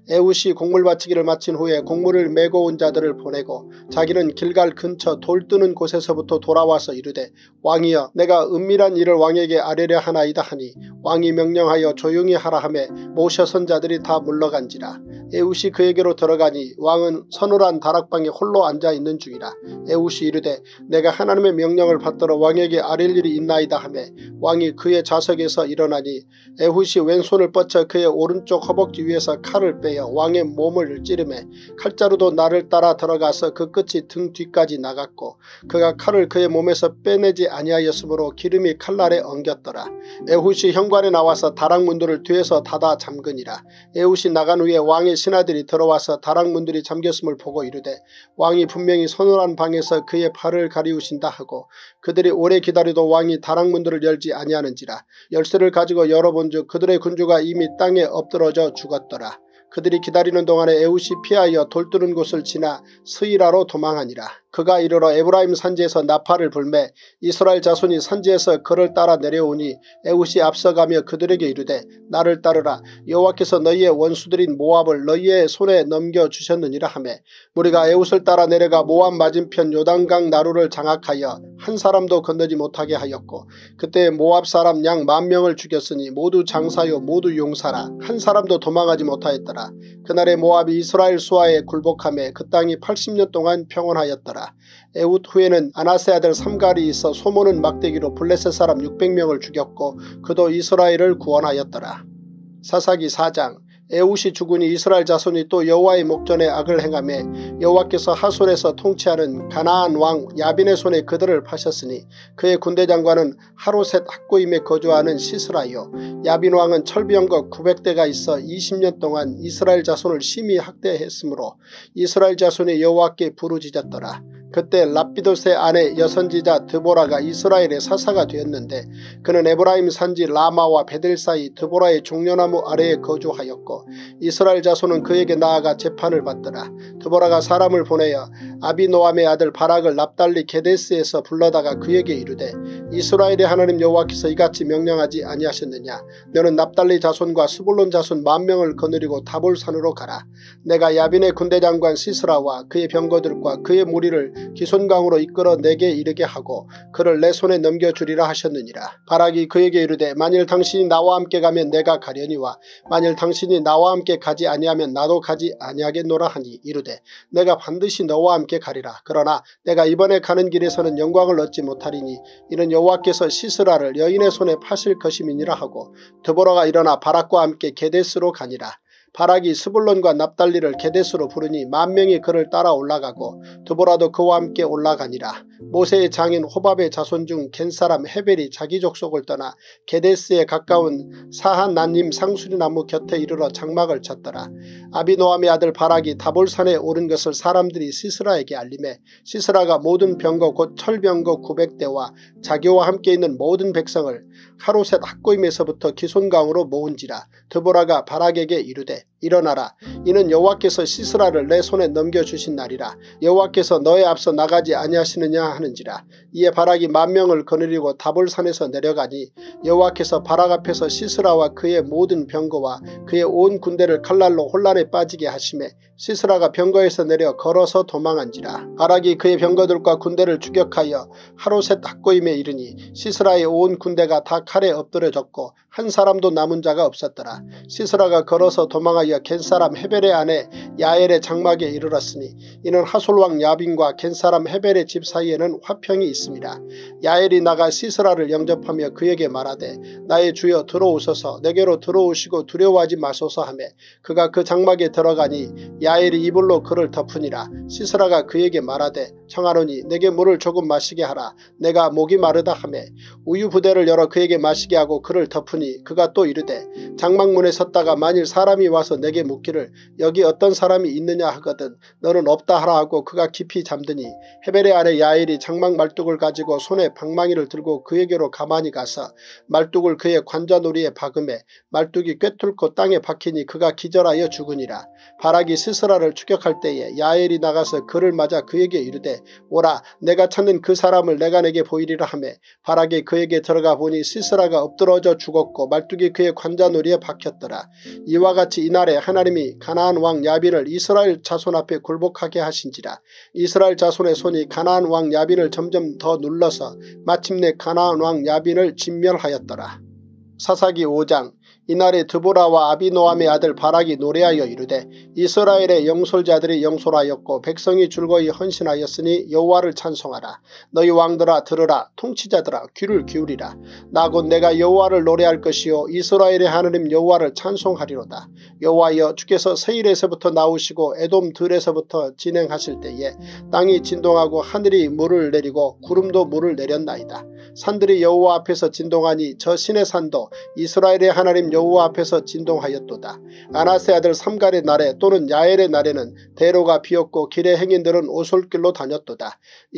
에훗이 곡물 바치기를 마친 후에 곡물을 메고 온 자들을 보내고 자기는 길갈 근처 돌 뜨는 곳에서부터 돌아와서 이르되 왕이여 내가 은밀한 일을 왕에게 아뢰려 하나이다 하니 왕이 명령하여 조용히 하라 하매 모셔 선 자들이 다 물러간지라. 에훗이 그에게로 들어가니 왕은 서늘한 다락방에 홀로 앉아있는 중이라. 에훗이 이르되 내가 하나님의 명령을 받들어 왕에게 아뢰릴 일이 있나이다 하매 왕이 그의 좌석에서 일어나니 에훗이 왼손을 뻗쳐 그의 오른쪽 허벅지 위에서 칼을 빼어 왕의 몸을 찌르매 칼자루도 나를 따라 들어가서 그 끝이 등 뒤까지 나갔고 그가 칼을 그의 몸에서 빼내지 아니하였으므로 기름이 칼날에 엉겼더라. 에훗이 현관에 나와서 다락문들을 뒤에서 닫아 잠그니라. 에훗이 나간 후에 왕의 신하들이 들어와서 다락문들이 잠겼음을 보고 이르되 왕이 분명히 서늘한 방에서 그의 팔을 가리우신다 하고 그들이 오래 기다려도 왕이 다락문들을 열지 아니하는지라. 열쇠를 가지고 열어본즉 그들의 군주가 이미 땅에 엎드러져 죽었더라. 그들이 기다리는 동안에 에훗이 피하여 돌 뜨는 곳을 지나 스이라로 도망하니라. 그가 이르러 에브라임 산지에서 나팔을 불매 이스라엘 자손이 산지에서 그를 따라 내려오니 에훗이 앞서가며 그들에게 이르되 나를 따르라. 여호와께서 너희의 원수들인 모압을 너희의 손에 넘겨주셨느니라 하매 무리가 에훗을 따라 내려가 모압 맞은편 요단강 나루를 장악하여 한 사람도 건너지 못하게 하였고 그때 모압 사람 양 만 명을 죽였으니 모두 장사요 모두 용사라. 한 사람도 도망하지 못하였더라. 그날에 모압이 이스라엘 수하에 굴복하며 그 땅이 팔십 년 동안 평온하였더라. 에훗 후에는 아나세 아들 삼갈이 있어 소모는 막대기로 블레셋 사람 육백 명을 죽였고 그도 이스라엘을 구원하였더라. 사사기 사 장. 에훗이 죽으니 이스라엘 자손이 또 여호와의 목전에 악을 행하며 여호와께서 하솔에서 통치하는 가나안 왕 야빈의 손에 그들을 파셨으니 그의 군대 장관은 하로셋 학고임에 거주하는 시스라요. 야빈 왕은 철병거 구백 대가 있어 이십 년 동안 이스라엘 자손을 심히 학대했으므로 이스라엘 자손이 여호와께 부르짖었더라. 그때 랍비돗의 아내 여선지자 드보라가 이스라엘의 사사가 되었는데 그는 에브라임 산지 라마와 베델 사이 드보라의 종려나무 아래에 거주하였고 이스라엘 자손은 그에게 나아가 재판을 받더라. 드보라가 사람을 보내어 아비노함의 아들 바락을 납달리 게데스에서 불러다가 그에게 이르되 이스라엘의 하나님 여호와께서 이같이 명령하지 아니하셨느냐. 너는 납달리 자손과 스불론 자손 만 명을 거느리고 다볼산으로 가라. 내가 야빈의 군대장관 시스라와 그의 병거들과 그의 무리를 기손강으로 이끌어 내게 이르게 하고 그를 내 손에 넘겨주리라 하셨느니라. 바락이 그에게 이르되 만일 당신이 나와 함께 가면 내가 가려니와 만일 당신이 나와 함께 가지 아니하면 나도 가지 아니하겠노라 하니 이르되 내가 반드시 너와 함께 가리라. 그러나 내가 이번에 가는 길에서는 영광을 얻지 못하리니 이는 여호와께서 시스라를 여인의 손에 파실 것임이니라 하고 드보라가 일어나 바락과 함께 게데스로 가니라. 바락이 스불론과 납달리를 게데스로 부르니 만 명이 그를 따라 올라가고 드보라도 그와 함께 올라가니라. 모세의 장인 호밥의 자손 중 겐사람 헤벨이 자기 족속을 떠나 게데스에 가까운 사한난님 상수리나무 곁에 이르러 장막을 쳤더라. 아비노함의 아들 바락이 다볼산에 오른 것을 사람들이 시스라에게 알림해 시스라가 모든 병거 곧 철병거 구백 대와 자기와 함께 있는 모든 백성을 하로셋 학고임에서부터 기손강으로 모은지라. 드보라가 바락에게 이르되 일어나라. 이는 여호와께서 시스라를 내 손에 넘겨주신 날이라. 여호와께서 너의 앞서 나가지 아니하시느냐 하는지라. 이에 바락이 만 명을 거느리고 다볼산에서 내려가니 여호와께서 바락 앞에서 시스라와 그의 모든 병거와 그의 온 군대를 칼날로 혼란에 빠지게 하시매 시스라가 병거에서 내려 걸어서 도망한지라. 바락이 그의 병거들과 군대를 추격하여 하로셋 학고임에 이르니 시스라의 온 군대가 다 칼에 엎드려졌고 한 사람도 남은 자가 없었더라. 시스라가 걸어서 도망하여 겐사람 헤벨의 아내 야엘의 장막에 이르렀으니 이는 하솔왕 야빈과 겐사람 헤벨의 집 사이에는 화평이 있습니다. 야엘이 나가 시스라를 영접하며 그에게 말하되 나의 주여 들어오소서. 내게로 들어오시고 두려워하지 마소서 하며 그가 그 장막에 들어가니 야엘이 이불로 그를 덮으니라. 시스라가 그에게 말하되 청하노니 내게 물을 조금 마시게 하라. 내가 목이 마르다 하며 우유 부대를 열어 그에게 마시게 하고 그를 덮으니 그가 또 이르되 장막문에 섰다가 만일 사람이 와서 내게 묻기를 여기 어떤 사람이 있느냐 하거든 너는 없다 하라 하고 그가 깊이 잠드니 헤벨의 아내 야엘이 장막 말뚝을 말뚝을 가지고 손에 방망이를 들고 그에게로 가만히 가서 말뚝을 그의 관자놀이에 박음해 말뚝이 꿰뚫고 땅에 박히니 그가 기절하여 죽으니라. 바락이 시스라를 추격할 때에 야엘이 나가서 그를 맞아 그에게 이르되 오라 내가 찾는 그 사람을 내가 내게 보이리라 하며 바락이 그에게 들어가 보니 시스라가 엎드러져 죽었고 말뚝이 그의 관자놀이에 박혔더라. 이와 같이 이날에 하나님이 가나안 왕 야빈을 이스라엘 자손 앞에 굴복하게 하신지라. 이스라엘 자손의 손이 가나안 왕 야빈을 점점 더 눌러서 마침내 가나안 왕 야빈을 진멸하였더라. 사사기 오 장. 이날에 드보라와 아비노함의 아들 바락이 노래하여 이르되 이스라엘의 영솔자들이 영솔하였고 백성이 즐거이 헌신하였으니 여호와를 찬송하라. 너희 왕들아 들으라. 통치자들아 귀를 기울이라. 나 곧 내가 여호와를 노래할 것이요 이스라엘의 하나님 여호와를 찬송하리로다. 여호와여 주께서 세일에서부터 나오시고 에돔 들에서부터 진행하실 때에 땅이 진동하고 하늘이 물을 내리고 구름도 물을 내렸나이다. 산들이 여호와 앞에서 진동하니 저 신의 산도 이스라엘의 하나님 여호와 앞에서 진동하였도다. 아나세 아들 삼갈의 날에 또는 야엘의 날에는 대로가 비었고 길의 행인들은 오솔길로 다녔도다.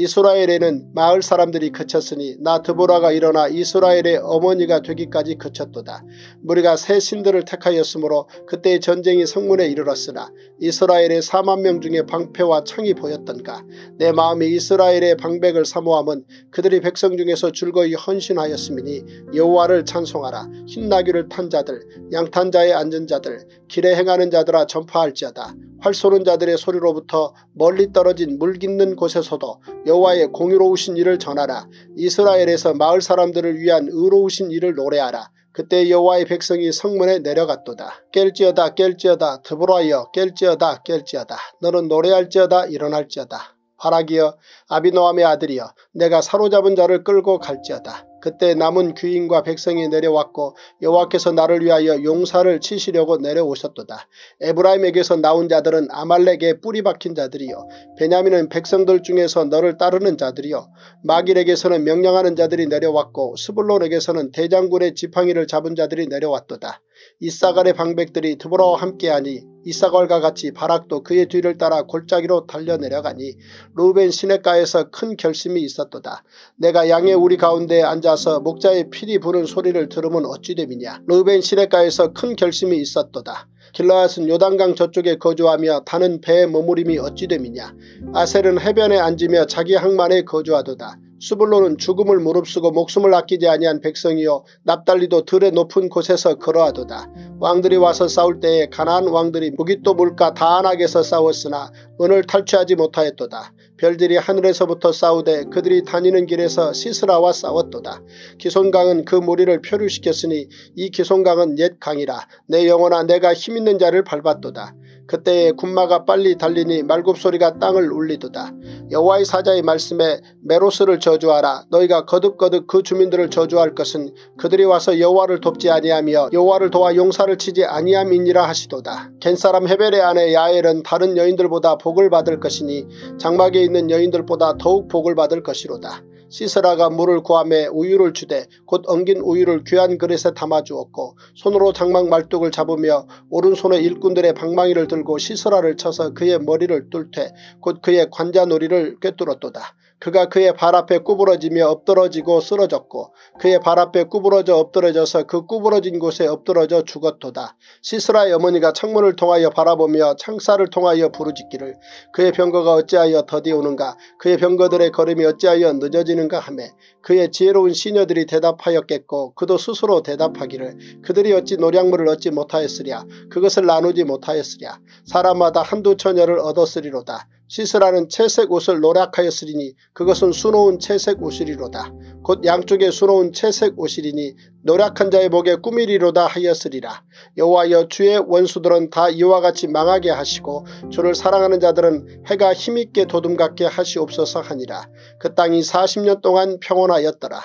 이스라엘에는 마을 사람들이 그쳤으니 나 드보라가 일어나 이스라엘의 어머니가 되기까지 그쳤도다. 무리가 새 신들을 택하였으므로 그때의 전쟁이 성문에 이르렀으나 이스라엘의 사만 명 중에 방패와 창이 보였던가. 내 마음이 이스라엘의 방백을 사모함은 그들이 백성 중에서 즐거이 헌신하였음이니 여호와를 찬송하라. 흰나귀를 탄 자들 양탄 자에 앉은 자들 길에 행하는 자들아 전파할지어다. 활 쏘는 자들의 소리로부터 멀리 떨어진 물 깃는 곳에서도 여호와의 공의로우신 일을 전하라. 이스라엘에서 마을 사람들을 위한 의로우신 일을 노래하라. 그때 여호와의 백성이 성문에 내려갔도다. 깰지어다 깰지어다 드보라여 깰지어다 깰지어다 너는 노래할지어다 일어날지어다. 바락이여 아비노함의 아들이여 내가 사로잡은 자를 끌고 갈지어다. 그때 남은 귀인과 백성이 내려왔고 여호와께서 나를 위하여 용사를 치시려고 내려오셨도다. 에브라임에게서 나온 자들은 아말렉에 뿌리 박힌 자들이요 베냐민은 백성들 중에서 너를 따르는 자들이요 마길에게서는 명령하는 자들이 내려왔고 스불론에게서는 대장군의 지팡이를 잡은 자들이 내려왔도다. 이사갈의 방백들이 드보라와 함께하니 이사갈과 같이 바락도 그의 뒤를 따라 골짜기로 달려내려가니 루벤 시냇가에서 큰 결심이 있었도다. 내가 양의 우리 가운데에 앉아서 목자의 피리 부는 소리를 들으면 어찌 됨이냐. 루벤 시냇가에서 큰 결심이 있었도다. 길르앗은 요단강 저쪽에 거주하며 다는 배의 머무림이 어찌 됨이냐. 아셀은 해변에 앉으며 자기 항만에 거주하도다. 수불론은 죽음을 무릅쓰고 목숨을 아끼지 아니한 백성이요 납달리도 들의 높은 곳에서 걸어하도다. 왕들이 와서 싸울 때에 가나안 왕들이 무깃도 물가 다안악에서 싸웠으나 은을 탈취하지 못하였도다. 별들이 하늘에서부터 싸우되 그들이 다니는 길에서 시스라와 싸웠도다. 기손강은 그 무리를 표류시켰으니 이 기손강은 옛 강이라. 내 영혼아 내가 힘있는 자를 밟았도다. 그때에 군마가 빨리 달리니 말굽소리가 땅을 울리도다. 여호와의 사자의 말씀에 메로스를 저주하라. 너희가 거듭거듭 그 주민들을 저주할 것은 그들이 와서 여호와를 돕지 아니하며 여호와를 도와 용사를 치지 아니함이니라 하시도다. 겐사람 헤벨의 아내 야엘은 다른 여인들보다 복을 받을 것이니 장막에 있는 여인들보다 더욱 복을 받을 것이로다. 시스라가 물을 구하며 우유를 주되 곧 엉긴 우유를 귀한 그릇에 담아주었고 손으로 장막 말뚝을 잡으며 오른손에 일꾼들의 방망이를 들고 시스라를 쳐서 그의 머리를 뚫되 곧 그의 관자놀이를 꿰뚫었도다. 그가 그의 발 앞에 구부러지며 엎드러지고 쓰러졌고 그의 발 앞에 구부러져 엎드러져서 그 구부러진 곳에 엎드러져 죽었도다. 시스라의 어머니가 창문을 통하여 바라보며 창살을 통하여 부르짖기를 그의 병거가 어찌하여 더디오는가 그의 병거들의 걸음이 어찌하여 늦어지는가 하며 그의 지혜로운 시녀들이 대답하였겠고 그도 스스로 대답하기를 그들이 어찌 노량물을 얻지 못하였으랴 그것을 나누지 못하였으랴 사람마다 한두 처녀를 얻었으리로다. 시스라는 채색 옷을 노략하였으리니 그것은 수놓은 채색 옷이리로다. 곧 양쪽에 수놓은 채색 옷이리니 노략한 자의 목에 꾸미리로다 하였으리라. 여호와여 주의 원수들은 다 이와 같이 망하게 하시고 주를 사랑하는 자들은 해가 힘있게 도둠같게 하시옵소서 하니라. 그 땅이 사십 년 동안 평온하였더라.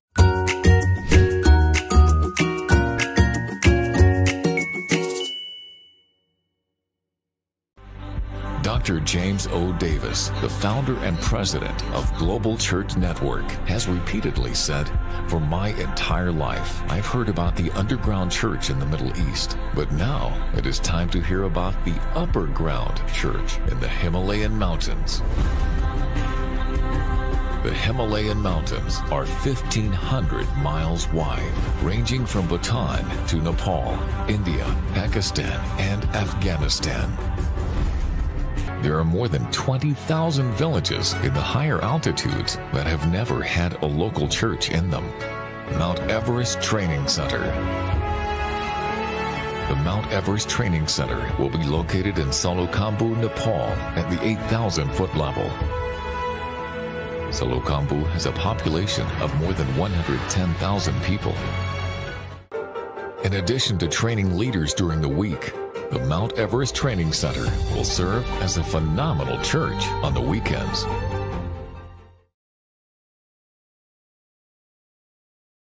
Doctor James O. Davis, the founder and president of Global Church Network, has repeatedly said, "For my entire life, I've heard about the underground church in the Middle East, but now it is time to hear about the upper ground church in the Himalayan mountains." The Himalayan mountains are fifteen hundred miles wide, ranging from Bhutan to Nepal, India, Pakistan, and Afghanistan. There are more than twenty thousand villages in the higher altitudes that have never had a local church in them. Mount Everest Training Center. The Mount Everest Training Center will be located in Salokhambu, Nepal at the eight thousand foot level. Salokhambu has a population of more than one hundred ten thousand people. In addition to training leaders during the week, the Mount Everest Training Center will serve as a phenomenal church on the weekends.